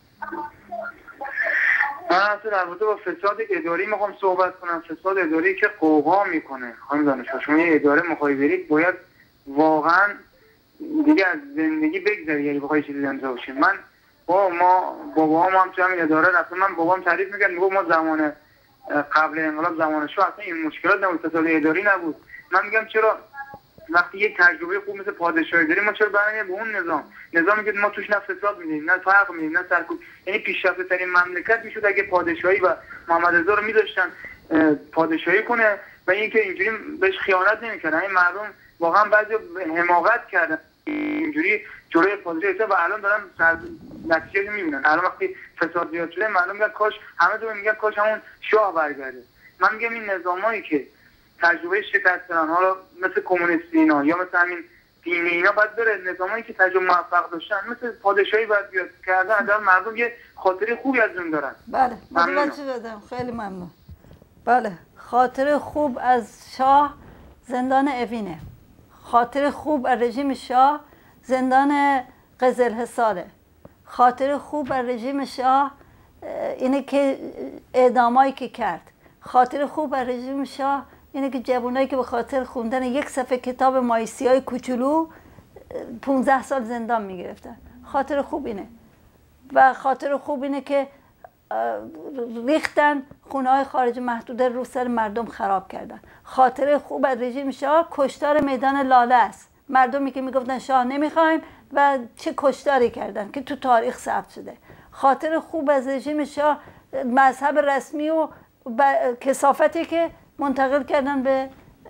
من اصلا در رابطه با فساد اداری میخوام صحبت کنم. فساد اداری که قوقا میکنه خانم دانشور، شما یه اداره میخوای برید باید واقعا دیگه از زندگی بگذاری، یعنی بخوای چیزی انجام بشه. من با ما بابام هم تو همین اداره رفتم، من بابام تعریف میکرد میگه ما زمان قبل انقلاب زمان شاه اصلا این مشکلات نبود، فساد اداری نبود. من میگم چرا وقتی یک تجربه خوب مثل پادشاهی داریم ما چرا برنامه به اون نظام نظامی که ما توش نه فساد میدیم نه فرق میدیم نه سرکوب، یعنی پیشرفته ترین مملکت میشد اگه پادشاهی و محمد رضا رو میذاشتن پادشاهی کنه و اینکه اینجوری بهش خیانت نمیکردن. این مردم واقعا بعضی حماقت کردن اینجوری جلوی پادشاهی و الان دارن نتیجه میبینن. الان وقتی فساد زیاد شده مردم میگن کاش همه تو میگن کاش همون شاه برگرده. من میگم این نظامایی که تجربه شکست دارن، حالا مثل کمونیستی اینا یا مثل همین دینی اینا، باید بره نظامایی که تجربه موفق داشتن مثل پادشاهی باید بیاد کردن در مردم یه خاطره خوبی از اون دارن. بله متوجه شدم، خیلی ممنون. بله خاطره خوب از شاه زندان اوینه، خاطره خوب از رژیم شاه زندان قزلحصاره، خاطره خوب از رژیم شاه اینه که اعدامایی که کرد، خاطره خوب از رژیم شاه اینه که جوانایی که به خاطر خوندن یک صفحه کتاب مایسیای کوچولو پونزده سال زندان میگرفتن. خاطر خوب اینه. و خاطر خوب اینه که ریختن خونه های خارج محدوده رو سر مردم خراب کردن. خاطر خوب از رژیم شاه کشتار میدان لاله است. مردمی که میگفتن شاه نمیخوایم و چه کشتاری کردن که تو تاریخ ثبت شده. خاطر خوب از رژیم شاه مذهب رسمی و کثافتی که منتقل کردن به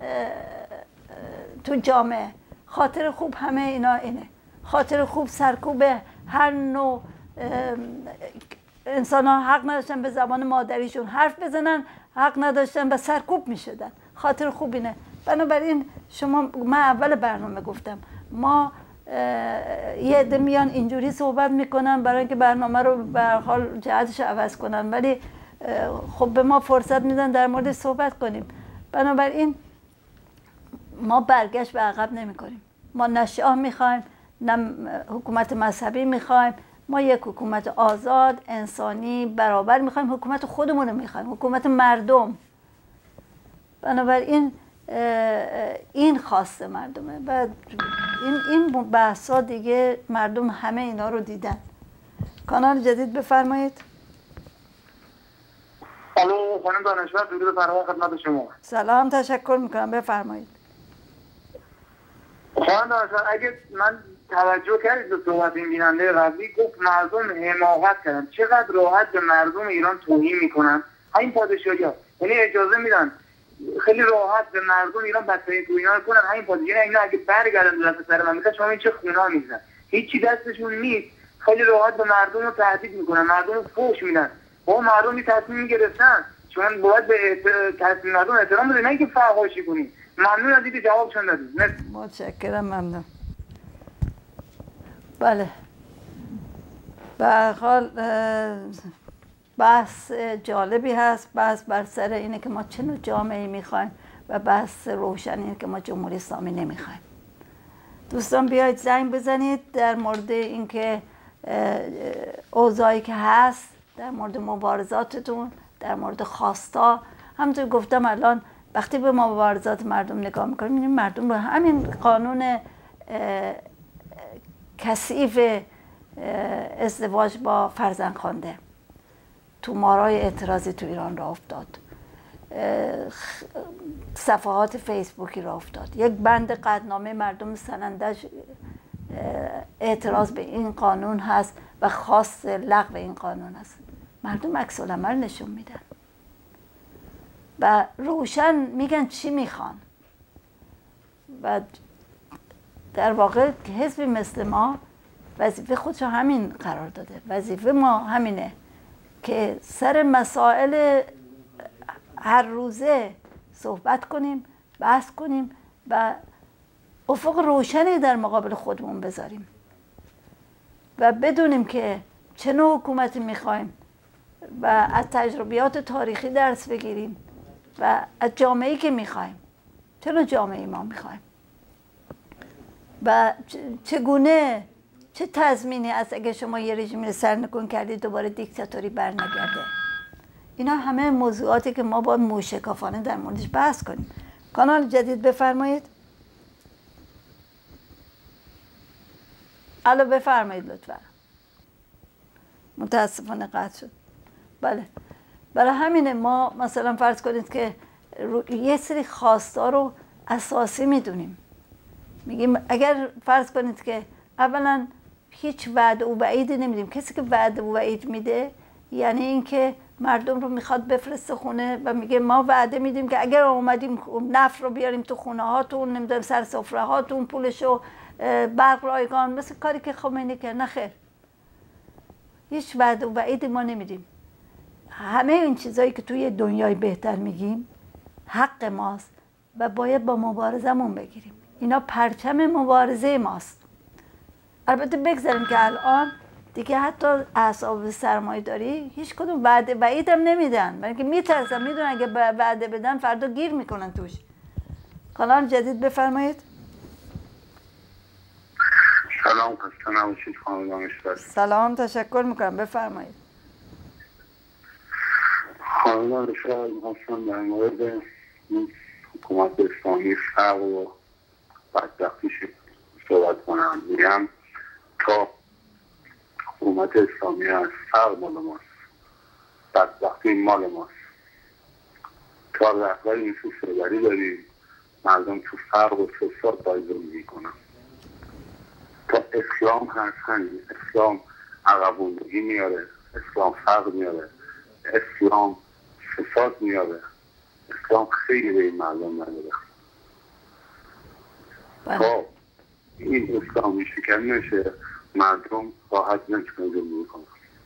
تو جامعه. خاطر خوب همه اینا اینه. خاطر خوب سرکوب هر نوع انسان ها حق نداشتن به زبان مادریشون حرف بزنن، حق نداشتن و سرکوب می شدن. خاطر خوب اینه. بنابراین شما، من اول برنامه گفتم ما یه عده میان اینجوری صحبت میکنن برای اینکه برنامه رو به هر حال جهتش عوض کنن، ولی خب به ما فرصت میدن در مورد صحبت کنیم. بنابراین ما برگشت به عقب نمی کنیم. ما نه شاه میخوایم نه حکومت مذهبی میخوایم، ما یک حکومت آزاد، انسانی، برابر میخوایم، حکومت خودمون رو میخوایم، حکومت مردم. بنابراین این خواست مردمه و این این بحثا دیگه مردم همه اینا رو دیدن. کانال جدید بفرمایید. الو خانم دانشور، درود فرمان خدمت شما. سلام، تشکر میکنم، بفرمایید. خانم دانشور، اگه من توجه کردید به صحبت این بیننده قبلی، گفت مردم حماقت کردن. چقدر راحت به مردم ایران توهین میکنن این پادشاهی‌ها، یعنی اجازه میدن خیلی راحت به مردم ایران بدترین توهینا رو کنن. همین پادشاهی‌ها اینا اگه برگردن دست سر مملکت، شما این چه خونا میزنن، هیچی دستشون نیست، خیلی راحت به مردم رو تهدید میکنن، مردم رو فحش میدن. با مردم تصمیم میگرفتن، شما باید به تصمیم مردم احترام بدید، نه اینکه فحاشی کنید. ممنون از اینکه جوابشون دادید. متشکرم، ممنون. بله، به هر حال بحث جالبی هست. بحث بر سر اینه که ما چه نوع جامعه‌ای میخوایم و بحث روشن اینه که ما جمهوری اسلامی نمیخوایم. دوستان بیایید زنگ بزنید در مورد اینکه اوضاعی که هست، در مورد مبارزاتتون، در مورد خواستا. همونطور گفتم الان وقتی به مبارزات مردم نگاه میکنیم می‌بینیم مردم به همین قانون کثیف ازدواج با فرزندخوانده تو مارای اعتراضی تو ایران را افتاد، صفحات فیسبوکی را افتاد، یک بند قطعنامه مردم سنندج اعتراض به این قانون هست و خواست لغو این قانون هست. مردم عکس العمل نشون میدن و روشن میگن چی میخوان و در واقع حزبی مثل ما وظیفه خودش همین قرار داده. وظیفه ما همینه که سر مسائل هر روزه صحبت کنیم، بحث کنیم و افق روشنی در مقابل خودمون بذاریم و بدونیم که چه نوع حکومتی میخوایم و از تجربیات تاریخی درس بگیریم و از جامعه‌ای که میخوایم، چه نوع جامعه‌ای ما میخوایم و چگونه، چه تضمینی است اگه شما یه رژیمی رو سرنگون کردید دوباره دیکتاتوری برنگرده. اینا همه موضوعاتی که ما باید موشکافانه در موردش بحث کنیم. کانال جدید بفرمایید. الو بفرمایید لطفا. متاسفانه قطع شد. بله، برای همینه ما مثلا فرض کنید که یه سری خواستا رو اساسی میدونیم. میگیم اگر فرض کنید که اولا هیچ وعده و وعیدی نمیدیم. کسی که وعده و وعید میده یعنی اینکه مردم رو میخواد بفرسته خونه و میگه ما وعده میدیم که اگر اومدیم نفت رو بیاریم تو خونه هاتون، نمیدونم سر سفره هاتون، پولشو برق رایگان، مثل کاری که خمینی کرد. نه خیر، هیچ وعده و وعیدی ما نمیدیم. همه این چیزایی که توی دنیای بهتر میگیم حق ماست و باید با مبارزمون بگیریم. اینا پرچم مبارزه ماست. البته بگذاریم که الان دیگه حتی احزاب سرمایه داری هیچ کدوم وعده وعید هم نمیدن، برای اینکه میترسن، میدونن اگه وعده بدن فردا گیر میکنن توش. کانال جدید بفرمایید. سلام، خسته نباشید خانم دانشور. سلام، تشکر میکنم، بفرمایید. خانم دانشور، می‌خواستم در مورد حکومت اسلامی فقر و بدبختیش صحبت کنم. میگم تا حکومت اسلامی از فقر مال ماست، بدبختی مال ماست. تا رهبر این سوسیالیستی داریم، مردم تو فقر و فساد باید زندگی کنن. تا اسلام هست همین. اسلام عقب‌ماندگی میاره، اسلام فقر میاره، اسلام فساد میاره. اسلام خیلی به این مردم نداره. تا این اسلامی شکن نشه مردم راحت نمیتونه زندگی کنن.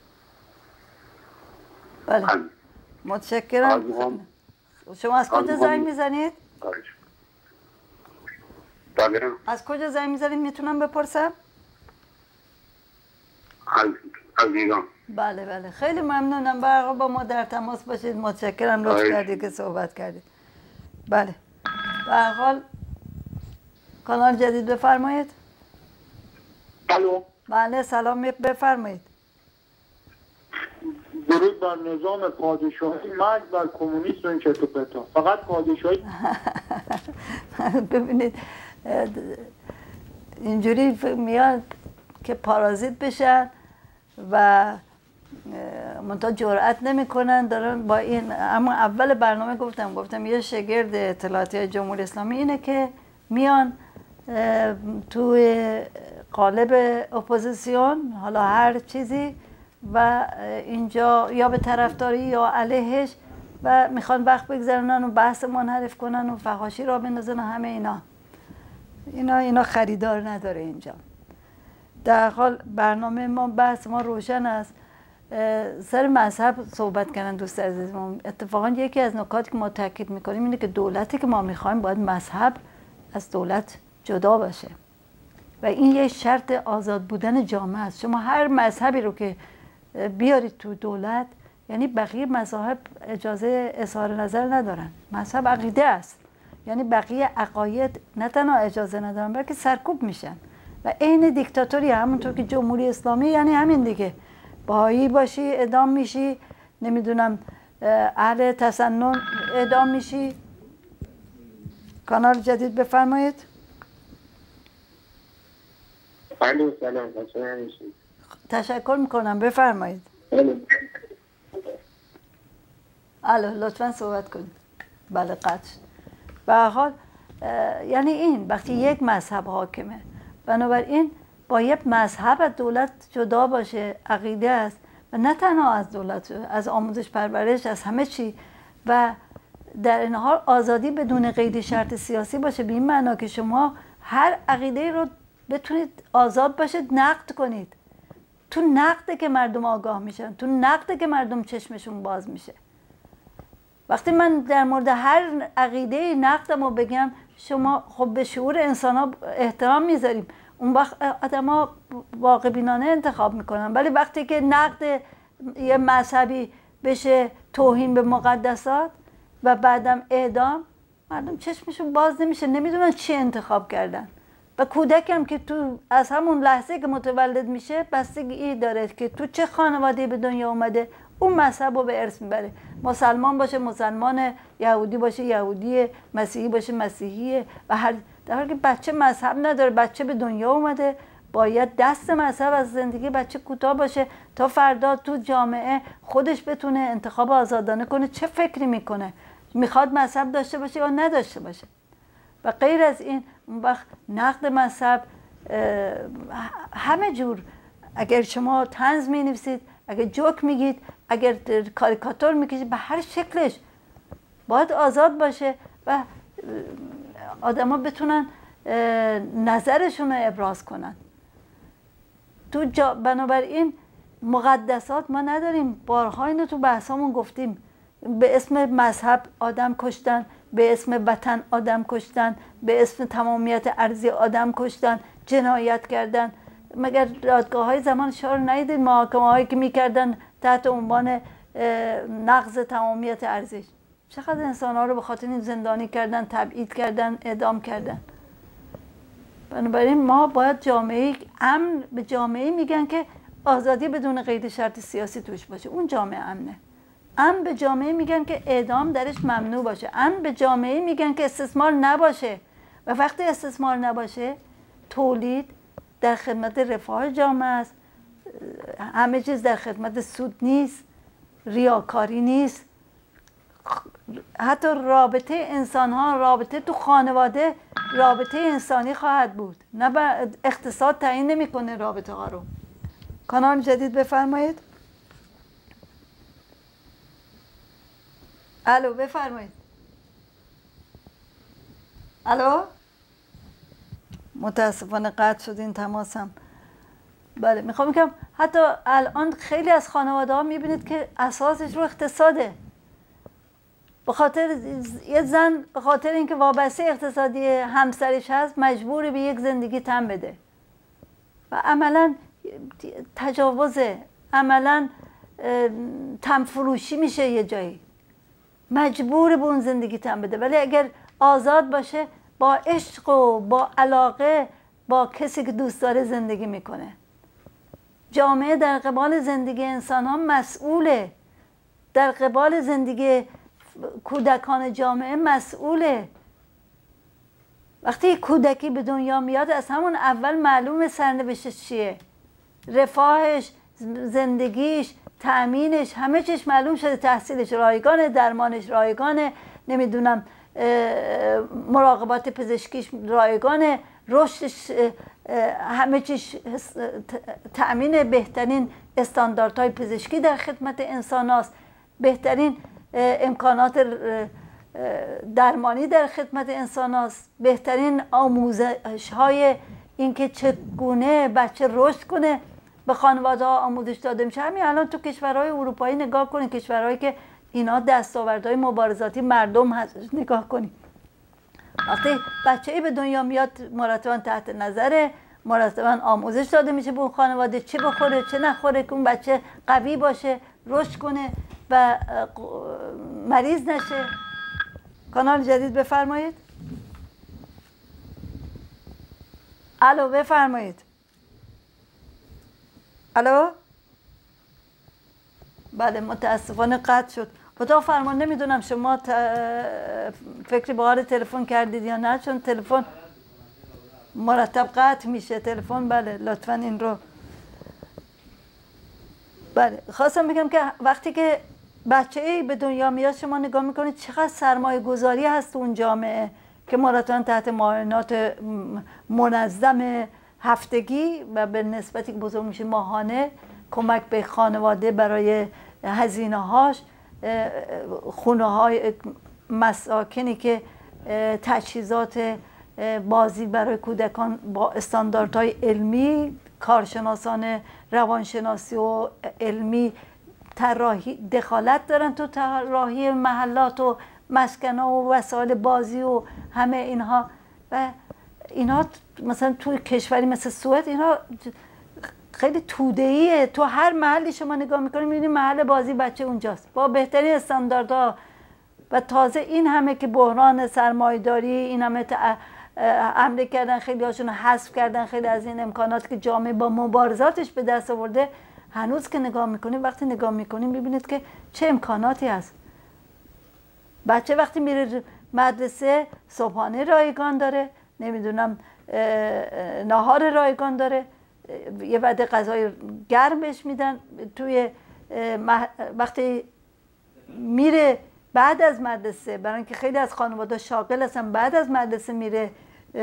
بله، متشکرم. شما از کجا زنگ میزنید؟ بله، از کجا زنگ میزنید میتونم بپرسم؟ از از ایران. بله بله خیلی ممنونم. برای با ما در تماس باشید. متشکرم لطف کردید که صحبت کردید. بله به هر حال کانال جدید بفرمایید. الو. بله سلام بفرمایید. درود بر نظام پادشاهی، مرگ بر کمونیست و این چرت و پرتا. فقط پادشاهی. ببینید اینجوری میاد که پارازیت بشن و منتها جرأت نمیکنن دارن با این. اما اول برنامه گفتم گفتم یه شگرد اطلاعاتی جمهوری اسلامی اینه که میان توی قالب اپوزیسیون حالا هر چیزی و اینجا یا به طرفداری یا علیهش و میخوان وقت بگذرونن و بحث منحرف کنن و فحاشی را بندازن و همه اینا اینا اینا خریدار نداره اینجا. در حال برنامه ما بحث ما روشن است. سر مذهب صحبت کردن دوست عزیز ما. اتفاقا یکی از نکاتی که ما تاکید میکنیم اینه که دولتی که ما میخوایم باید مذهب از دولت جدا باشه و این یه شرط آزاد بودن جامعه است. شما هر مذهبی رو که بیارید تو دولت یعنی بقیه مذاهب اجازه اظهار نظر ندارن. مذهب عقیده است، یعنی بقیه عقاید نه تنها اجازه ندارن بلکه سرکوب میشن و عین دیکتاتوری. همونطور که جمهوری اسلامی یعنی همین دیگه، بهایی باشی اعدام میشی، نمیدونم اهل تسنن اعدام میشی. کانال جدید بفرمایید. الو سلام. تشکر میکنم بفرمایید. الو لطفا صحبت کنید. بله قطع. به هر حال یعنی این وقتی یک مذهب حاکمه بنابراین باید مذهب از دولت جدا باشه، عقیده است و نه تنها از دولت، از آموزش پرورش، از همه چی و در این حال آزادی بدون قید شرط سیاسی باشه به این معنا که شما هر عقیده رو بتونید آزاد باشید نقد کنید. تو نقده که مردم آگاه میشن، تو نقده که مردم چشمشون باز میشه. وقتی من در مورد هر عقیده نقدم رو بگم شما خب به شعور انسان ها احترام میذاریم، اون وقت آدم ها واقع بینانه انتخاب میکنن. ولی وقتی که نقد یه مذهبی بشه توهین به مقدسات و بعدم اعدام، مردم چشمشون باز نمیشه، نمیدونن چی انتخاب کردن. و کودکم که تو از همون لحظه که متولد میشه بستگی داره که تو چه خانواده به دنیا اومده، اون مذهب رو به ارث میبره. مسلمان باشه مسلمان، یهودی باشه یهودی، مسیحی باشه مسیحیه و هر در حالی که بچه مذهب نداره، بچه به دنیا اومده، باید دست مذهب از زندگی بچه کوتاه باشه تا فردا تو جامعه خودش بتونه انتخاب آزادانه کنه چه فکری میکنه، میخواد مذهب داشته باشه یا نداشته باشه. و غیر از این اون وقت نقد مذهب همه جور، اگر شما طنز می‌نویسید، اگر جوک میگید، اگر کاریکاتور میکشید، به هر شکلش باید آزاد باشه و آدما بتونن نظرشون رو ابراز کنن. تو جا بنابراین مقدسات ما نداریم. بارها اینو تو بحثامون گفتیم. به اسم مذهب آدم کشتن، به اسم وطن آدم کشتن، به اسم تمامیت ارضی آدم کشتن، جنایت کردن. مگر دادگاه های زمان شاه رو ندیدید؟ محاکمه هایی که میکردن تحت عنوان نقض تمامیت ارضی، چقدر انسان ها رو به خاطر این زندانی کردن، تبعید کردن، اعدام کردن. بنابراین ما باید جامعه امن، به جامعه میگن که آزادی بدون قید شرط سیاسی توش باشه، اون جامعه امنه. امن به جامعه میگن که اعدام درش ممنوع باشه. امن به جامعه میگن که استثمار نباشه و وقتی استثمار نباشه تولید در خدمت رفاه جامعه است، همه چیز در خدمت سود نیست، ریاکاری نیست. حتی رابطه انسان ها، رابطه تو خانواده رابطه انسانی خواهد بود، نه اقتصاد تعیین نمیکنه رابطه ها رو. کانال جدید بفرمایید. الو بفرمایید. الو متاسفانه قطع شد این تماسم. بله میخوام بگم حتی الان خیلی از خانواده ها میبینید که اساسش رو اقتصاده. به خاطر یه زن به خاطر اینکه وابسته اقتصادی همسرش هست مجبور به یک زندگی تن بده و عملا تجاوز عملا تنفروشی میشه یه جایی، مجبور به اون زندگی تن بده. ولی اگر آزاد باشه با عشق و با علاقه با کسی که دوست داره زندگی میکنه. جامعه در قبال زندگی انسان ها مسئوله، در قبال زندگی کودکان جامعه مسئوله. وقتی کودکی به دنیا میاد از همون اول معلومه سرنوشتش چیه، رفاهش، زندگیش، تأمینش، همه چیش معلوم شده، تحصیلش رایگانه، درمانش رایگانه، نمیدونم مراقبات پزشکیش رایگانه، رشدش همه چیش تأمین بهترین استانداردهای پزشکی در خدمت انسان هاست، بهترین امکانات درمانی در خدمت انسان هاست، بهترین آموزش های اینکه چگونه بچه رشد کنه به خانواده ها آموزش داده میشه. همین الان تو کشورهای اروپایی نگاه کنید، کشورهایی که اینا دستاوردهای مبارزاتی مردم هست، نگاه کنید. وقتی بچه ای به دنیا میاد مرتبا تحت نظره، مرتبا آموزش داده میشه به اون خانواده چه بخوره چه نخوره که اون بچه قوی باشه، رشد کنه و مریض نشه. کانال جدید بفرمایید. الو بفرمایید. الو. بله متاسفانه قطع شد. اتاق فرمان نمیدونم شما ت... فکری به حال تلفن کردید یا نه، چون تلفن مرتب قطع میشه تلفن. بله لطفا این رو. بله خواستم بگم که وقتی که بچه ای به دنیا میاد شما نگاه میکنید چقدر سرمایه گذاری هست اون جامعه که مرتبا تحت معاینات منظم هفتگی و به نسبتی که بزرگ میشه ماهانه کمک به خانواده برای هزینه هاش، خونه های مساکنی که تجهیزات بازی برای کودکان با استانداردهای علمی، کارشناسان روانشناسی و علمی طراحی دخالت دارن تو طراحی محلات و مسکن‌ها و وسایل بازی و همه اینها. و اینا مثلا توی کشوری مثل سوئد اینا خیلی توده‌ایه، تو هر محلی شما نگاه میکنید میبینید محل بازی بچه اونجاست با بهترین استانداردها. و تازه این همه که بحران سرمایه‌داری، این همه حمله کردن، خیلی هاشون حذف کردن، خیلی از این امکانات که جامعه با مبارزاتش به دست آورده، هنوز که نگاه میکنید، وقتی نگاه میکنید میبینید که چه امکاناتی هست. بچه وقتی میره مدرسه صبحانه رایگان داره، نمیدونم ناهار رایگان داره، یه وعده غذای گرم بهش میدن. توی وقتی میره بعد از مدرسه، برای اینکه خیلی از خانواده شاغل هستن، بعد از مدرسه میره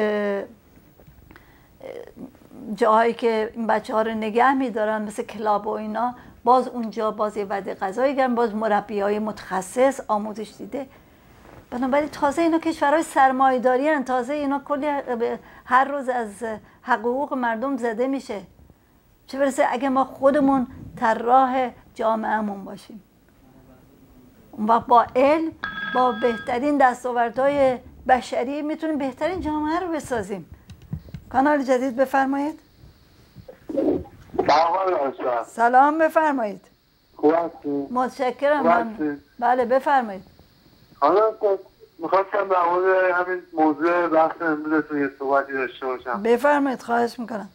جاهایی که این بچه ها رو نگه میدارن مثل کلاب و اینا، باز اونجا باز یه وعده غذای گرم، باز مربی های متخصص آموزش دیده. بنابراین تازه اینا کشورهای سرمایه‌داری هستن، تازه اینا کلی هر روز از حقوق مردم زده میشه. چه برسه اگه ما خودمون طراح جامعهمون باشیم، اون وقت با علم، با بهترین دستاوردهای بشری میتونیم بهترین جامعه رو بسازیم. کانال جدید بفرمایید. سلام بفرمایید. خوب هستی؟ متشکرم. من بله بفرمایید. حالا میخواستم در مورد همین موضوع بحث امروزتون یه صحبتی داشته باشم. بفرمایید خواهش میکنم.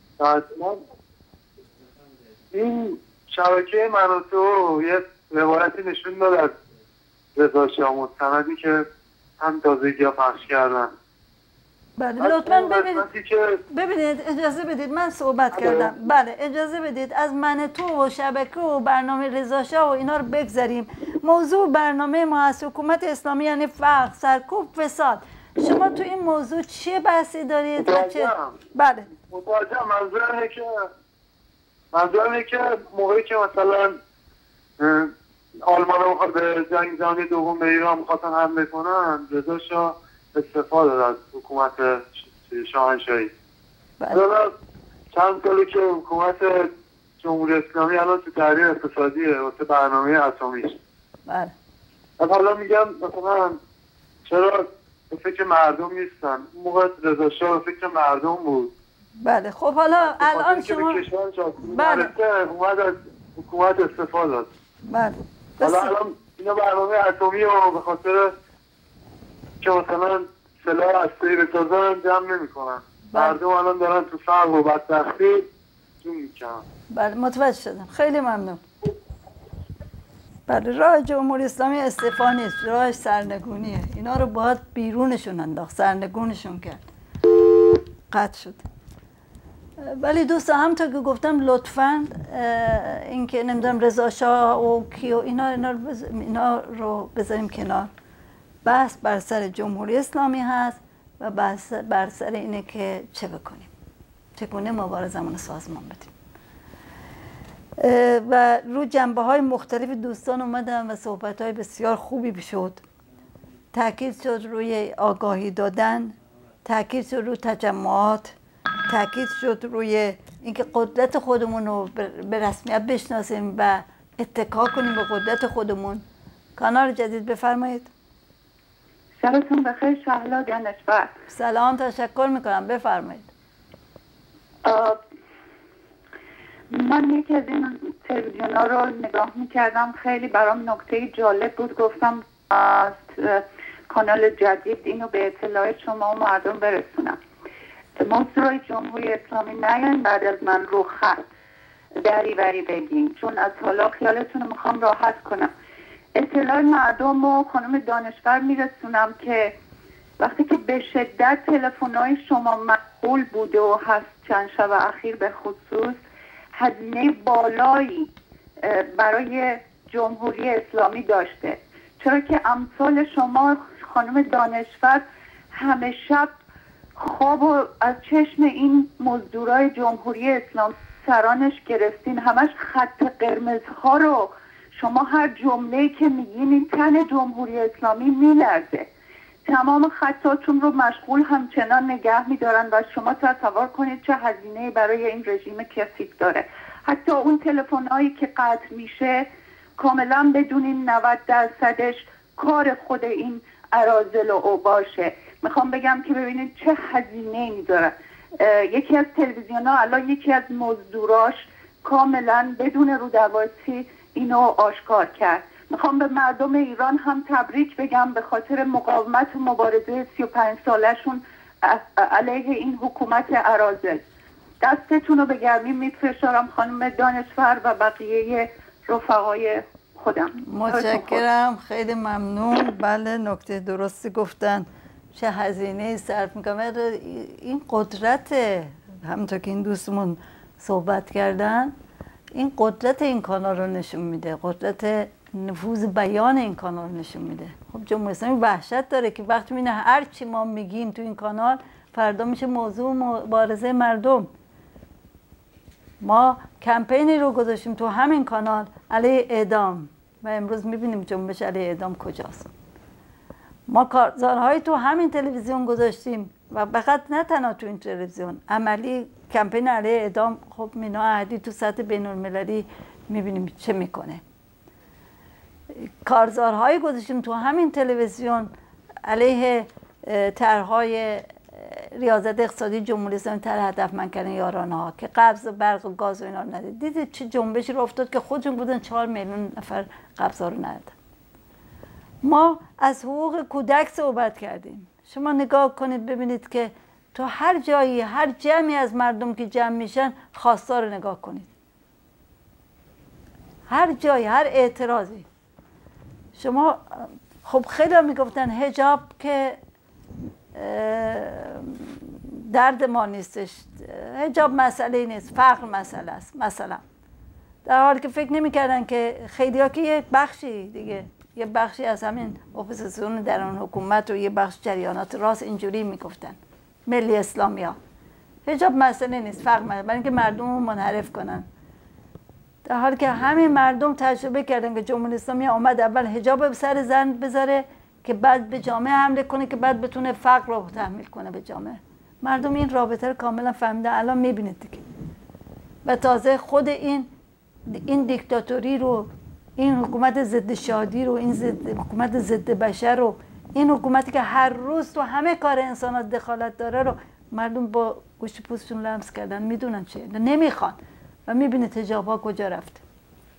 این شبکه من و تو یه روایتی نشون داد از رضا شاه مستندی که هم تازگی ها پخش کردن. بله لطفاً ببینید که... ببینید اجازه بدید من صحبت بله. کردم. بله اجازه بدید از من تو و شبکه و برنامه رضا شاه و اینا رو بگذاریم. موضوع برنامه ما از حکومت اسلامی یعنی فقر، سرکوب، فساد. شما تو این موضوع چه بحثی دارید؟ چه؟ بله متوجهم. منظورم اینه که منظورم اینه که موقعی که مثلا آلمان رو به جنگ جهانی دوم به ایران می‌خواستن حمله کنن، رضا شاه استفاده داد از حکومت شاهنشاهی. بله. چند سالی که حکومت جمهوری اسلامی الان تو تحریر اقتصادیه واسه برنامه اتمیش. بله. حالا میگم مثلا چرا به فکر مردم نیستن؟ اون موقع رضا شاه به فکر مردم بود. بله خب حالا الان شما بله اومد از حکومت استفاده داد. بله. حالا الان اینا برنامه اتمی رو به خاطر که مثلا سلاح هسته‌ای بسازن جمع نمی‌کنن. مردم الان دارن تو فقر و بدبختی جون میکنن. بله متوجه شدم. خیلی ممنون. بله راه جمهوری اسلامی استعفا نیست، راهش سرنگونیه. اینا رو باید بیرونشون انداخت، سرنگونشون کرد. قطع شد. ولی دوستا همونطور که گفتم لطفاً این که نمیدونم رضا شاه و کیو اینا اینا رو, بز... اینا رو بذاریم کنار. بحث بر سر جمهوری اسلامی هست و بحث بر سر اینه که چه بکنیم، چگونه مبارزمون سازمان بدیم. و رو جنبه های مختلف دوستان اومدن و صحبت های بسیار خوبی شد. تاکید شد روی آگاهی دادن، تاکید شد روی تجمعات، تاکید شد روی اینکه قدرت خودمون رو به رسمیت بشناسیم و اتکا کنیم به قدرت خودمون. کانال جدید بفرمایید. شبتون بخیر. شهلا دانشور. سلام، تشکر میکنم، بفرمایید. من یکی از این تلویزیون ها رو نگاه میکردم، خیلی برام نکته جالب بود، گفتم از کانال جدید اینو به اطلاع شما و مردم برسونم. موضوع جمهوری اسلامی نیاین بعد از من رو خط دری بری بگیم، چون از حالا خیالتون رو میخوام راحت کنم. اطلاع مردم و خانم دانشور میرسونم که وقتی که به شدت تلفن‌های شما مقبول بوده و هست چند شب اخیر به خصوص، هزینه بالایی برای جمهوری اسلامی داشته، چرا که امثال شما خانم دانشور همه شب خواب و از چشم این مزدورای جمهوری اسلامی سرانش گرفتین، همش خط قرمزها رو شما هر جمله‌ای که میگین این تن جمهوری اسلامی میلرزه. تمام خطاتون رو مشغول همچنان نگه میدارن و شما تصور کنید چه هزینه‌ای برای این رژیم کثیف داره. حتی اون تلفن‌هایی که قطع میشه کاملا بدونین نود درصدش کار خود این اراذل و اوباشه. میخوام بگم که ببینید چه هزینه‌ای میذارن. یکی از تلویزیون‌ها الان یکی از مزدوراش کاملا بدون رودواسی اینو آشکار کرد. میخوام به مردم ایران هم تبریک بگم به خاطر مقاومت و مبارزه سی و پنج سالشون علیه این حکومت اراذل. دستتون رو به گرمی میفشارم خانم دانشور و بقیه رفقای خودم. متشکرم، خیلی ممنون. بله نکته درستی گفتن. چه هزینه صرف میکنم. این قدرت، همونطور که این دوستمون صحبت کردن، این قدرت این کانال رو نشون میده، قدرت نفوذ بیان این کانال نشون میده. خب جمهوری اسلامی وحشت داره که وقتی میبینه هر چی ما میگیم تو این کانال فردا میشه موضوع مبارزه مردم. ما کمپینی رو گذاشتیم تو همین کانال علیه اعدام و امروز میبینیم جنبش علیه اعدام کجاست. ما کارزارهای تو همین تلویزیون گذاشتیم و فقط نه تنها تو این تلویزیون، عملی کمپین علیه اعدام. خب مینا احدی تو سطح بین المللی میبینیم چه میکنه. کارزارهای گذاشتیم تو همین تلویزیون علیه طرحهای ریاضت اقتصادی جمهوری اسلامی، طرح هدفمند کردن یارانه ها که قبض برق و گاز و اینا رو نده. دیدید چه جنبشی رو افتاد که خودشون بودن چهار میلیون نفر قبضا رو ندادن. ما از حقوق کودک صحبت کردیم. شما نگاه کنید ببینید که تو هر جایی، هر جمعی از مردم که جمع میشن، خواستار رو نگاه کنید. هر جایی، هر اعتراضی. شما خب خیلی هم میگفتن حجاب که درد ما نیستش، حجاب مسئله نیست، فقر مسئله است مثلا. در حالی که فکر نمیکردن که خیلی ها که یه بخشی دیگه، یه بخشی از همین اپوزیسیون در اون حکومت و یه بخش جریانات راست اینجوری میگفتن، ملی اسلامی ها حجاب مسئله نیست، فقر مسئله، برای اینکه مردم رو منحرف کنن. در حالی که همین مردم تجربه کردن که جمهوری اسلامی اومد اول حجاب به سر زن بذاره که بعد به جامعه حمله کنه که بعد بتونه فقر رو تحمیل کنه به جامعه. مردم این رابطه رو کاملا فهمیدن. الان میبینید دیگه. و تازه خود این این دیکتاتوری رو، این حکومت ضد شادی رو، این ضد حکومت ضد بشر رو، این حکومتی که هر روز تو همه کار انسانات دخالت داره رو مردم با گوشت پوستشون لمس کردن، میدونن چیه، نمیخوان. و میبینید حجاب ها کجا رفته.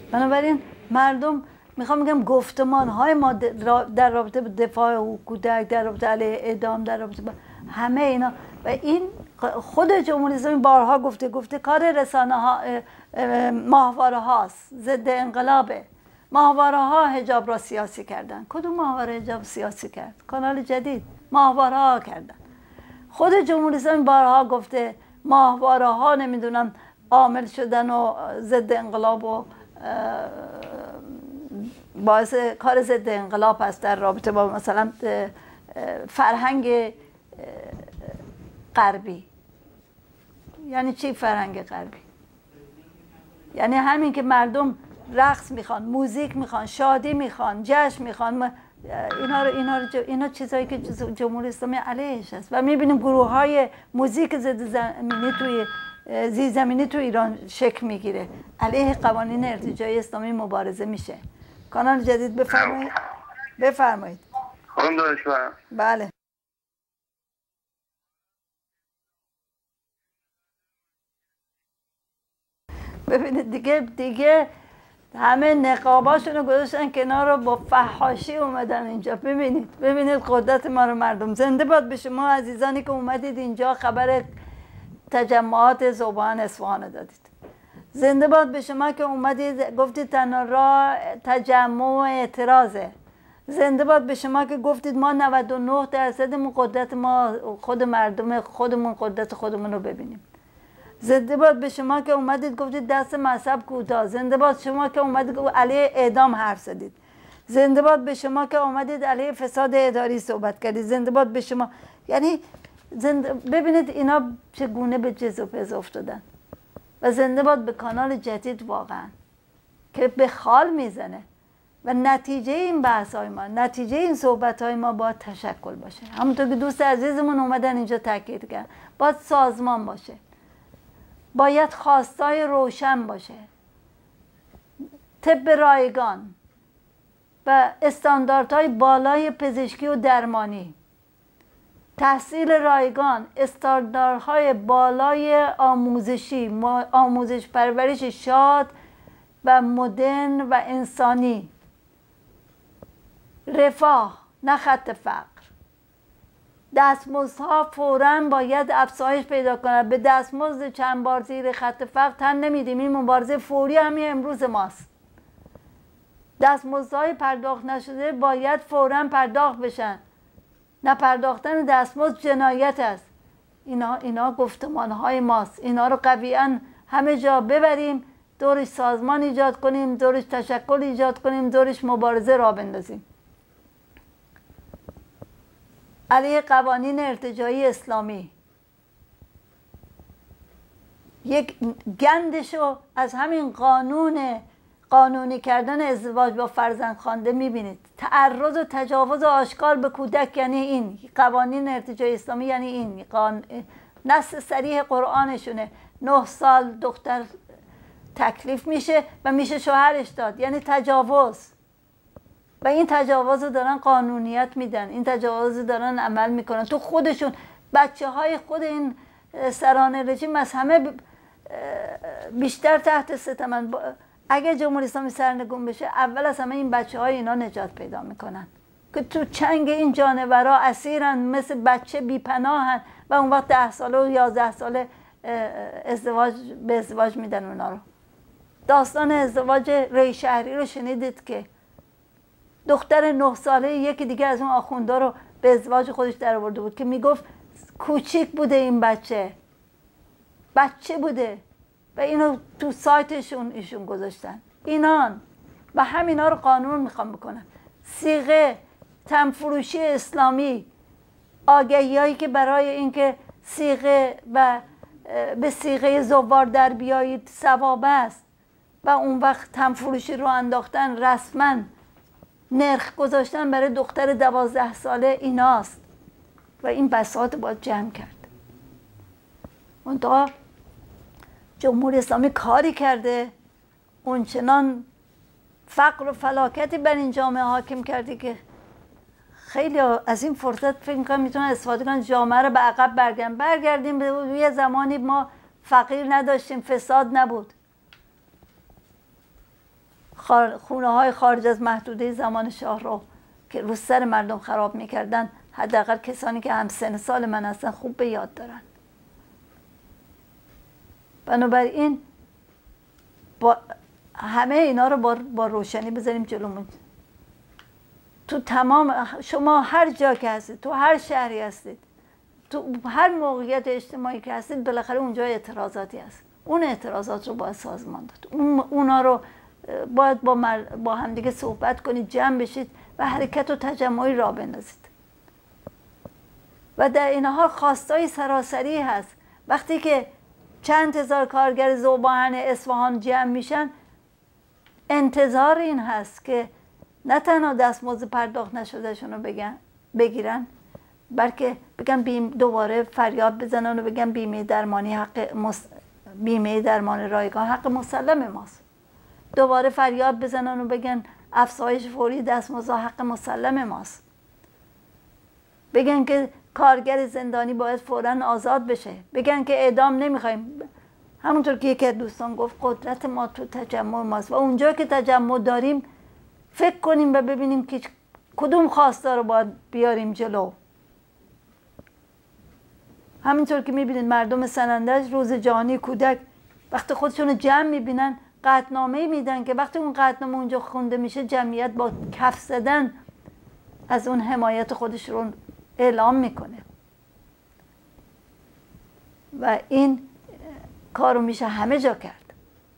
بنابراین مردم میخوام بگم گفتمان های ما در رابطه با دفاع حقوق کودک، در رابطه علیه اعدام، در رابطه با همه اینا و این خود جمهوری اسلامی بارها گفته گفته کار رسانه ها ماهواره هاست، ضد انقلابه. ماهواره ها حجاب را سیاسی کردن. کدوم ماهواره حجاب سیاسی کرد؟ کانال جدید ماهواره ها کردن. خود جمهوری اسلامی بارها گفته ماهواره ها نمیدونم عامل شدن و ضد انقلاب و باعث کار ضد انقلاب هست در رابطه با مثلا فرهنگ غربی. یعنی چی فرهنگ غربی؟ یعنی همین که مردم رقص میخوان، موزیک میخوان، شادی میخوان، جشن میخوان، اینا رو اینا رو اینا چیزایی که جمهوری اسلامی علیهش است و میبینیم گروه های موزیک ضد زمینی توی زیرزمینی تو ایران شکل میگیره، علیه قوانین ارتجاعی اسلامی مبارزه میشه. کانال جدید بفرمایید. بفرمایید. خانم دانشور. بله. ببینید دیگه دیگه همه نقاباشون رو گذاشتن کنار رو با فحاشی اومدن اینجا. ببینید ببینید قدرت ما رو مردم. زنده باد به شما عزیزانی که اومدید اینجا خبر تجمعات ذوبان اصفهان دادید. زنده باد به شما که اومدید گفتید تنها راه تجمع و اعتراضه. زنده باد به شما که گفتید ما نود و نه درصدمون قدرت ما خود مردم خودمون قدرت خودمون رو ببینیم. زنده باد به شما که اومدید گفتید دست مذهب کوتاه. زنده باد شما که اومدید علیه اعدام حرف زدید. زنده باد به شما که اومدید علیه فساد اداری صحبت کردید. زنده باد به شما. یعنی زنده ببینید اینا چگونه به جز و پز افتادن. و زنده باد به کانال جدید واقعا که به خال میزنه و نتیجه این بحث های ما، نتیجه این صحبت های ما باید تشکل باشه. همونطور که دوست عزیزمون اومدن اینجا تاکید کردن، باید سازمان باشه، باید خواستای روشن باشه، طب رایگان و استانداردهای بالای پزشکی و درمانی، تحصیل رایگان، استانداردهای بالای آموزشی، آموزش پرورش شاد و مدرن و انسانی، رفاه نه خط فقر. دستمزدها فوراً باید افزایش پیدا کنند. به دستمزد چند بار زیر خط فقر تن نمیدیم. این مبارزه فوری همین امروز ماست. دستمزدهای پرداخت نشده باید فوراً پرداخت بشن. نپرداختن دستمزد جنایت است. اینا اینا گفتمانهای ماست. اینا رو قویاً همه جا ببریم، دورش سازمان ایجاد کنیم، دورش تشکل ایجاد کنیم، دورش مبارزه را بندازیم. علیه قوانین ارتجاعی اسلامی. یک گندشو از همین قانون قانونی کردن ازدواج با فرزند خوانده میبینید. تعرض و تجاوز آشکار به کودک یعنی این. قوانین ارتجاعی اسلامی یعنی این. قان... نص صریح قرآنشونه. نه سال دختر تکلیف میشه و میشه شوهرش داد. یعنی تجاوز. و این تجاوز رو دارن قانونیت میدن. این تجاوز رو دارن عمل میکنن. تو خودشون بچه های خود این سران رژیم از همه بیشتر تحت ستمن. اگه جمهوری اسلامی سرنگون بشه اول از همه این بچه های اینا نجات پیدا میکنن که تو چنگ این جانورا اسیرن، مثل بچه بیپناهن و اون وقت ده ساله و یازده ساله ازدواج به ازدواج میدن اونا رو. داستان ازدواج ری شهری رو شنیدید که دختر نه ساله یکی دیگه از اون آخوندا رو به ازدواج خودش در آورده بود که میگفت کوچیک بوده این بچه بچه بوده و اینو تو سایتشون ایشون گذاشتن. اینان و همینا رو قانون میخوام بکنن. صیغه تنفروشی اسلامی، آگهی هایی که برای اینکه صیغه و به صیغه زوار در بیایید ثواب است و اون وقت تنفروشی رو انداختن، رسما نرخ گذاشتن برای دختر دوازده ساله ایناست و این بساط باید جمع کرد. منتها جمهوری اسلامی کاری کرده اونچنان فقر و فلاکتی بر این جامعه حاکم کرده که خیلی از این فرصت فکر میکنم میتونن استفاده کنن جامعه رو به عقب برگردن. برگردیم به یه زمانی ما فقیر نداشتیم، فساد نبود. خونه های خارج از محدوده زمان شاه رو که رو سر مردم خراب میکردن حداقل کسانی که هم سن سال من هستن خوب به یاد دارن. بنابراین با همه اینا رو با, با روشنی بذاریم جلومون. تو تمام شما هر جا که هستید، تو هر شهری هستید، تو هر موقعیت اجتماعی که هستید، بالاخره اونجا اعتراضاتی هست. اون اعتراضات رو باید سازمان داد. اون اونا رو باید با, مر... با همدیگه صحبت کنید، جمع بشید و حرکت و تجمعی راه بندازید. و در این حال خواستای سراسری هست. وقتی که چند هزار کارگر ذوب‌آهن اصفهان جمع میشن، انتظار این هست که نه تنها دستمزد پرداخت نشدهشون رو بگن بگیرن، بلکه بگن بیم دوباره فریاد بزنن و بگن بیمه درمانی حق مس... بیمه درمان رایگان حق مسلم ماست. دوباره فریاد بزنن و بگن افزایش فوری دستمزد حق مسلم ماست. بگن که کارگر زندانی باید فوراً آزاد بشه. بگن که اعدام نمیخوایم. همونطور که یکی از دوستان گفت قدرت ما تو تجمع ماست و اونجا که تجمع داریم فکر کنیم و ببینیم که کدوم خواسته رو باید بیاریم جلو. همینطور که میبینید مردم سنندج روز جهانی کودک وقتی خودشون جمع میبینن قطعنامه میدن که وقتی اون قطعنامه اونجا خونده میشه جمعیت با کف زدن از اون حمایت خودش رو اعلام میکنه و این کارو میشه همه جا کرد.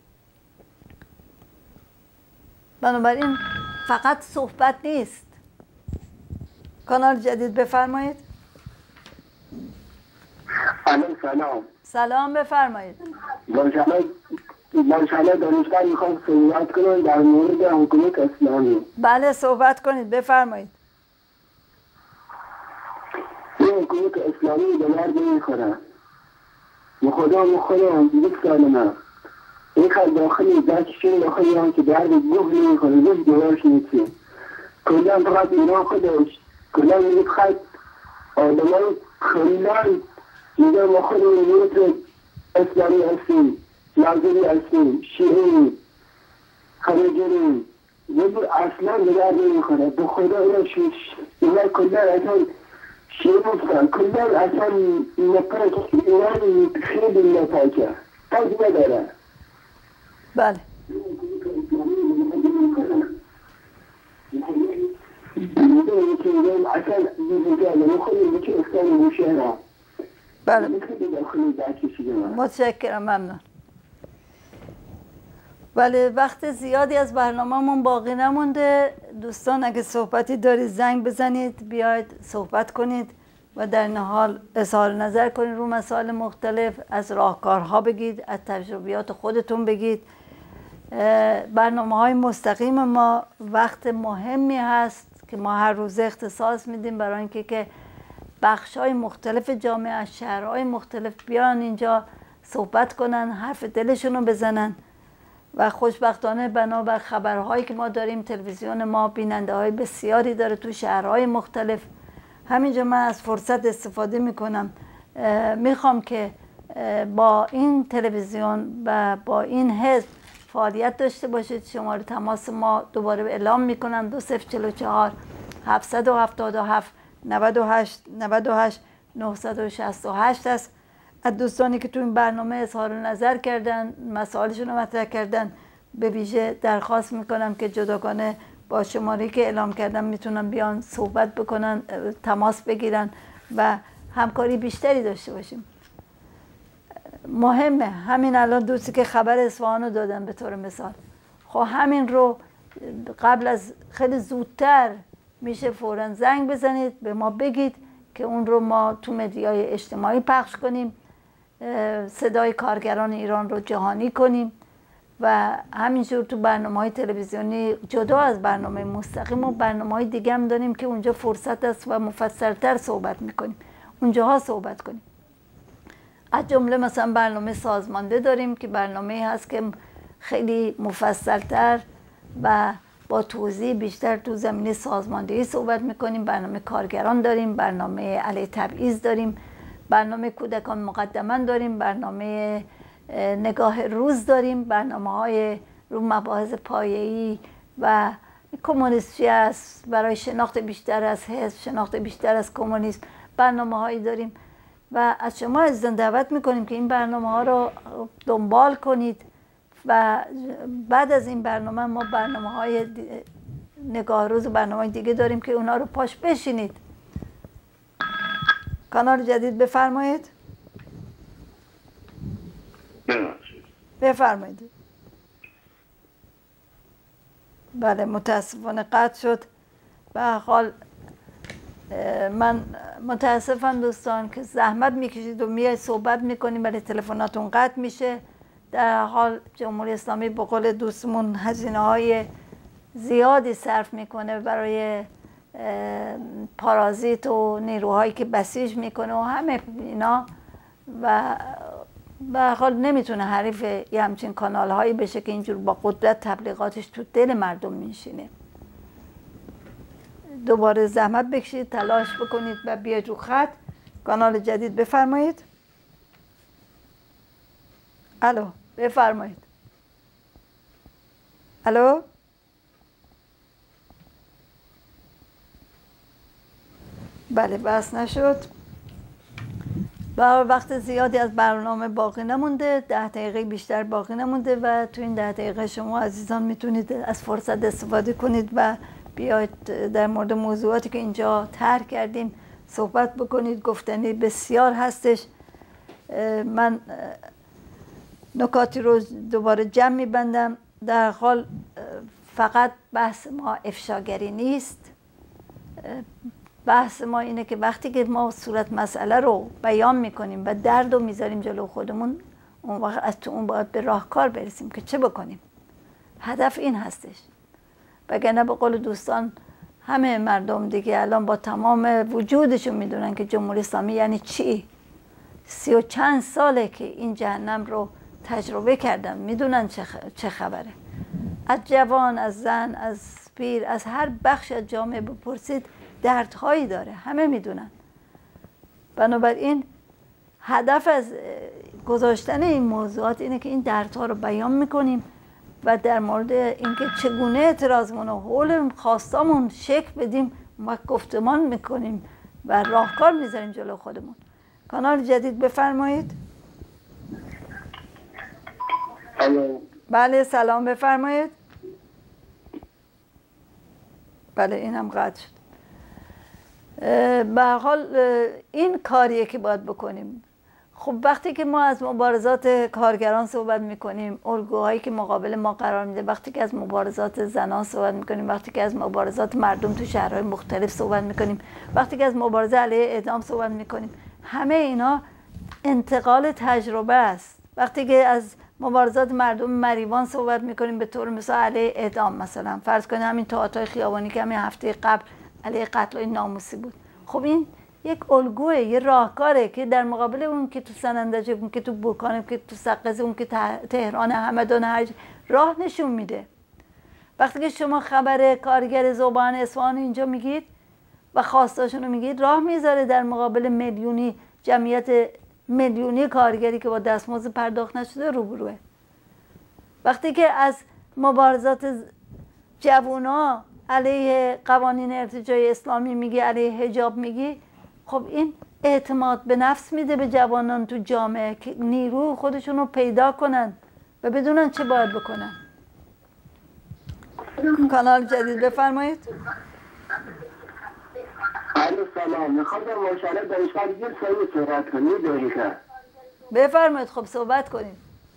بنابراین فقط صحبت نیست. کانال جدید بفرمایید. سلام سلام سلام بفرمایید. ماشاءالله دانشگر میخوام صحبت کنم در مورد حکومت اسلامی. بله صحبت کنید بفرمایید. این حکومت اسلامی به مرد نمیخورن. مخدا مخدا یک سال من این خل داخلی داشتیم داخلی هم که درد گوه نمیخوره گوه دوارش نیستیم کلان فقط ایران خودش کلان میگه خد آدمان کلان میگه ما خودم میگه اسلامی هستیم لازمی هستیم شیعی خرجی یکی اصلا به درد نمیخوره به خدا اینا شیش اینا کلان اصلا شیعی مفتن کلان اصلا نپاک ایران خیلی نپاکه پاک نداره. بله بله متشکرم ممنون. بله وقت زیادی از برنامه‌مون باقی نمونده. دوستان اگه صحبتی دارید زنگ بزنید بیاید صحبت کنید و در این حال اظهار نظر کنید رو مسائل مختلف، از راهکارها بگید، از تجربیات خودتون بگید. برنامه های مستقیم ما وقت مهمی هست که ما هر روز اختصاص میدیم برای اینکه که بخش های مختلف جامعه از شهرهای مختلف بیان اینجا صحبت کنن، حرف دلشون رو بزنن و خوشبختانه بنابر خبرهایی که ما داریم تلویزیون ما بیننده های بسیاری داره تو شهرهای مختلف. همینجا من از فرصت استفاده میکنم میخوام که با این تلویزیون و با این حزب فعالیت داشته باشید. شماره تماس ما دوباره اعلام میکنم دو صفر چهل و چهار هفتصد و هفتاد و هفت نود و هشت نود و هشت نهصد و شصت و هشت است. از دوستانی که تو این برنامه اظهار نظر کردن مسائلشون رو مطرح کردن به ویژه درخواست میکنم که جداگانه با شماره که اعلام کردم میتونن بیان صحبت بکنن، تماس بگیرن و همکاری بیشتری داشته باشیم. مهمه همین الان دوستی که خبر اصفهان رو دادن به طور مثال، خب همین رو قبل از خیلی زودتر میشه فوراً زنگ بزنید به ما بگید که اون رو ما تو مدیای اجتماعی پخش کنیم، صدای کارگران ایران رو جهانی کنیم و همینجور تو برنامه‌های تلویزیونی جدا از برنامه مستقیم و برنامه‌های دیگه هم داریم که اونجا فرصت است و مفصل‌تر صحبت میکنیم، اونجاها صحبت کنیم. از جمله مثلا برنامه سازمانده داریم که برنامه هست که خیلی مفصل‌تر و با توضیح بیشتر تو زمینه سازماندهی صحبت میکنیم. برنامه کارگران داریم، برنامه علیه تبعیض داریم، برنامه کودکان مقدما داریم، برنامه نگاه روز داریم، برنامه های رو مباحث پایه‌ای و کمونیستی است، برای شناخت بیشتر از حزب، شناخت بیشتر از کمونیسم برنامه هایی داریم و از شما عزیزان دعوت میکنیم که این برنامه ها رو دنبال کنید و بعد از این برنامه ما برنامه های نگاه روز و برنامه های دیگه داریم که اونا رو پاش بشینید. کانال جدید بفرمایید. بفرمایید. بله متاسفانه قطع شد. به هر حال من متاسفم دوستان که زحمت میکشید و میای صحبت میکنیم ولی تلفناتون قطع میشه. در حال جمهوری اسلامی به قول دوستمون هزینه های زیادی صرف میکنه برای پارازیت و نیروهایی که بسیج میکنه و همه اینا و به هر حال نمیتونه حریف یه همچین کانال هایی بشه که اینجور با قدرت تبلیغاتش تو دل مردم میشینه. دوباره زحمت بکشید، تلاش بکنید و بیاید رو خط. کانال جدید بفرمایید. الو بفرمایید. الو بله بس نشد. برای وقت زیادی از برنامه باقی نمونده، ده دقیقه بیشتر باقی نمونده و تو این ده دقیقه شما عزیزان میتونید از فرصت استفاده کنید و بیاید در مورد موضوعاتی که اینجا طرح کردیم صحبت بکنید. گفتنی بسیار هستش. من نکاتی رو دوباره جمع میبندم. در حال فقط بحث ما افشاگری نیست. بحث ما اینه که وقتی که ما صورت مسئله رو بیان میکنیم و درد رو میذاریم جلو خودمون، اون وقت از تو اون باید به راهکار برسیم که چه بکنیم. هدف این هستش. وگرنه به قول دوستان همه مردم دیگه الان با تمام وجودشون میدونن که جمهوری اسلامی یعنی چی. سی و چند ساله که این جهنم رو تجربه کردن، میدونن چه خبره. از جوان، از زن، از پیر، از هر بخش از جامعه بپرسید دردهایی داره، همه میدونن. بنابراین هدف از گذاشتن این موضوعات اینه که این دردها رو بیان میکنیم و در مورد اینکه چگونه اعتراضمون و حول خواستامون شکل بدیم و گفتمان میکنیم و راهکار میذاریم جلو خودمون. کانال جدید بفرمایید. بله سلام بفرمایید. بله اینم قطع شد. به هر حال این کاریه که باید بکنیم. خب وقتی که ما از مبارزات کارگران صحبت میکنیم، الگوهایی که مقابل ما قرار میده، وقتی که از مبارزات زنان صحبت میکنیم، وقتی که از مبارزات مردم تو شهرهای مختلف صحبت میکنیم، وقتی که از مبارزه علیه اعدام صحبت میکنیم، همه اینا انتقال تجربه است. وقتی که از مبارزات مردم مریوان صحبت میکنیم به طور مثال علیه اعدام، مثلا فرض کنید همین تئاتر خیابانی که همین هفته قبل علیه قتل ناموسی بود، خب این یک الگوه، یه راهکاره که در مقابل اون که تو سنندج، اون که تو بورکان، اون که تو سقز، اون که تهران، همدان، حج راه نشون میده. وقتی که شما خبر کارگر ذوبان اصفهان اینجا میگید و خواستاشون رو میگید، راه میذاره در مقابل میلیونی جمعیت میلیونی کارگری که با دستمزد پرداخت نشده روبروه. وقتی که از مبارزات جوونا علیه قوانین ارتجاعی اسلامی میگی، علیه حجاب میگی، خب این اعتماد به نفس میده به جوانان تو جامعه که نیرو خودشون رو پیدا کنن و بدونن چه باید بکنن. کانال جدید بفرمایید. علیه سلام، میخوام در مشاهده دانشگاه یه سایی صحبت کنید دقیقه. بفرمایید. خب صحبت کنید.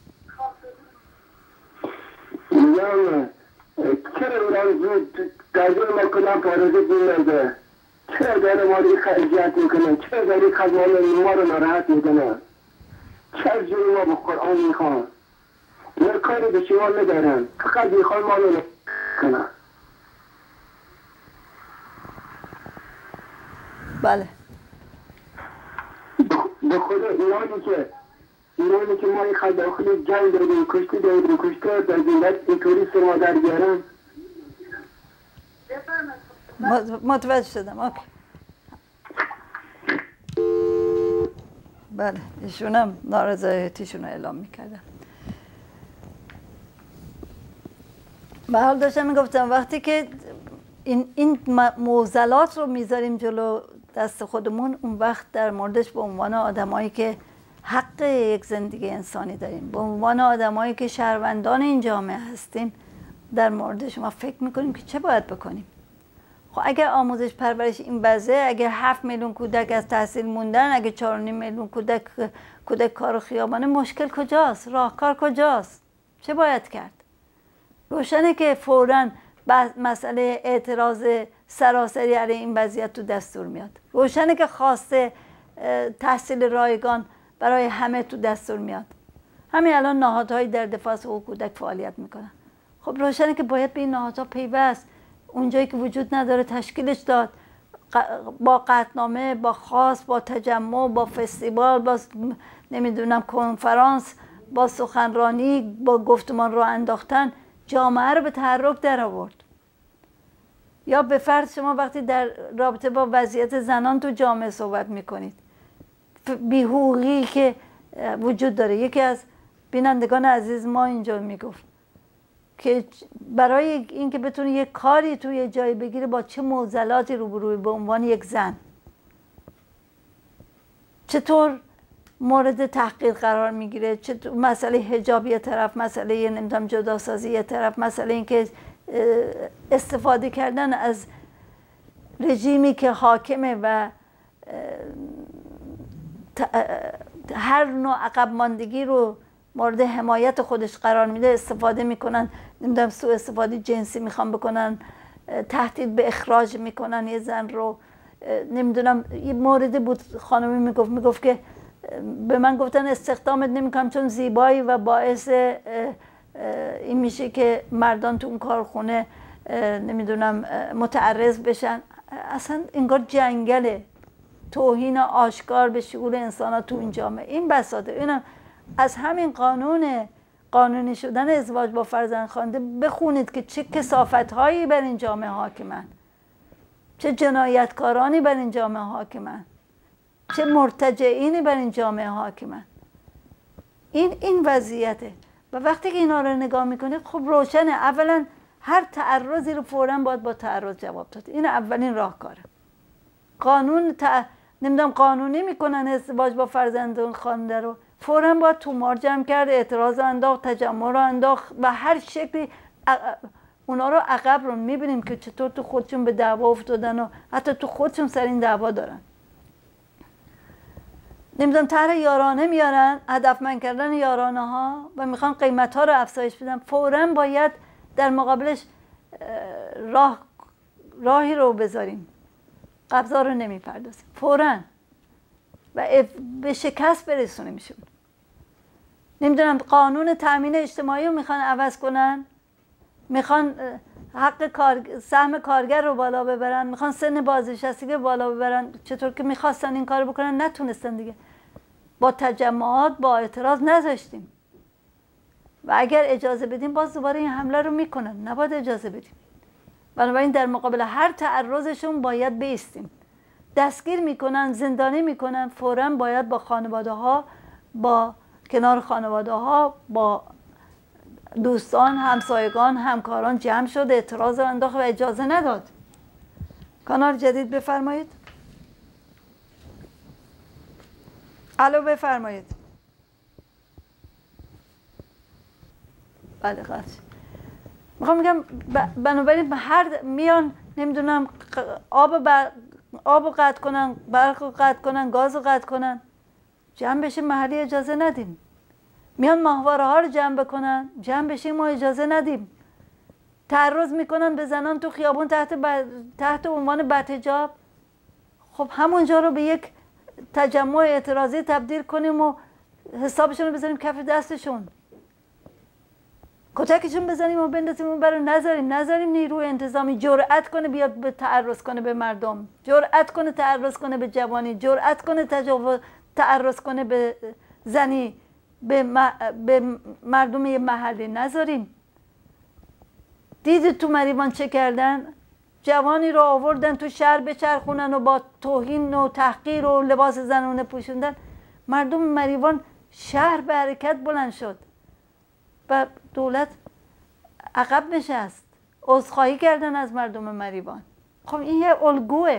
میگم چرا ایران زود در دل ما کنم پارازه بیمنده؟ چرا داره ما رو خرجیت میکنن؟ چرا داره خزانه ما رو ناراحت میکنن؟ چرا جوری ما به قرآن میخوان؟ اینا کاری به شما ندارن، فقط میخوان ما رو کنن. بله به خدا ایرانی که ایرانی که ما این خل داخلی جنگ داریم، کشتی داریم، کشتی در زندت اینطوری سر در بیارن. متوجه شدم. اوکی. بله ایشون هم نارضایتیشون رو اعلام میکردن. به حال داشتم میگفتم وقتی که این این معضلات رو میذاریم جلو دست خودمون، اون وقت در موردش به عنوان آدمایی که حق یک زندگی انسانی داریم، به عنوان آدمایی که شهروندان این جامعه هستیم، در موردش ما فکر میکنیم که چه باید بکنیم. خب اگر آموزش پرورش این وضعه، اگر هفت میلیون کودک از تحصیل موندن، اگر چهار و نیم میلیون کودک کودک کار و خیابانه، مشکل کجاست؟ راهکار کجاست؟ چه باید کرد؟ روشنه که فوراً مسئله اعتراض سراسری علیه این وضعیت تو دستور میاد. روشنه که خواسته تحصیل رایگان برای همه تو دستور میاد. همین الان نهادهایی در دفاع از حقوق کودک فعالیت میکنن. خب روشنه که باید به این نهادها پیوست، اونجایی که وجود نداره تشکیلش داد، با قطعنامه، با خواست، با تجمع، با فستیوال، با نمیدونم کنفرانس، با سخنرانی، با گفتمان راه انداختن جامعه رو به تحرک در آورد. یا به فرض شما وقتی در رابطه با وضعیت زنان تو جامعه صحبت میکنید، بی‌حقوقی که وجود داره، یکی از بینندگان عزیز ما اینجا میگفت که برای اینکه بتونه یک کاری توی جایی بگیره با چه معضلاتی روبروی به عنوان یک زن، چطور مورد تحقیر قرار میگیره، چطور مسئله حجاب یه طرف، مسئله نمیدونم جداسازی یه طرف، مسئله اینکه استفاده کردن از رژیمی که حاکمه و هر نوع عقب ماندگی رو مورد حمایت خودش قرار میده، استفاده میکنن، نمیدونم سوء استفاده جنسی میخوان بکنن، تهدید به اخراج میکنن یه زن رو. نمیدونم یه موردی بود خانمی میگفت میگفت که به من گفتن استخدامت نمیکنم چون زیبایی و باعث این میشه که مردان تو اون کارخونه نمیدونم متعرض بشن. اصلا انگار جنگله، توهین آشکار به شعور انسان ها تو این جامعه. این بساطه اینم از همین قانون قانونی شدن ازدواج با فرزند خوانده بخونید که چه کثافت هایی بر این جامعه حاکمن، چه جنایتکارانی بر این جامعه حاکمن، چه مرتجعینی بر این جامعه حاکمن. این این وضعیته. و وقتی که اینا رو نگاه میکنید خب روشنه اولا هر تعرضی رو فوراً باید با تعرض جواب داد. این اولین راهکاره. قانون تع... نمیدونم قانونی میکنن ازدواج با فرزندان خوانده رو، فوراً باید تومار جمع کرد، اعتراض انداخت، تجمع رو انداخت و هر شکلی اونا رو عقب رو میبینیم که چطور تو خودشون به دعوا افتادن و حتی تو خودشون سر این دعوا دارن. نمیدونم طرح یارانه میارن، هدفمند کردن یارانه ها و میخوان قیمت ها رو افزایش بدن، فوراً باید در مقابلش راه راهی رو بذاریم، قبضا رو نمیپردازیم فوراً و به شکست برسونیمشون. نمیدونم قانون تامین اجتماعی رو میخوان عوض کنن، میخوان حق کار... سهم کارگر رو بالا ببرن، میخوان سن بازنشستگی رو بالا ببرن. چطور که میخواستن این کارو بکنن نتونستن دیگه، با تجمعات با اعتراض نذاشتیم و اگر اجازه بدیم باز دوباره این حمله رو میکنن. نباید اجازه بدیم. بنابراین در مقابل هر تعرضشون باید بایستیم. دستگیر میکنن، زندانی میکنن، فوراً باید با خانواده ها، با کنار خانواده ها، با دوستان، همسایگان، همکاران جمع شد، اعتراض رو انداخت و اجازه نداد. کانال جدید بفرمایید. الو بفرمایید. بله قطع. میخوام میگم بنابراین هر میان نمیدونم آب بر... آب رو قطع کنن، برق رو قطع کنن، گاز رو قطع کنن، جمع بشه محلی اجازه ندیم. میان ماهواره ها رو جمع بکنن، جمع بشه ما اجازه ندیم. تعرض میکنن به زنان تو خیابون تحت ب... تحت عنوان بدحجاب. خب همونجا رو به یک تجمع اعتراضی تبدیل کنیم و حسابشون رو بزنیم کف دستشون، کتکشون بزنیم و بندازیم اون برای نذاریم نذاریم نیروی انتظامی جرأت کنه بیاد به تعرض کنه به مردم، جرأت کنه تعرض کنه به جوانی، جرأت کنه تجاوز تعرض کنه به زنی، به, م... به مردم یه محلی. نذاریم. دیدید تو مریوان چه کردن؟ جوانی رو آوردن تو شهر بچرخونن و با توهین و تحقیر و لباس زنونه پوشوندن. مردم مریوان شهر به حرکت بلند شد و دولت عقب نشست، عذرخواهی کردن از مردم مریوان. خب این یه الگوه.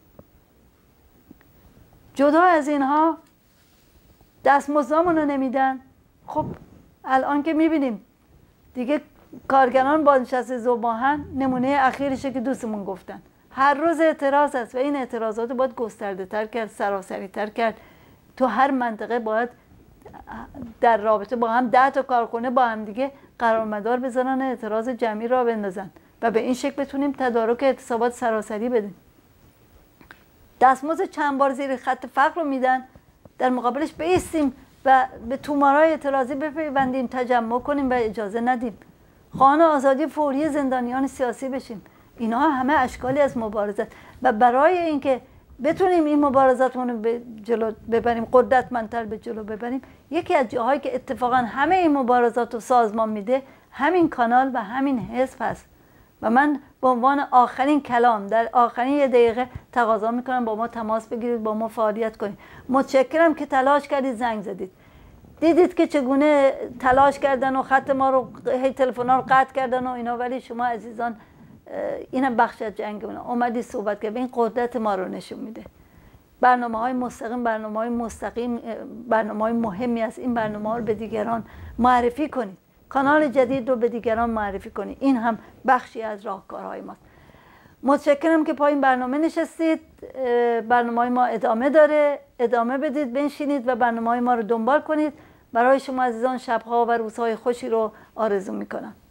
جدا از اینها دستمزدامون رو نمیدن. خب الان که میبینیم دیگه کارگران بازنشسته ذوب‌آهن نمونه اخیرشه که دوستمون گفتن. هر روز اعتراض است و این اعتراضات رو باید گسترده تر کرد، سراسری تر کرد. تو هر منطقه باید در رابطه با هم ده تا کارخونه با هم دیگه قرارمدار بذارن، اعتراض جمعی را بندازن و به این شکل بتونیم تدارک اعتصابات سراسری بدیم. دستمزد چند بار زیر خط فقر رو میدن، در مقابلش بایستیم و به تومارای اعتراضی بپیوندیم، تجمع کنیم و اجازه ندیم. خواهان آزادی فوری زندانیان سیاسی بشیم. اینها همه اشکالی از مبارزات و برای اینکه بتونیم این مبارزاتمون رو به جلو ببریم، قدرتمندتر به جلو ببریم، یکی از جاهایی که اتفاقا همه این مبارزات رو سازمان میده همین کانال و همین حزب هست. و من به عنوان آخرین کلام در آخرین یه دقیقه تقاضا میکنم با ما تماس بگیرید، با ما فعالیت کنید. متشکرم که تلاش کردید، زنگ زدید. دیدید که چگونه تلاش کردن و خط ما رو، هی تلفن‌ها رو قطع کردن و اینا، ولی شما عزیزان اینم بخش از جنگمونه. اومدی صحبت کرد، این قدرت ما رو نشون میده. برنامه‌های مستقیم، برنامه‌های مستقیم، برنامه‌های مهمی است. این برنامه‌ها رو به دیگران معرفی کنید. کانال جدید رو به دیگران معرفی کنید. این هم بخشی از راهکارهای ماست. متشکرم که پای این برنامه نشستید. برنامه‌های ما ادامه داره. ادامه بدید، بنشینید و برنامه‌های ما رو دنبال کنید. برای شما عزیزان شب‌ها و روزهای خوشی رو آرزو می‌کنم.